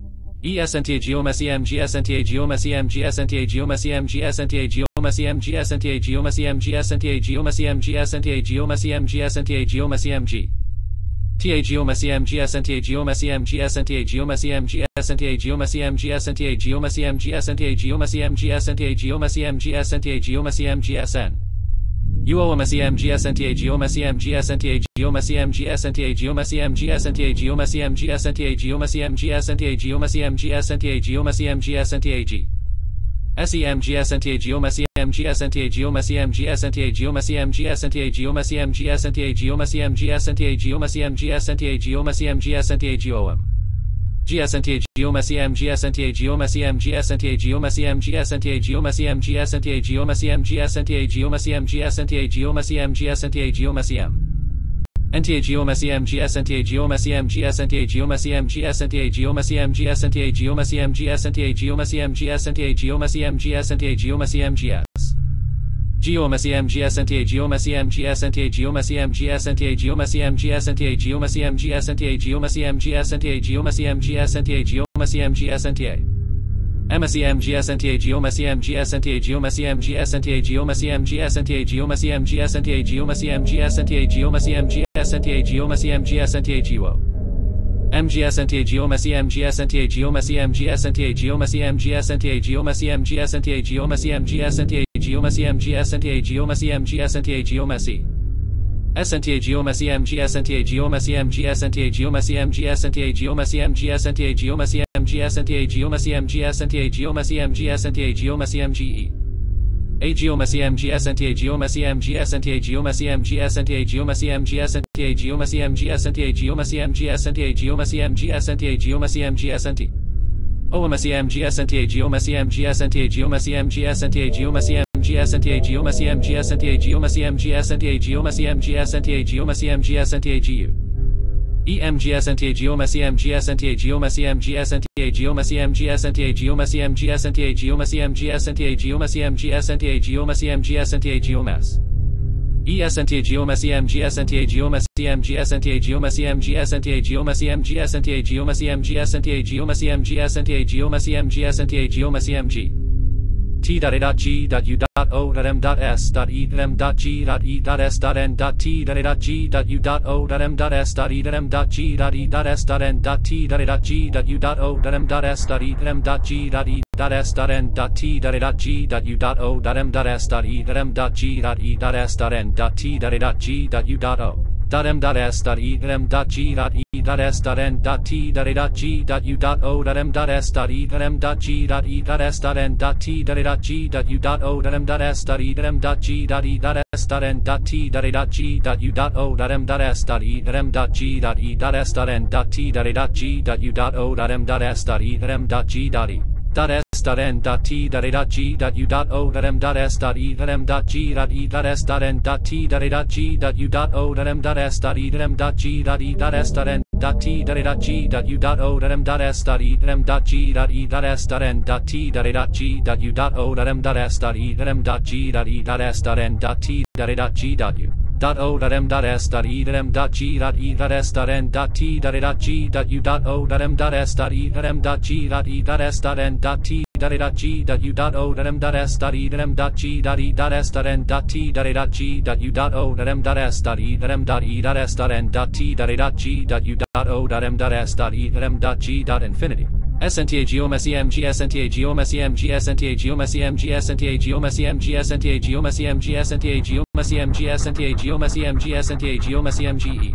E S N T A Geoma C M G S N T A Geoma C M G S N T A Geoma C M G S N T A Geoma C M G S N T A Geoma C M G S N T A Geoma C M G S N T A Geoma C M G S N T A Geoma C M G T A Geoma C M G S N T A Geoma C M G S N T A Geoma C M G S N T A Geoma C M G S N T A Geoma C M G S N T A Geoma C M G S N T A Geoma C M G S N T A Geoma C M G S N U O M C M G S N T A Geoma C M G S N T A Geoma C M G S N T A Geoma C M G S N T A Geoma C M G S N T A Geoma C M G S N T A Geoma C M G S N T A Geoma C M G S N T A G S E M G S N T A Geoma C M G S N T A Geoma C M G S N T A Geoma C M G S N T A Geoma C M G S N T A Geoma C M G S N T A Geoma C M G S N T A Geoma C M G S N T A G O M G S N T A Geoma C M G S N T A Geoma C M G S N T A Geoma C M G S N T A Geoma C M G S N T A Geoma C M G S N T A Geoma C M G S N T A Geoma C M G S N T A Geoma C M N T A Geoma C M G S N T A Geoma C M G S N T A Geoma C M G S N T A Geoma C M G S N T A Geoma C M G S N T A Geoma C M G S N T A Geoma C M G S N T A Geoma C M G S Geoma C M G S N T A Geoma C M G S N T A Geoma C M G S N T A Geoma C M G S N T A Geoma C M G S N T A Geoma C M G S N T A Geoma C M G S N T A Geoma C M G S N T A M S E M G S N T A Geoma C M G S N T A Geoma C M G S N T A Geoma C M G S N T A Geoma C M G S N T A Geoma C M G S N T A Geoma C M G S N T A Geoma C M G S N T A Geo M G S N T A Geoma C M G S N T A Geoma C M G S N T A Geoma C M G S N T A Geoma C M G S N T A Geoma C M G S N T A Geoma C M G S N T A Geoma C M G S N T A Geoma C S N T A Geoma C M G S N T A Geoma C M G S N T A Geoma C M G S N T A Geoma C M G S N T A Geoma C M G S N T A Geoma C M G S N T A Geoma C M G S N T A Geoma C M G E A Geoma C M G S N T A Geoma C M G S N T A Geoma C M G S N T A Geoma C M G S N T A Geoma C M G S N T A Geoma C M G S N T A Geoma C M G S N T A Geoma C M G S N T O M C M G S N T A Geoma C M G S N T A Geoma C M G S N T A Geoma C M G S N T A Geoma C M G S N T A Geoma C M G S N T A Geoma C M G S N T A Geoma C M G S N T A G U E M G S N T A Geoma C M G S N T A Geoma C M G S N T A Geoma C M G S N T A Geoma C M G S N T A Geoma C M G S N T A Geoma C M G S N T A Geoma C M G S N T A Geoma C M G S N T A Geoma S E S N T A Geoma C M G S N T A Geoma C M G S N T A Geoma C M G S N T A Geoma C M G S N T A Geoma C M G S N T A Geoma C M G S N T A Geoma C M G S N T A Geoma C M G T dot A dot G dot U dot O dot M dot S dot E dot M dot G dot E dot S dot N dot T dot A dot G dot U dot O dot M dot S dot E dot M dot G dot E dot S dot N dot T dot A dot G dot U dot O dot M dot S dot E dot M dot G dot E dot S dot N dot T dot A dot G dot U dot O dot M dot S dot E dot M dot G dot E dot S dot N dot T dot A dot G dot U dot O dot M dot S dot E dot M dot G dot E dot S dot N dot T dot A dot G dot U dot O dot M dot S dot E dot M dot G dot E dot S dot N dot T dot A dot G dot U dot O dot M dot S dot E dot M dot G dot E dot S dot N dot T dot A dot G dot U dot O dot M dot S dot E dot M dot G dot E dot S dot N dot T dot A dot G dot U dot O dot M dot S dot E dot M dot G dot E dot S dot N dot T dot A dot G dot U dot O dot M dot S dot E dot M dot G dot E dot S dot N dot T dot A dot G dot U dot O dot M dot S dot E dot M dot G dot E dot S dot N dot T dot A dot G dot U dot O dot M dot S dot E dot M dot G dot E dot S dot N dot T dot A dot G dot U dot O dot M dot S dot E dot M dot G dot E dot S dot N dot T dot A dot G dot U dot O dot M dot S dot E dot M dot G dot E dot S dot N dot T dot A dot G dot U dot O dot M dot S dot E dot M dot G dot E dot S dot N dot T dot A dot G dot U dot O dot M dot S dot E dot M dot G dot E dot S dot N dot T dot A dot G dot U dot O dot M dot S dot E dot M dot E dot S dot N dot T dot A dot G dot U dot O dot M dot S dot E dot M dot G dot infinity S N T A Geoma C M G S N T A Geoma C M G S N T A Geoma C M G S N T A Geoma C M G S N T A Geoma C M G S N T A Geoma C M G S N T A Geoma C M G S N T A Geoma C M G E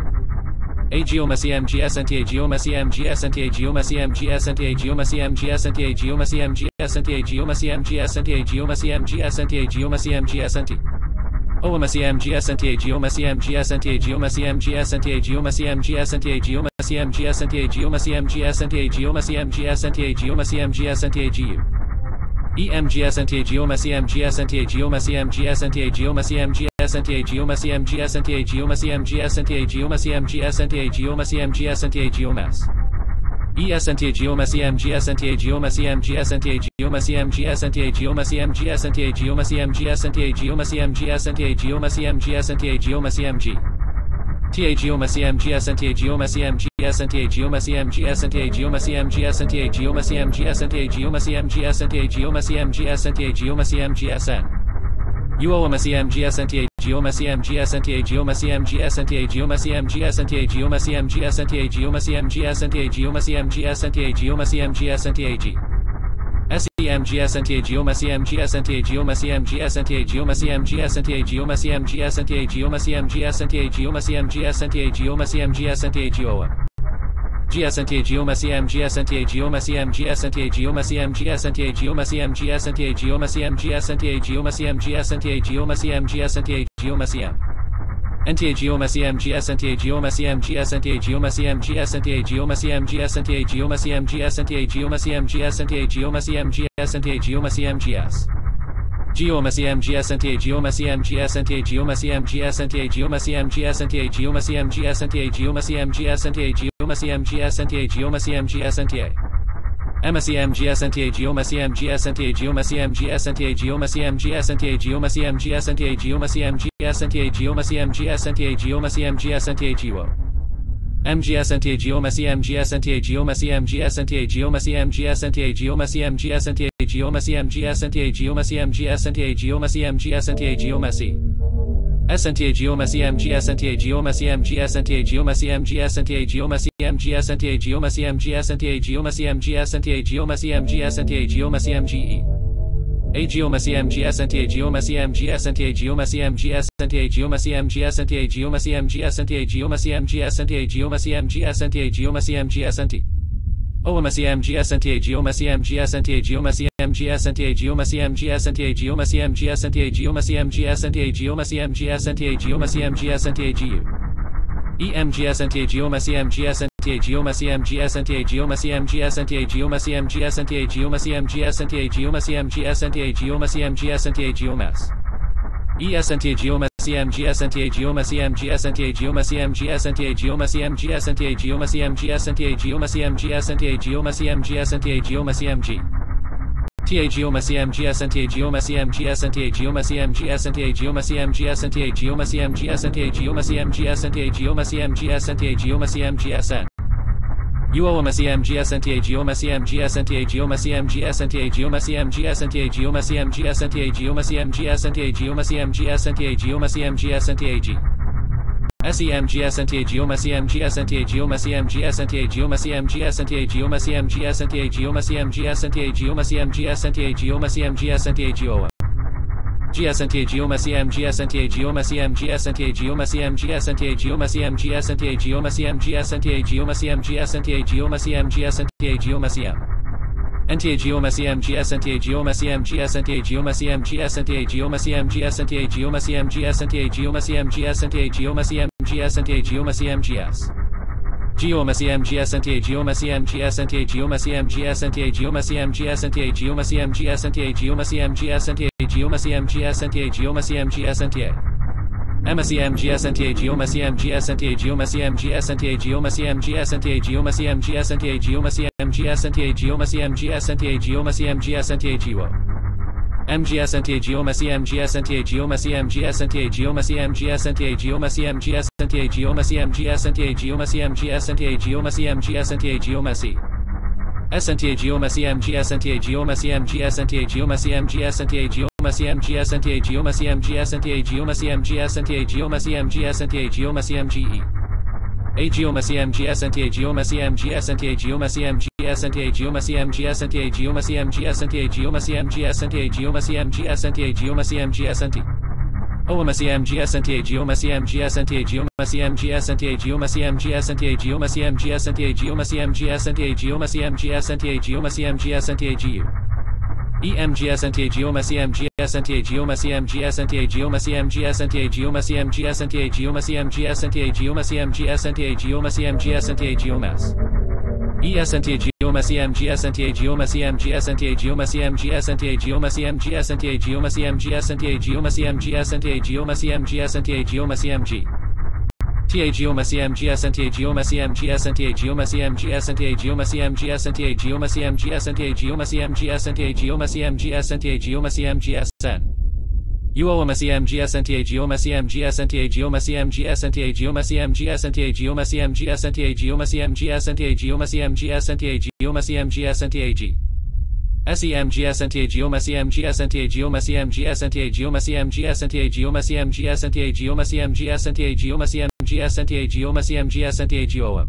A Geoma C M G S N T A Geoma C M G S N T A Geoma C M G S N T A Geoma C M G S N T A Geoma C M G S N T A Geoma C M G S N T A Geoma C M G S N T A Geoma C M G S N T O M C M G S N T A Geoma C M G S N T A Geoma C M G S N T A Geoma C M G S N T A Geoma C M G S N T A Geoma C M G S N T A Geoma C M G S N T A Geoma C M G S N T A G U E M G S N T A Geoma C M G S N T A Geoma C M G S N T A Geoma C M G S N T A Geoma C M G S N T A Geoma C M G S N T A Geoma C M G S N T A Geoma C M G S N T A Geoma S E S N T A Geoma C M G S N T A Geoma C M G S N T A Geoma C M G S N T A Geoma C M G S N T A Geoma C M G S N T A Geoma C M G S N T A Geoma C M G S N T A Geoma C M G T A Geoma C M G S N T A Geoma C M G S N T A Geoma C M G S N T A Geoma C M G S N T A Geoma C M G S N T A Geoma C M G S N T A Geoma C M G S N T A Geoma C M G S N U O M C M G S N T A Geoma C M G S N T A Geoma C M G S N T A Geoma C M G S N T A Geoma C M G S N T A Geoma C M G S N T A Geoma C M G S N T A Geoma C M G S N T A G S E M G S N T A Geoma C M G S N T A Geoma C M G S N T A Geoma C M G S N T A Geoma C M G S N T A Geoma C M G S N T A Geoma C M G S N T A Geoma C M G S N T A Geoma G S N T A Geoma C M G S N T A Geoma C M G S N T A Geoma C M G S N T A Geoma C M G S N T A Geoma C M G S N T A Geoma C M G S N T A Geoma C M G S N T A Geoma C M N T A Geoma C M G S N T A Geoma C M G S N T A Geoma C M G S N T A Geoma C M G S N T A Geoma C M G S N T A Geoma C M G S N T A Geoma C M G S N T A Geoma C M G S Geoma C M G S N T A Geoma C M G S N T A Geoma C M G S N T A Geoma C M G S N T A Geoma C M G S N T A Geoma C M G S N T A Geoma C M G S N T A Geoma C M G S N T A M C M G S N T A Geoma C M G S N T A Geoma C M G S N T A Geoma C M G S N T A Geoma C M G S N T A Geoma C M G S N T A Geoma C M G S N T A Geoma C M G S N T A Geo M G S N T A Geoma C M G S N T A Geoma C M G S N T A Geoma C M G S N T A Geoma C M G S N T A Geoma C M G S N T A Geoma C M G S N T A Geoma C M G S N T A Geoma C S N T A Geoma C M G S N T A Geoma C M G S N T A Geoma C M G S N T A Geoma C M G S N T A Geoma C M G S N T A Geoma C M G S N T A Geoma C M G S N T A Geoma C M G E A Geoma C M G S N T A Geoma C M G S N T A Geoma C M G S N T A Geoma C M G S N T A Geoma C M G S N T A Geoma C M G S N T A Geoma C M G S N T A Geoma C M G S N T O M C M G S N T A Geoma C M G S N T A Geoma C M G S N T A Geoma C M G S N T A Geoma C M G S N T A Geoma C M G S N T A Geoma C M G S N T A Geoma C M G S N T A G U E M G S N T A Geoma C M G S N T A Geoma C M G S N T A Geoma C M G S N T A Geoma C M G S N T A Geoma C M G S N T A Geoma C M G S N T A Geoma C M G S N T A Geoma S E S N T A Geoma C M G S N T A Geoma C M G S N T A Geoma C M G S N T A Geoma C M G S N T A Geoma C M G S N T A Geoma C M G S N T A Geoma C M G S N T A Geoma C M G S N T A Geoma C M G Ta geoma cmgs and ta geoma cmgs and ta geoma cmgs and ta geoma cmgs and ta geoma cmgs and ta geoma cmgs and ta geoma cmgs and ta geoma cmgs and Uoma cmgs and ta geoma cmgs and ta geoma cmgs and ta geoma cmgs and ta geoma cmgs and ta geoma cmgs and ta geoma cmgs and ta geoma cmgs and ta g SEMGS and ta geoma cmgs and ta geoma cmgs and ta geoma cmgs and ta geoma cmgs and ta geoma cmgs and ta geoma cmgs and ta geoma cmgs and ta geoma GS and ta geoma cmgs and ta geoma cmgs and ta geoma cmgs and ta geoma cmgs and ta geoma cmgs and ta geoma cmgs and ta geoma cmgs and ta geoma cm and ta geoma cmgs and ta geoma cmgs and ta geoma cmgs and ta geoma cmgs and ta geoma cmgs and ta geoma cmgs and ta geoma cmgs and ta geoma cmgs Geoma cmgs and ta geoma cmgs and ta geoma cmgs and ta geoma cmgs and ta geoma cmgs and ta geoma cmgs and ta geoma cmgs and ta geoma cmgs and ta Emma cmgs and ta geoma cmgs and ta geoma cmgs and ta geoma cmgs and ta geoma cmgs and ta geoma cmgs and ta geoma cmgs and ta geoma cmgs and ta geo MGS and ta geoma cmgs and ta geoma cmgs and ta geoma cmgs and ta geoma cmgs and ta geoma cmgs and ta geoma cmgs and ta geoma cmgs and ta geoma c S and ta geoma cmgs and ta geoma cmgs and ta geoma cmgs and ta geoma cmgs and ta geoma cmgs and ta geoma cmgs and ta geoma cmgs and ta geoma cmge A geoma cmgs and ta geoma cmgs and ta geoma cmgs and ta geoma cmgs and ta geoma cmgs and ta geoma cmgs and ta geoma cmgs and ta geoma cmgs and ta Oama cmgs and ta geoma cmgs and ta geoma cmgs and ta geoma cmgs and ta geoma cmgs and ta geoma cmgs and ta geoma cmgs and ta geoma cmgs and ta gu EMGS and ta geoma cmgs and ta geoma cmgs and ta geoma cmgs and ta geoma cmgs and ta geoma cmgs and ta geoma cmgs and ta geoma cmgs and ta geomas ES and ta geoma cmgs and ta geoma cmgs and ta geoma cmgs and ta geoma cmgs and ta geoma cmgs and ta geoma cmgs and ta geoma cmgs and ta geoma cmg Ta geoma cmgs and ta geoma cmgs and ta geoma cmgs and ta geoma cmgs and ta geoma cmgs and ta geoma cmgs and ta geoma cmgs and ta geoma cmgs and Uoma cmgs and ta geoma cmgs and ta geoma cmgs and ta geoma cmgs and ta geoma cmgs and ta geoma cmgs and ta geoma cmgs and ta geoma cmgs and ta g SEMGS and ta geoma cmgs and ta geoma cmgs and ta geoma cmgs and ta geoma cmgs and ta geoma cmgs and ta geoma cmgs and ta geoma cmgs and ta geom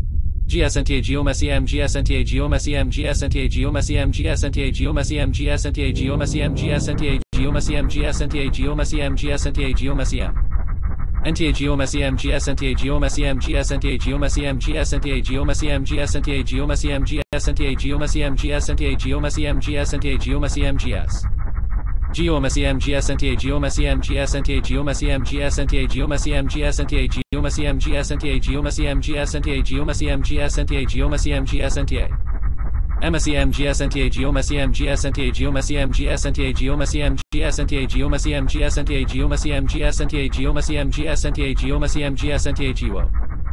GS and ta geoma cmgs and ta geoma cmgs and ta geoma cmgs and ta geoma cmgs and ta geoma cmgs and ta geoma cmgs and ta geoma cmgs and ta geoma cm and ta geoma cmgs and ta geoma cmgs and ta geoma cmgs and ta geoma cmgs and ta geoma cmgs and ta geoma cmgs and ta geoma cmgs and ta geoma cmgs Geoma cmgs and ta geoma cmgs and ta geoma cmgs and ta geoma cmgs and ta geoma cmgs and ta geoma cmgs and ta geoma cmgs and ta geoma cmgs and ta Emma cmgs and ta geoma cmgs and ta geoma cmgs and ta geoma cmgs and ta geoma cmgs and ta geoma cmgs and ta geoma cmgs and ta geoma cmgs and ta geo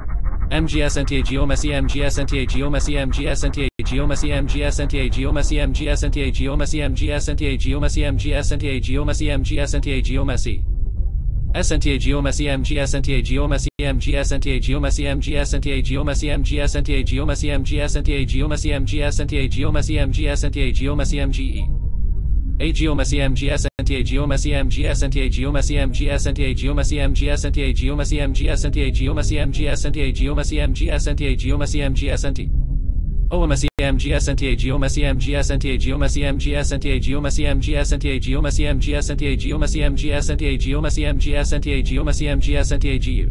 MGS and ta geoma cmgs and ta geoma cmgs and ta geoma cmgs and ta geoma cmgs and ta geoma cmgs and ta geoma cmgs and ta geoma cmgs and ta geoma c S and ta geoma cmgs and ta geoma cmgs and ta geoma cmgs and ta geoma cmgs and ta geoma cmgs and ta geoma cmgs and ta geoma cmgs and ta geoma cmge A geoma cmgs and ta geoma cmgs and ta geoma cmgs and ta geoma cmgs and ta geoma cmgs and ta geoma cmgs and ta geoma cmgs and ta geoma cmgs and ta Oama cmgs and ta geoma cmgs and ta geoma cmgs and ta geoma cmgs and ta geoma cmgs and ta geoma cmgs and ta geoma cmgs and ta geoma cmgs and ta gu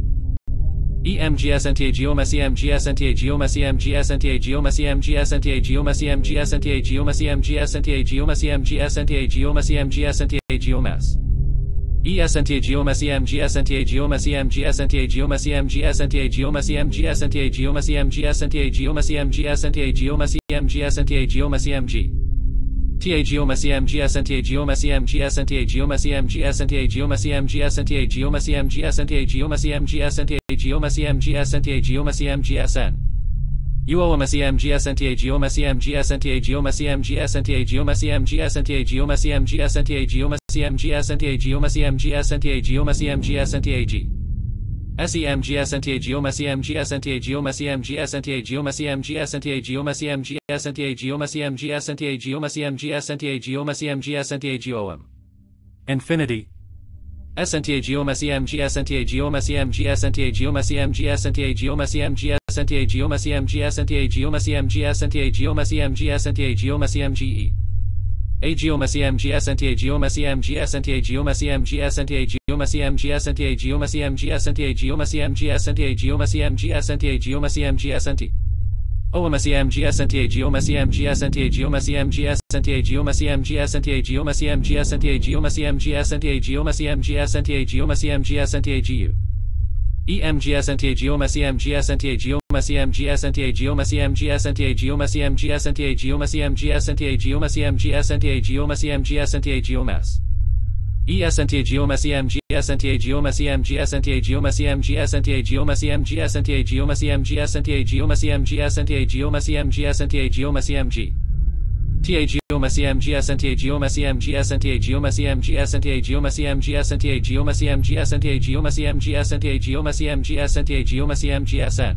EMGS and ta geoma cmgs and ta geoma cmgs and ta geoma cmgs and ta geoma cmgs and ta geoma cmgs and ta geoma cmgs and ta geoma cmgs and ta geomas ES and ta geoma cmgs and ta geoma cmgs and ta geoma cmgs and ta geoma cmgs and ta geoma cmgs and ta geoma cmgs and ta geoma cmgs and ta geoma cmg Ta geoma cmgs and ta geoma cmgs and ta geoma cmgs and ta geoma cmgs and ta geoma cmgs and ta geoma cmgs and ta geoma cmgs and ta geoma cmgs and UOMSEMGSNTA GeoMSEMGSNTA GeoMSEMGSNTA GeoMSEMGSNTA GeoMSEMGSNTA GeoMSEMGSNTA GeoMSEMGSNTA GeoMSEMGSNTA G SEMGSNTA GeoMSEMGSNTA GeoMSEMGSNTA GeoMSEMGSNTA GeoMSEMGSNTA GeoMSEMGSNTA GeoMSEMGSNTA GeoMSEMGSNTA GeoM Infinity SNTA GeoMSEMGSNTA GeoMSEMGSNTA GeoMSEMGSNTA GeoMSEMGSNTA GeoMSEMGSNTA GeoMSEMGSNTA GeoMSEMGSNTA GeoMSEMGE A GeoMSEMGSNTA GeoMSEMGSNTA GeoMSEMGSNTA GeoMSEMGSNTA GeoMSEMGSNTA GeoMSEMGSNTA GeoMSEMGSNTA GeoMSEMGSNTA OMSEMGSNTA GeoMSEMGSNTA GeoMSEMGSNTA GeoMSEMGSNTA GeoMSEMGSNTA GeoMSEMGSNTA GeoMSEMGSNTA GeoMSEMGSNTA GU EMGSNTA GeoMSEMGSNTA GeoMSEMGSNTA GeoMSEMGSNTA GeoMSEMGSNTA GeoMSEMGSNTA GeoMSEMGSNTA GeoMSEMGSNTA GeoMS ESNTA GeoMSEMGSNTA GeoMSEMGSNTA GeoMSEMGSNTA GeoMSEMGSNTA GeoMSEMGSNTA GeoMSEMGSNTA GeoMSEMGSNTA GeoMSEMG TA GeoMSEMGSNTA GeoMSEMGSNTA GeoMSEMGSNTA GeoMSEMGSNTA GeoMSEMGSNTA GeoMSEMGSNTA GeoMSEMGSNTA GeoMSEMGSN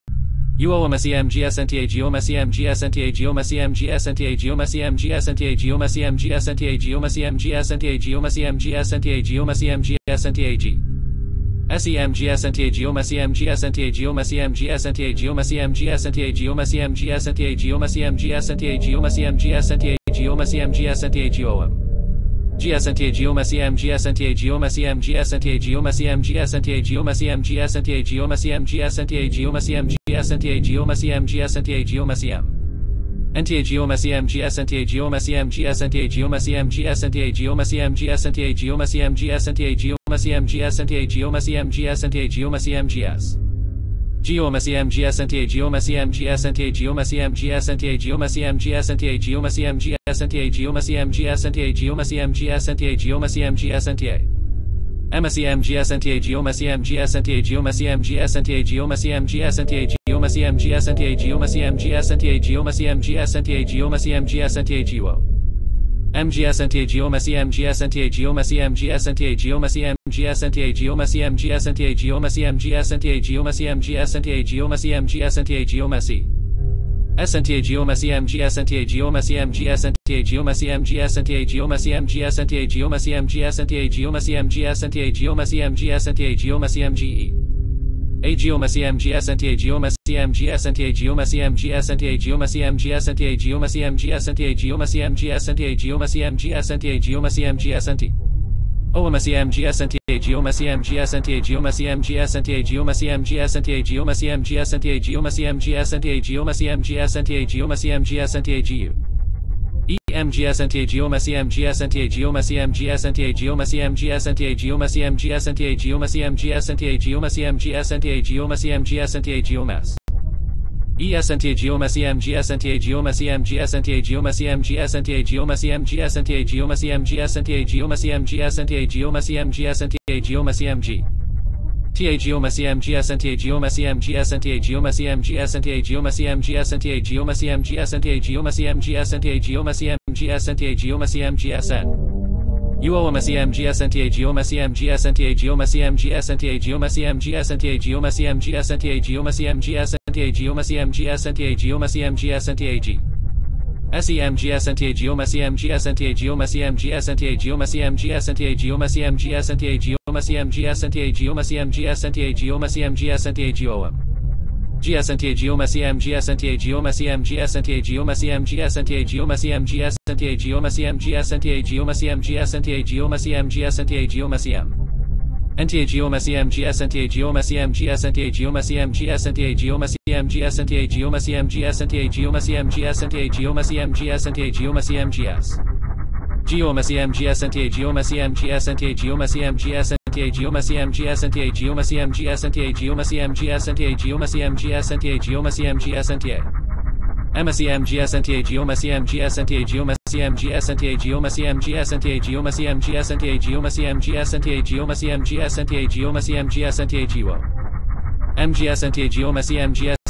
UOMSEMGSNTA GeoMSEMGSNTA GeoMSEMGSNTA GeoMSEMGSNTA GeoMSEMGSNTA GeoMSEMGSNTA GeoMSEMGSNTA GeoMSEMGSNTA G SEMGSNTA GeoMSEMGSNTA GeoMSEMGSNTA GeoMSEMGSNTA GeoMSEMGSNTA GeoMSEMGSNTA GeoMSEMGSNTA GeoMSEMGSNTA GeoM GSNTA GeoMSEMGSNTA GeoMSEMGSNTA GeoMSEMGSNTA GeoMSEMGSNTA GeoMSEMGSNTA GeoMSEMGSNTA GeoMSEMGSNTA GeoMSEM NTA GeoMSEMGSNTA GeoMSEMGSNTA GeoMSEMGSNTA GeoMSEMGSNTA GeoMSEMGSNTA GeoMSEMGSNTA GeoMSEMGSNTA GeoMSEMGS GeoMSEMGSNTA GeoMSEMGSNTA GeoMSEMGSNTA GeoMSEMGSNTA GeoMSEMGSNTA GeoMSEMGSNTA GeoMSEMGSNTA GeoMSEMGSNTA MSEMGSNTA GeoMSEMGSNTA GeoMSEMGSNTA GeoMSEMGSNTA GeoMSEMGSNTA GeoMSEMGSNTA GeoMSEMGSNTA GeoMSEMGSNTA Geo MGSNTA GeoMSEMGSNTA GeoMSEMGSNTA GeoMSEMGSNTA GeoMSEMGSNTA GeoMSEMGSNTA GeoMSEMGSNTA GeoMSEMGSNTA GeoMSE SNTA GeoMSEMGSNTA GeoMSEMGSNTA GeoMSEMGSNTA GeoMSEMGSNTA GeoMSEMGSNTA GeoMSEMGSNTA GeoMSEMGSNTA GeoMSEMGE A GeoMSEMGSNTA GeoMSEMGSNTA GeoMSEMGSNTA GeoMSEMGSNTA GeoMSEMGSNTA GeoMSEMGSNTA GeoMSEMGSNTA GeoMSEMGSNTA OMSEMGSNTA GeoMSEMGSNTA GeoMSEMGSNTA GeoMSEMGSNTA GeoMSEMGSNTA GeoMSEMGSNTA GeoMSEMGSNTA GeoMSEMGSNTA GU EMGSNTA GeoMSEMGSNTA GeoMSEMGSNTA GeoMSEMGSNTA GeoMSEMGSNTA GeoMSEMGSNTA GeoMSEMGSNTA GeoMSEMGSNTA GeoMS ESNTA GeoMSEMGSNTA GeoMSEMGSNTA GeoMSEMGSNTA GeoMSEMGSNTA GeoMSEMGSNTA GeoMSEMGSNTA GeoMSEMGSNTA GeoMSEMG TA GeoMSEMGSNTA GeoMSEMGSNTA GeoMSEMGSNTA GeoMSEMGSNTA GeoMSEMGSNTA GeoMSEMGSNTA GeoMSEMGSNTA GeoMSEMGSN UOMSEMGSNTA GeoMSEMGSNTA GeoMSEMGSNTA GeoMSEMGSNTA GeoMSEMGSNTA GeoMSEMGSNTA GeoMSEMGSNTA GeoMSEMGSNTA G SEMGSNTA GeoMSEMGSNTA GeoMSEMGSNTA GeoMSEMGSNTA GeoMSEMGSNTA GeoMSEMGSNTA GeoMSEMGSNTA GeoMSEMGSNTA GeoM GSNTA GeoMSEMGSNTA GeoMSEMGSNTA GeoMSEMGSNTA GeoMSEMGSNTA GeoMSEMGSNTA GeoMSEMGSNTA GeoMSEMGSNTA GeoMSEM NTA GeoMSEMGSNTA GeoMSEMGSNTA GeoMSEMGSNTA GeoMSEMGSNTA GeoMSEMGSNTA GeoMSEMGSNTA GeoMSEMGSNTA GeoMSEMGS GeoMSEMGSNTA GeoMSEMGSNTA GeoMSEMGSNTA GeoMSEMGSNTA GeoMSEMGSNTA GeoMSEMGSNTA GeoMSEMGSNTA GeoMSEMGSNTA MSEMGSNTA GeoMSEMGSNTA GeoMSEMGSNTA GeoMSEMGSNTA GeoMSEMGSNTA GeoMSEMGSNTA GeoMSEMGSNTA GeoMSEMGSNTA Geo MGSNTA GeoMSEMGSNTA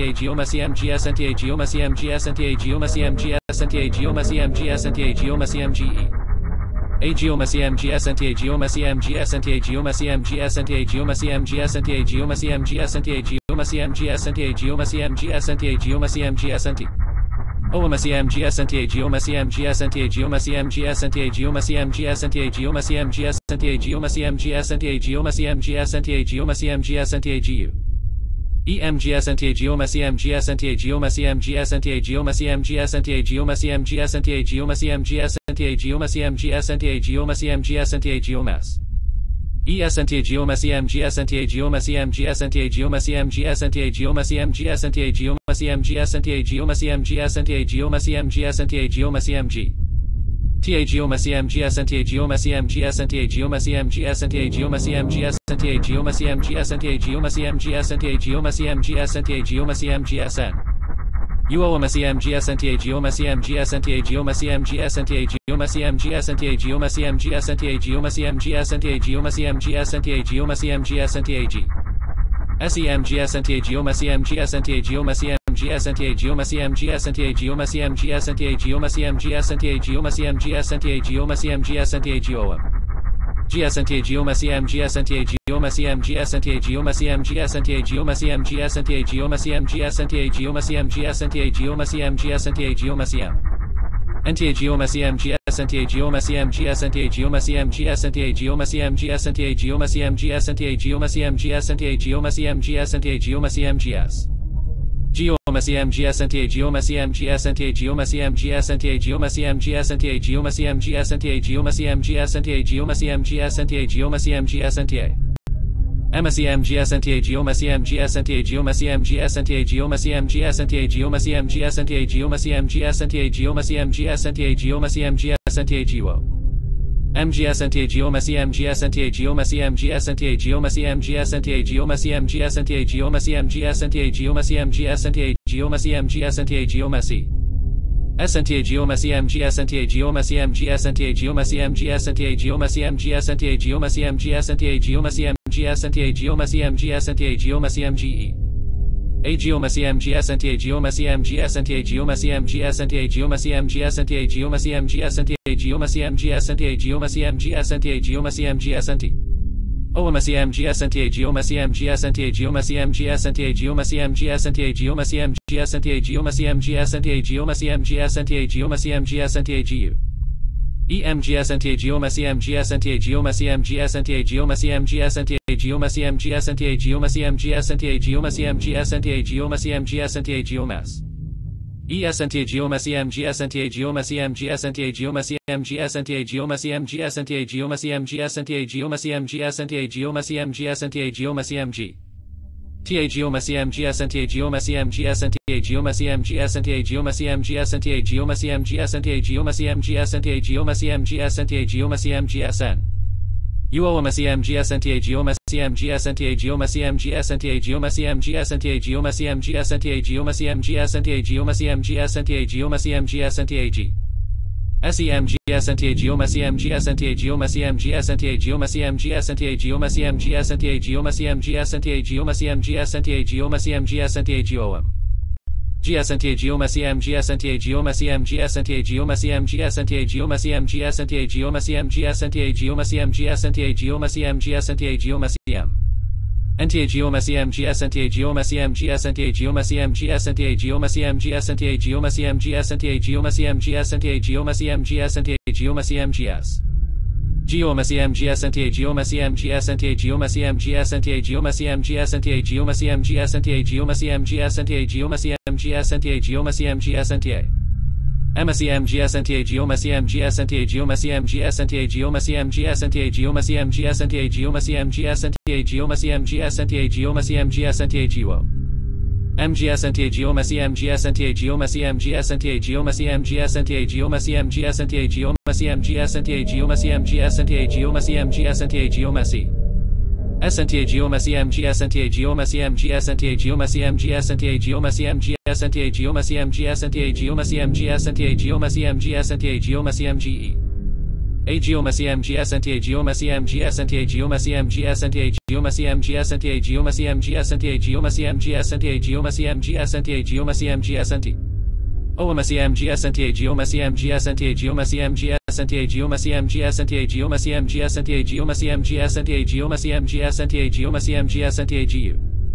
nta geomessi mgs nta geomessi mgs nta geomessi mgs nta geomessi mgs nta geomessi mge A geoma cmgs and a geoma cmgs and a geoma cmgs and a geoma cmgs and a geoma cmgs and a geoma cmgs and a geoma cmgs and a geoma cmgs and Oama cmgs and a geoma cmgs and a geoma cmgs and a geoma cmgs and a geoma cmgs and a geoma cmgs and a geoma cmgs and a geoma cmgs and a gu EMGS and a geoma cmgs and a geoma cmgs and a geoma cmgs and a geoma cmgs and a geoma cmgs and a geoma cmgs and a geoma cmgs and a geomas ES and a geoma cmgs and a geoma cmgs and a geoma cmgs and a geoma cmgs and a geoma cmgs and a geoma cmgs and a geoma cmgs and a geoma cmg T a geoma cmgs and a geoma cmgs and a geoma cmgs and a geoma cmgs and a geoma cmgs and a geoma cmgs and a geoma cmgs and a geoma cmgs n Uoama cmgs and a geoma cmgs and a geoma cmgs and a geoma cmgs and a geoma cmgs and a geoma cmgs and a geoma cmgs and a geoma cmgs and a g SEMGS and a geoma cmgs and a geoma cmgs and a geoma cmgs and a geoma cmgs and a geoma cmgs and a geoma cmgs and a geoma cmgs and a geoam GS and a geoma cmgs and a geoma cmgs and a geoma cmgs and a geoma cmgs and a geoma cmgs and a geoma cmgs and a geoma cmgs and a geoma cm and a geoma cmgs and a geoma cmgs and a geoma cmgs and a geoma cmgs and a geoma cmgs and a geoma cmgs and a geoma cmgs and a geoma cmgs Geoma cmgs and a geoma cmgs and a geoma cmgs and a geoma cmgs and a geoma cmgs and a geoma cmgs and a geoma cmgs and a geoma cmgs and a Emma cmgs and a geoma cmgs and a geoma cmgs and a geoma cmgs and a geoma cmgs and a geoma cmgs and a geoma cmgs and a geoma cmgs and a geo MGS and a geoma cmgs and a geoma cmgs and a geoma cmgs and a geoma cmgs and a geoma cmgs and a geoma cmgs and a geoma cmgs and a geoma c S and a geoma cmgs and a geoma cmgs and a geoma cmgs and a geoma cmgs and a geoma cmgs and a geoma cmgs and a geoma cmgs and a geoma cmge A geoma cmgs and a geoma cmgs and a geoma cmgs and a geoma cmgs and a geoma cmgs and a geoma cmgs and a geoma cmgs and a geoma cmgs and a Oama cmgs and a geoma cmgs and a geoma cmgs and a geoma cmgs and a geoma cmgs and a geoma cmgs and a geoma cmgs and a geoma cmgs and a gu EMGS and a geoma cmgs and a geoma cmgs and a geoma cmgs and a geoma cmgs and a geoma cmgs and a geoma cmgs and a geoma cmgs and a geomas ES and a geoma cmgs and a geoma cmgs and a geoma cmgs and a geoma cmgs and a geoma cmgs and a geoma cmgs and a geoma cmgs and a geoma cmg T a geoma cmgs and a geoma cmgs and a geoma cmgs and a geoma cmgs and a geoma cmgs and a geoma cmgs and a geoma cmgs and a geoma cmgs n Uoama cmgs and a geoma cmgs and a geoma cmgs and a geoma cmgs and a geoma cmgs and a geoma cmgs and a geoma cmgs and a geoma cmgs and a g SEMGS and a geoma cmgs and a geoma cmgs and a geoma cmgs and a geoma cmgs and a geoma cmgs and a geoma cmgs and a geoma cmgs and a geoam GS and a geoma cmgs and a geoma cmgs and a geoma cmgs and a geoma cmgs and a geoma cmgs and a geoma cmgs and a geoma cmgs and a geoma cm and a geoma cmgs and a geoma cmgs and a geoma cmgs and a geoma cmgs and a geoma cmgs and a geoma cmgs and a geoma cmgs and a geoma cmgs Geoma cmgs and a geoma cmgs and a geoma cmgs and a geoma cmgs and a geoma cmgs and a geoma cmgs and a geoma cmgs and a geoma cmgs and a Emma cmgs and a geoma cmgs and a geoma cmgs and a geoma cmgs and a geoma cmgs and a geoma cmgs and a geoma cmgs and a geoma cmgs and a geo MGS and a geoma cmgs and a geoma cmgs and a geoma cmgs and a geoma cmgs and a geoma cmgs and a geoma cmgs and a geoma cmgs and a geoma c S and a geoma cmgs and a geoma cmgs and a geoma cmgs and a geoma cmgs and a geoma cmgs and a geoma cmgs and a geoma cmgs and a geoma cmge A geoma cmgs and a geoma cmgs and a geoma cmgs and a geoma cmgs and a geoma cmgs and a geoma cmgs and a geoma cmgs and a geoma cmgs and a O M S E M G S N T A G O M S E M G S N T A G O M S E M G S N T A G O M S E M G S N T A G O M S E M G S N T A G O M S E M G S N T A G O M S E M G S N T A G O M S E M G S N T A G U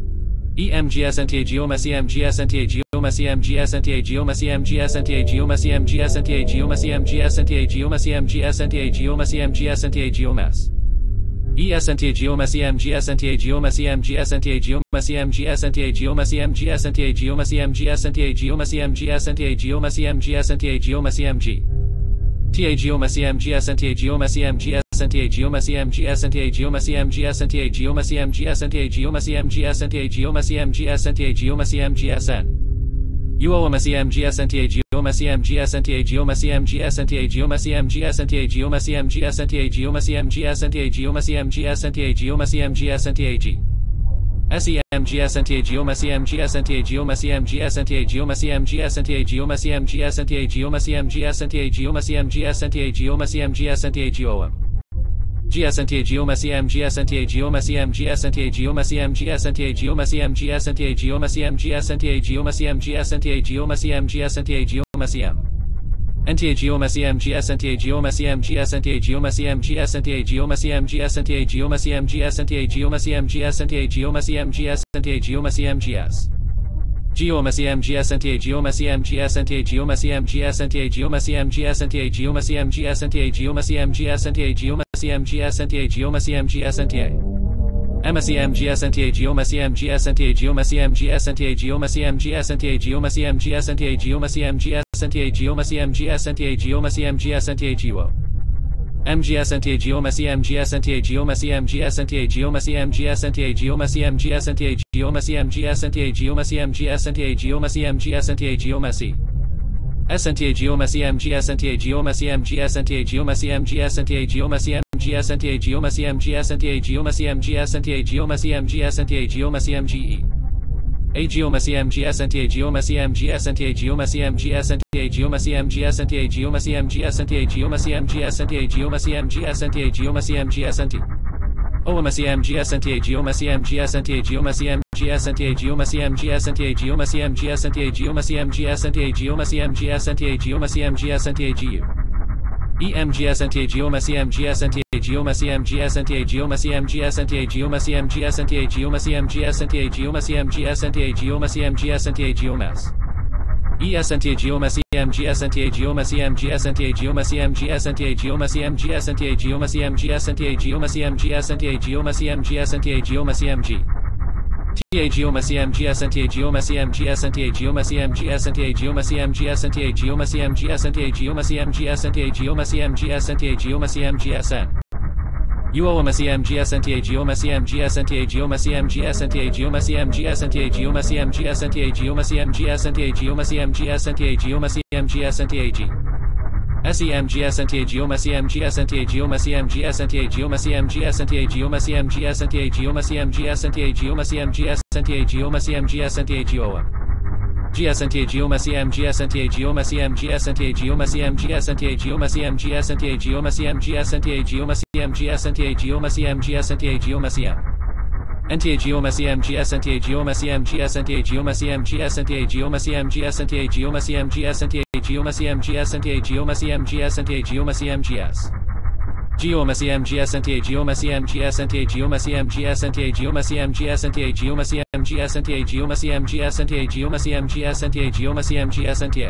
E M G S N T A G O M S E M G S N T A G O M S E M G S N T A G O M S E M G S N T A G O M S E M G S N T A G O M S E M G S N T A G O M S E M G S N T A G O M S E M G S N T A G O M S E S N T A G O M S E M G S N T A G O M S E M G S N T A G O M S E M G S N T A G O M S E M G S N T A G O M S E M G S N T A G O M S E M G S N T A G O M S E M G S N T A G O M S E M G T A G O M S E M G S N T A G O M S E M G S N T A G O M S E M G S N T A G O M S E M G S N T A G O M S E M G S N T A G O M S E M G S N T A G O M S E M G S N T A G O M S E M G S N U O M S E M G S N T A G O M S E M G S N T A G O M S E M G S N T A G O M S E M G S N T A G O M S E M G S N T A G O M S E M G S N T A G O M S E M G S N T A G O M S E M G S N T A G S E M G S N T A G O M S E M G S N T A G O M S E M G S N T A G O M S E M G S N T A G O M S E M G S N T A G O M S E M G S N T A G O M S E M G S N T A G O M S E M G S N T A G O M G S N T A G O M S E M G S N T A G O M S E M G S N T A G O M S E M G S N T A G O M S E M G S N T A G O M S E M G S N T A G O M S E M G S N T A G O M S E M G S N T A G O M S E M N T A G O M S E M G S N T A G O M S E M G S N T A G O M S E M G S N T A G O M S E M G S N T A G O M S E M G S N T A G O M S E M G S N T A G O M S E M G S N T A G O M S E M G S G O M S E M G S N T A G O M S E M G S N T A G O M S E M G S N T A G O M S E M G S N T A G O M S E M G S N T A G O M S E M G S N T A G O M S E M G S N T A G O M S E M G S N T A M S E M G S N T A G O M S E M G S N T A G O M S E M G S N T A G O M S E M G S N T A G O M S E M G S N T A G O M S E M G S N T A G O M S E M G S N T A G O M S E M G S N T A G O M G S N T A G O M S E M G S N T A G O M S E M G S N T A G O M S E M G S N T A G O M S E M G S N T A G O M S E M G S N T A G O M S E M G S N T A G O M S E M G S N T A G O M S E S N T A G O M S E M G S N T A G O M S E M G S N T A G O M S E M G S N T A G O M S E M G S N T A G O M S E M G S N T A G O M S E M G S N T A G O M S E M G S N T A G O M S E M G E A G O M S E M G S N T A G O M S E M G S N T A G O M S E M G S N T A G O M S E M G S N T A G O M S E M G S N T A G O M S E M G S N T A G O M S E M G S N T A G O M S E M G S N T O M S E M G S N T A G O M S E M G S N T A G O M S E M G S N T A G O M S E M G S N T A G O M S E M G S N T A G O M S E M G S N T A G O M S E M G S N T A G O M S E M G S N T A G U E M G S N T A G O M S E M G S N T A G O M S E M G S N T A G O M S E M G S N T A G O M S E M G S N T A G O M S E M G S N T A G O M S E M G S N T A G O M S E M G S N T A G O M S E S N T A G O M S E M G S N T A G O M S E M G S N T A G O M S E M G S N T A G O M S E M G S N T A G O M S E M G S N T A G O M S E M G S N T A G O M S E M G S N T A G O M S E M G T A G O M S E M G S N T A G O M S E M G S N T A G O M S E M G S N T A G O M S E M G S N T A G O M S E M G S N T A G O M S E M G S N T A G O M S E M G S N T A G O M S E M G S N U O M S E M G S N T A G O M S E M G S N T A G O M S E M G S N T A G O M S E M G S N T A G O M S E M G S N T A G O M S E M G S N T A G O M S E M G S N T A G O M S E M G S N T A G S E M G S N T A G O M S E M G S N T A G O M S E M G S N T A G O M S E M G S N T A G O M S E M G S N T A G O M S E M G S N T A G O M S E M G S N T A G O M S E M G S N T A G O M G S N T A G O M S E M G S N T A G O M S E M G S N T A G O M S E M G S N T A G O M S E M G S N T A G O M S E M G S N T A G O M S E M G S N T A G O M S E M G S N T A G O M S E M N T A G O M S E M G S N T A G O M S E M G S N T A G O M S E M G S N T A G O M S E M G S N T A G O M S E M G S N T A G O M S E M G S N T A G O M S E M G S N T A G O M S E M G S G O M S E M G S N T A G O M S E M G S N T A G O M S E M G S N T A G O M S E M G S N T A G O M S E M G S N T A G O M S E M G S N T A G O M S E M G S N T A G O M S E M G S N T A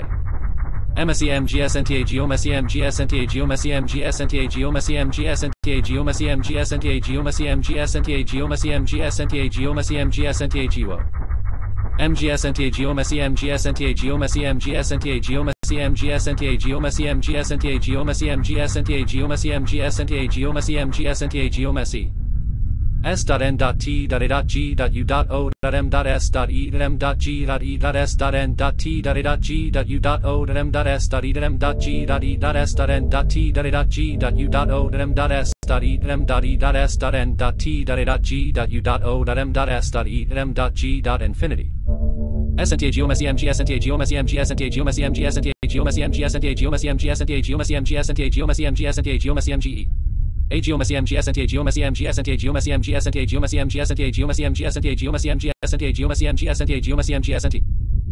M S E M G S N T A G O M S E M G S N T A G O M S E M G S N T A G O M S E M G S N T A G O M S E M G S N T A G O M S E M G S N T A G O M S E M G S N T A G O M S E M G S N T A G O M G S N T A G O M S E M G S N T A G O M S E M G S N T A G O M S E M G S N T A G O M S E M G S N T A G O M S E M G S N T A G O M S E M G S N T A G O M S E M G S N T A G O M S E S dot N dot T dot A dot G dot U dot O dot M dot S dot E dot M dot G dot E dot S dot N dot T dot A dot G dot U dot O dot M dot S dot E dot M dot G dot E dot S dot N dot T dot A dot G dot U dot O dot M dot S dot E dot M dot E dot S dot N dot T dot A dot G dot U dot O dot M dot S dot E dot M dot G dot infinity S N T A G O M S E M G S N T A G O M S E M G S N T A G O M S E M G S N T A G O M S E M G S N T A G O M S E M G S N T A G O M S E M G S N T A G O M S E M G S N T A G O M S E M G E A G O M S E M G S N T A G O M S E M G S N T A G O M S E M G S N T A G O M S E M G S N T A G O M S E M G S N T A G O M S E M G S N T A G O M S E M G S N T A G O M S E M G S N T A G O M S E M G S N T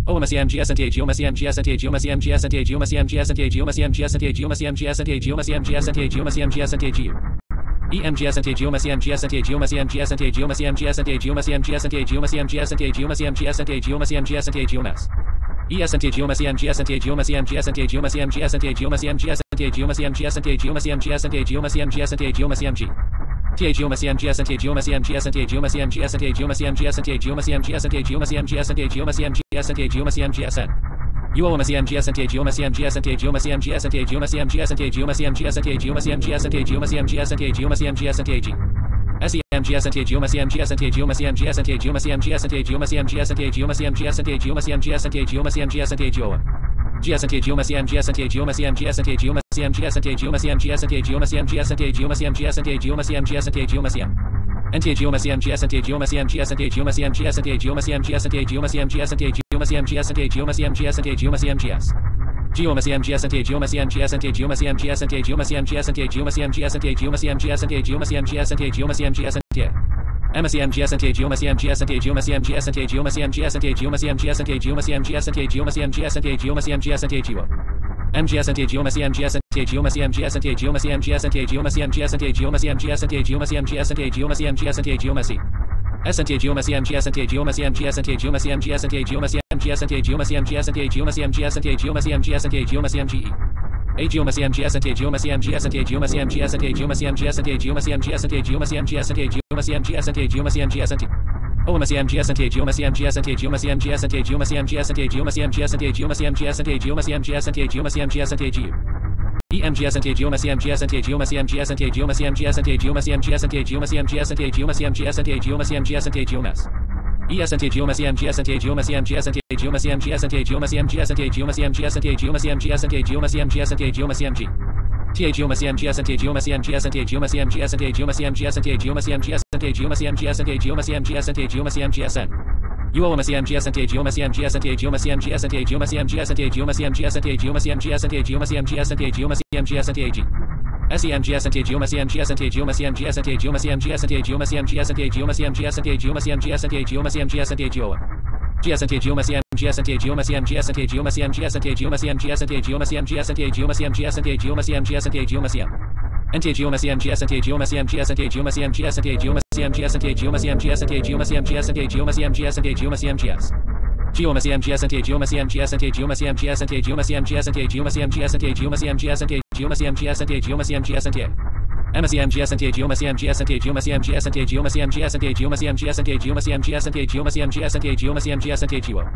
O M S M G S N T H U M S M G S N T H U M S M G S N T H U M S M G S N T H U M S M G S N T H U M S M G S N T H U M S M G S N T H U M S M G S N T H U E M G S N T H U M S M G S N T H U M S M G S N T H U M S M G S N T H U M S M G S N T H U M S M G S N T H U M S M G S N T H U M S M G S N T H U M S E S N T H U M S M G S N T H U M S M G S N T H U M S M G S N T H U M S M G S N T H U M S M G S N T H U M S M G S N T H U M S M G S N T H U M S M G T H U M S M G S N T H U M S M G S N T H U M S M G S N T H U M S M G S N T H U M S M G S N T H U M S M G S N T H U M S M G S N T H U M S M G S N U O M S M G S N T H U M S M G S N T H U M S M G S N T H U M S M G S N T H U M S M G S N T H U M S M G S N T H U M S M G S N T H U M S M G S N T H U S E M G S N T H U M S M G S N T H U M S M G S N T H U M S M G S N T H U M S M G S N T H U M S M G S N T H U M S M G S N T H U M S M G S N T H U G S N T H U M S M G S N T H U M S M G S N T H U M S M G S N T H U M S M G S N T H U M S M G S N T H U M S M G S N T H U M S M G S N T H U M S M N T H U M S M G S N T H U M S M G S N T H U M S M G S N T H U M S M G S N T H U M S M G S N T H U M S M G S N T H U M S M G S N T H U M S M G S G O M S M G S N T H U M S M G S N T H U M S M G S N T H U M S M G S N T H U M S M G S N T H U M S M G S N T H U M S M G S N T H U M S M G S N T M S M G S N T H U M S M G S N T H U M S M G S N T H U M S M G S N T H U M S M G S N T H U M S M G S N T H U M S M G S N T H U M S M G S N T H U M G S N T H U M S M G S N T H U M S M G S N T H U M S M G S N T H U M S M G S N T H U M S M G S N T H U M S M G S N T H U M S M G S N T H U M S E S N T H U M S M G S N T H U M S M G S N T H U M S M G S N T H U M S M G S N T H U M S M G S N T H U M S M G S N T H U M S M G S N T H U M S M G E A G U M S M G S N T H U M S M G S N T H U M S M G S N T H U M S M G S N T H U M S M G S N T H U M S M G S N T H U M S M G S N T H U M S M G S N T O M S M G S N T H U M S M G S N T H U M S M G S N T H U M S M G S N T H U M S M G S N T H U M S M G S N T H U M S M G S N T H U M S M G S N T H U E M G S N T H U M S M G S N T H U M S M G S N T H U M S M G S N T H U M S M G S N T H U M S M G S N T H U M S M G S N T H U M S M G S N T H U M S E S N T H U M S M G S N T H U M S M G S N T H U M S M G S N T H U M S M G S N T H U M S M G S N T H U M S M G S N T H U M S M G S N T H U M S M G T H U M S M G S N T H U M S M G S N T H U M S M G S N T H U M S M G S N T H U M S M G S N T H U M S M G S N T H U M S M G S N T H U M S M G S N U O M S M G S N T H U M S M G S N T H U M S M G S N T H U M S M G S N T H U M S M G S N T H U M S M G S N T H U M S M G S N T H U M S M G S N T H S E M G S N T H U M S M G S N T H U M S M G S N T H U M S M G S N T H U M S M G S N T H U M S M G S N T H U M S M G S N T H U M S M G S N T H U G S N T H U M S M G S N T H U M S M G S N T H U M S M G S N T H U M S M G S N T H U M S M G S N T H U M S M G S N T H U M S M G S N T H U M S M N T H U M S M G S N T H U M S M G S N T H U M S M G S N T H U M S M G S N T H U M S M G S N T H U M S M G S N T H U M S M G S N T H U M S M G S G O M S M G S N T H U M S M G S N T H U M S M G S N T H U M S M G S N T H U M S M G S N T H U M S M G S N T H U M S M G S N T H U M S M G S N T M S M G S N T H U M S M G S N T H U M S M G S N T H U M S M G S N T H U M S M G S N T H U M S M G S N T H U M S M G S N T H U M S M G S N T H U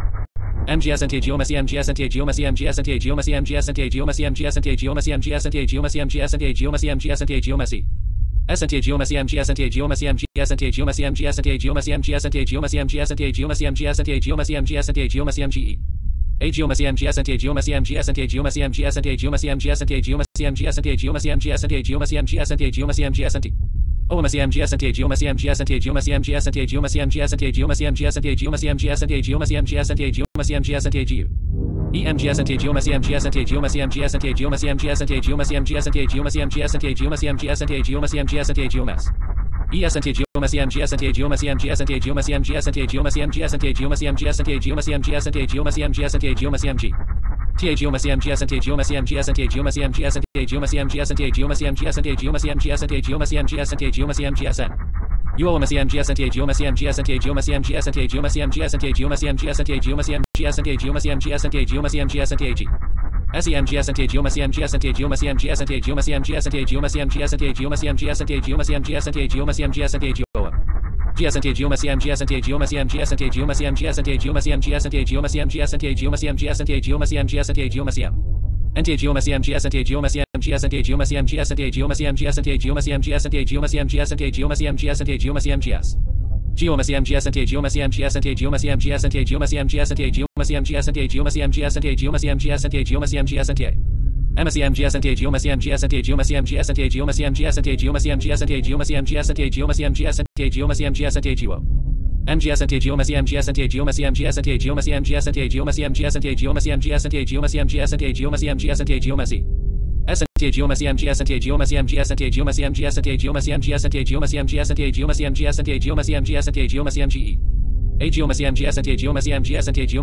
M G S N T H U M S M G S N T H U M S M G S N T H U M S M G S N T H U M S M G S N T H U M S M G S N T H U M S M G S N T H U M S M G S N T H U M S E S N T H U M S M G S N T H U M S M G S N T H U M S M G S N T H U M S M G S N T H U M S M G S N T H U M S M G S N T H U M S M G S N T H U M S M G E A G O M S M G S N T H U M S M G S N T H U M S M G S N T H U M S M G S N T H U M S M G S N T H U M S M G S N T H U M S M G S N T H U M S M G S N T O M S M G S N T H U M S M G S N T H U M S M G S N T H U M S M G S N T H U M S M G S N T H U M S M G S N T H U M S M G S N T H U M S M G S N T H U E M G S N T H U M S M G S N T H U M S M G S N T H U M S M G S N T H U M S M G S N T H U M S M G S N T H U M S M G S N T H U M S M G S N T H U M S E S N T H U M S M G S N T H U M S M G S N T H U M S M G S N T H U M S M G S N T H U M S M G S N T H U M S M G S N T H U M S M G S N T H U M S M G T H U M S M G S N T H U M S M G S N T H U M S M G S N T H U M S M G S N T H U M S M G S N T H U M S M G S N T H U M S M G S N T H U M S M G S N U O M S M G S N T H U M S M G S N T H U M S M G S N T H U M S M G S N T H U M S M G S N T H U M S M G S N T H U M S M G S N T H U M S M G S N T H S E M G S N T H U M S M G S N T H U M S M G S N T H U M S M G S N T H U M S M G S N T H U M S M G S N T H U M S M G S N T H U M S M G S N T H U G S N T H U M S M G S N T H U M S M G S N T H U M S M G S N T H U M S M G S N T H U M S M G S N T H U M S M G S N T H U M S M G S N T H U M S M N T H U M S M G S N T H U M S M G S N T H U M S M G S N T H U M S M G S N T H U M S M G S N T H U M S M G S N T H U M S M G S N T H U M S M G S G O M S M G S N T H U M S M G S N T H U M S M G S N T H U M S M G S N T H U M S M G S N T H U M S M G S N T H U M S M G S N T H U M S M G S N T M S M G S N T H U M S M G S N T H U M S M G S N T H U M S M G S N T H U M S M G S N T H U M S M G S N T H U M S M G S N T H U M S M G S N T H U M G S N T H U M S M G S N T H U M S M G S N T H U M S M G S N T H U M S M G S N T H U M S M G S N T H U M S M G S N T H U M S M G S N T H U M S E S N T H U M S M G S N T H U M S M G S N T H U M S M G S N T H U M S M G S N T H U M S M G S N T H U M S M G S N T H U M S M G S N T H U M S M G S N T H U M S M G S N T H U M S M G S N T H U M S M G E A G U M S M G S N T H U M S M G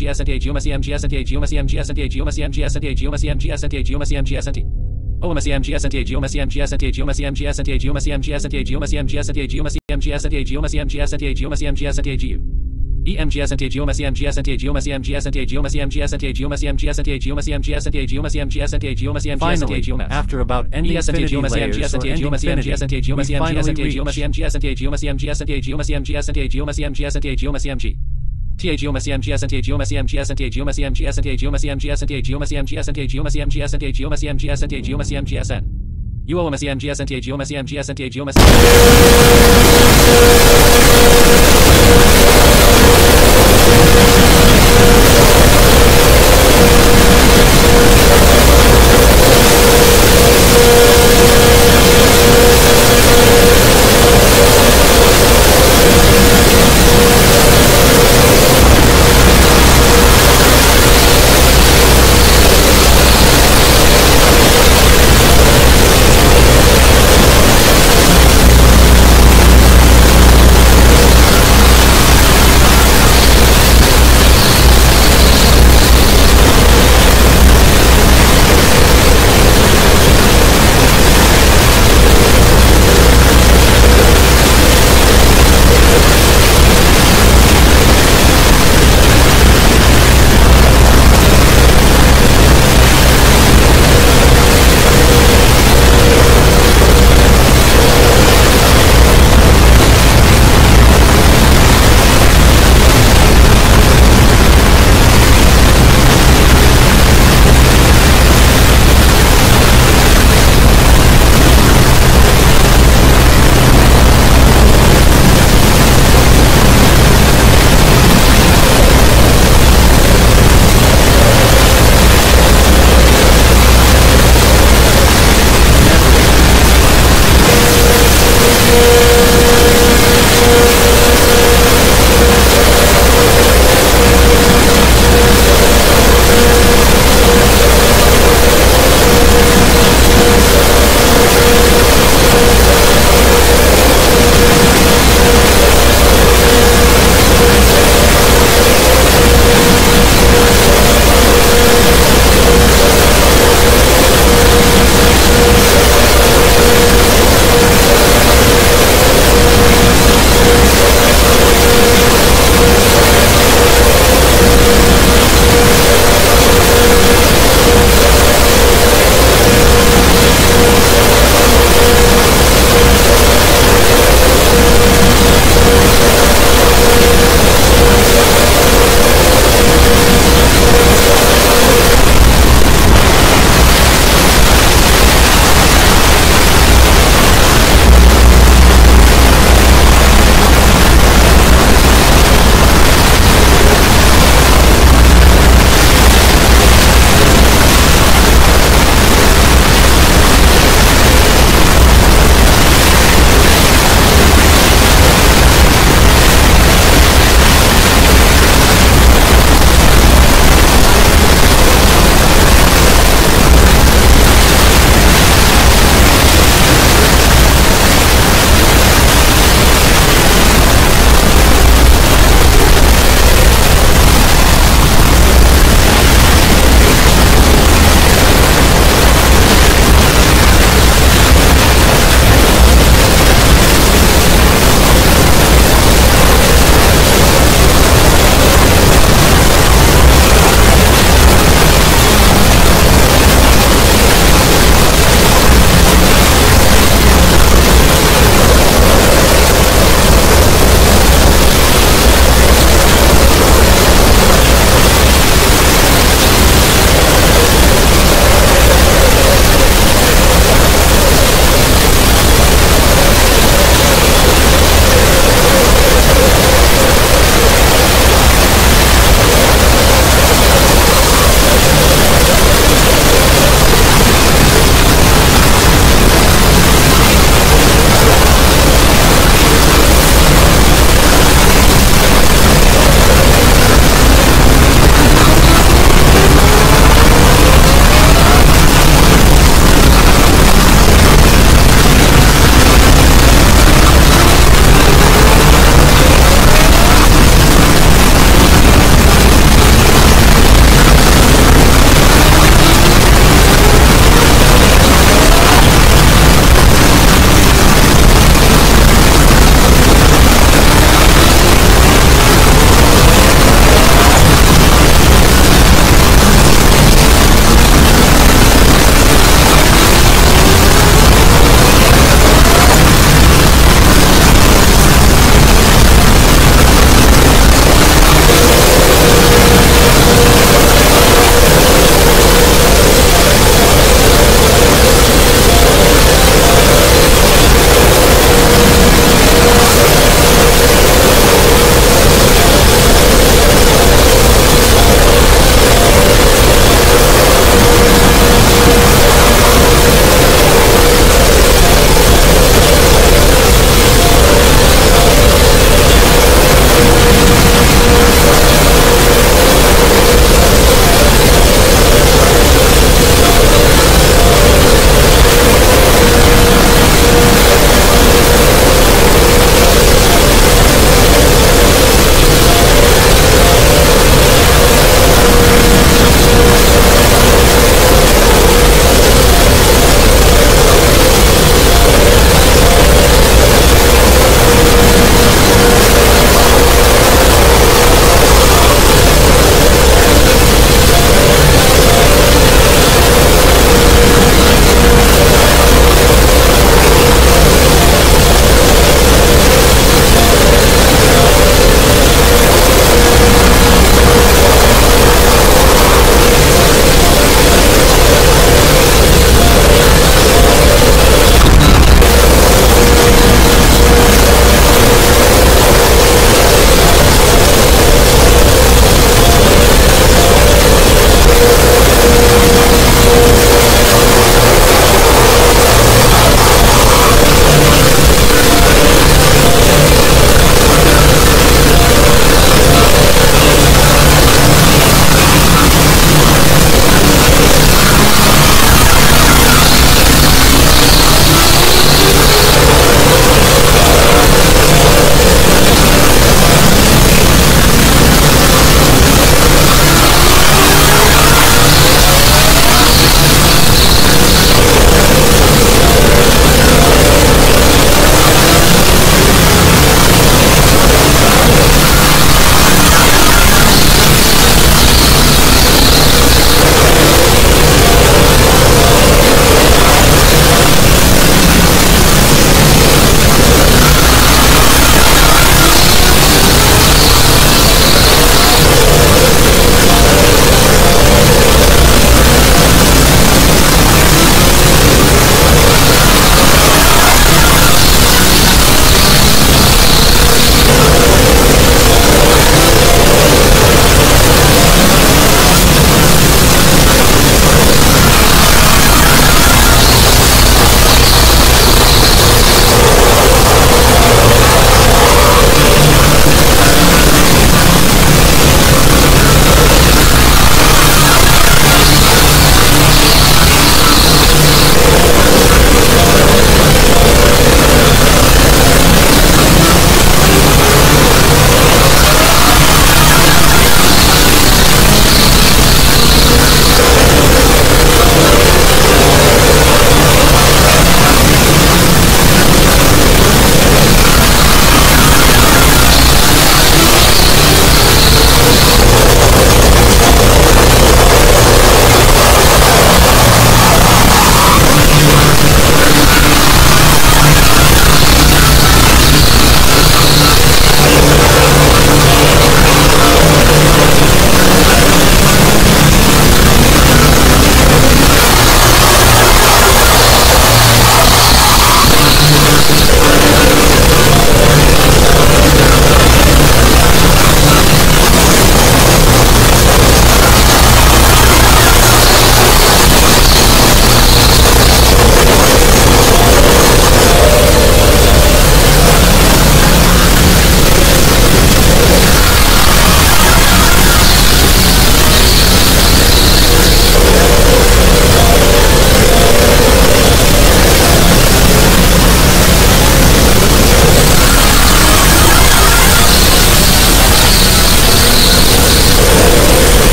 MGS MGS GeoMSI MGS GeoMSI MGS GeoMSI MGS GeoMSI MGS OMSI MGS GeoMSI MGS GeoMSI MGS GeoMSI MGS GeoMSI MGS GeoMSI MGS GeoMSI MGS GeoMSI MGS GeoMSI EMGS GeoMSI MGS GeoMSI MGS GeoMSI MGS GeoMSI MGS GeoMSI MGS GeoMSI MGS GeoMSI MGS Finally, after about ending infinity layers or ending infinity, we finally reach GeoMSI MGS GeoMSI MGS GeoMSI MGS GeoMSI MGS GeoMSI MG T A GeoMSI MGS GeoMSI MGS GeoMSI MGS GeoMSI MGS GeoMSI MGS GeoMSI MGS GeoMSI MGS GeoMSI MGSN U O M S E M G S N T A GeoMSI MGS N T A GeoMSI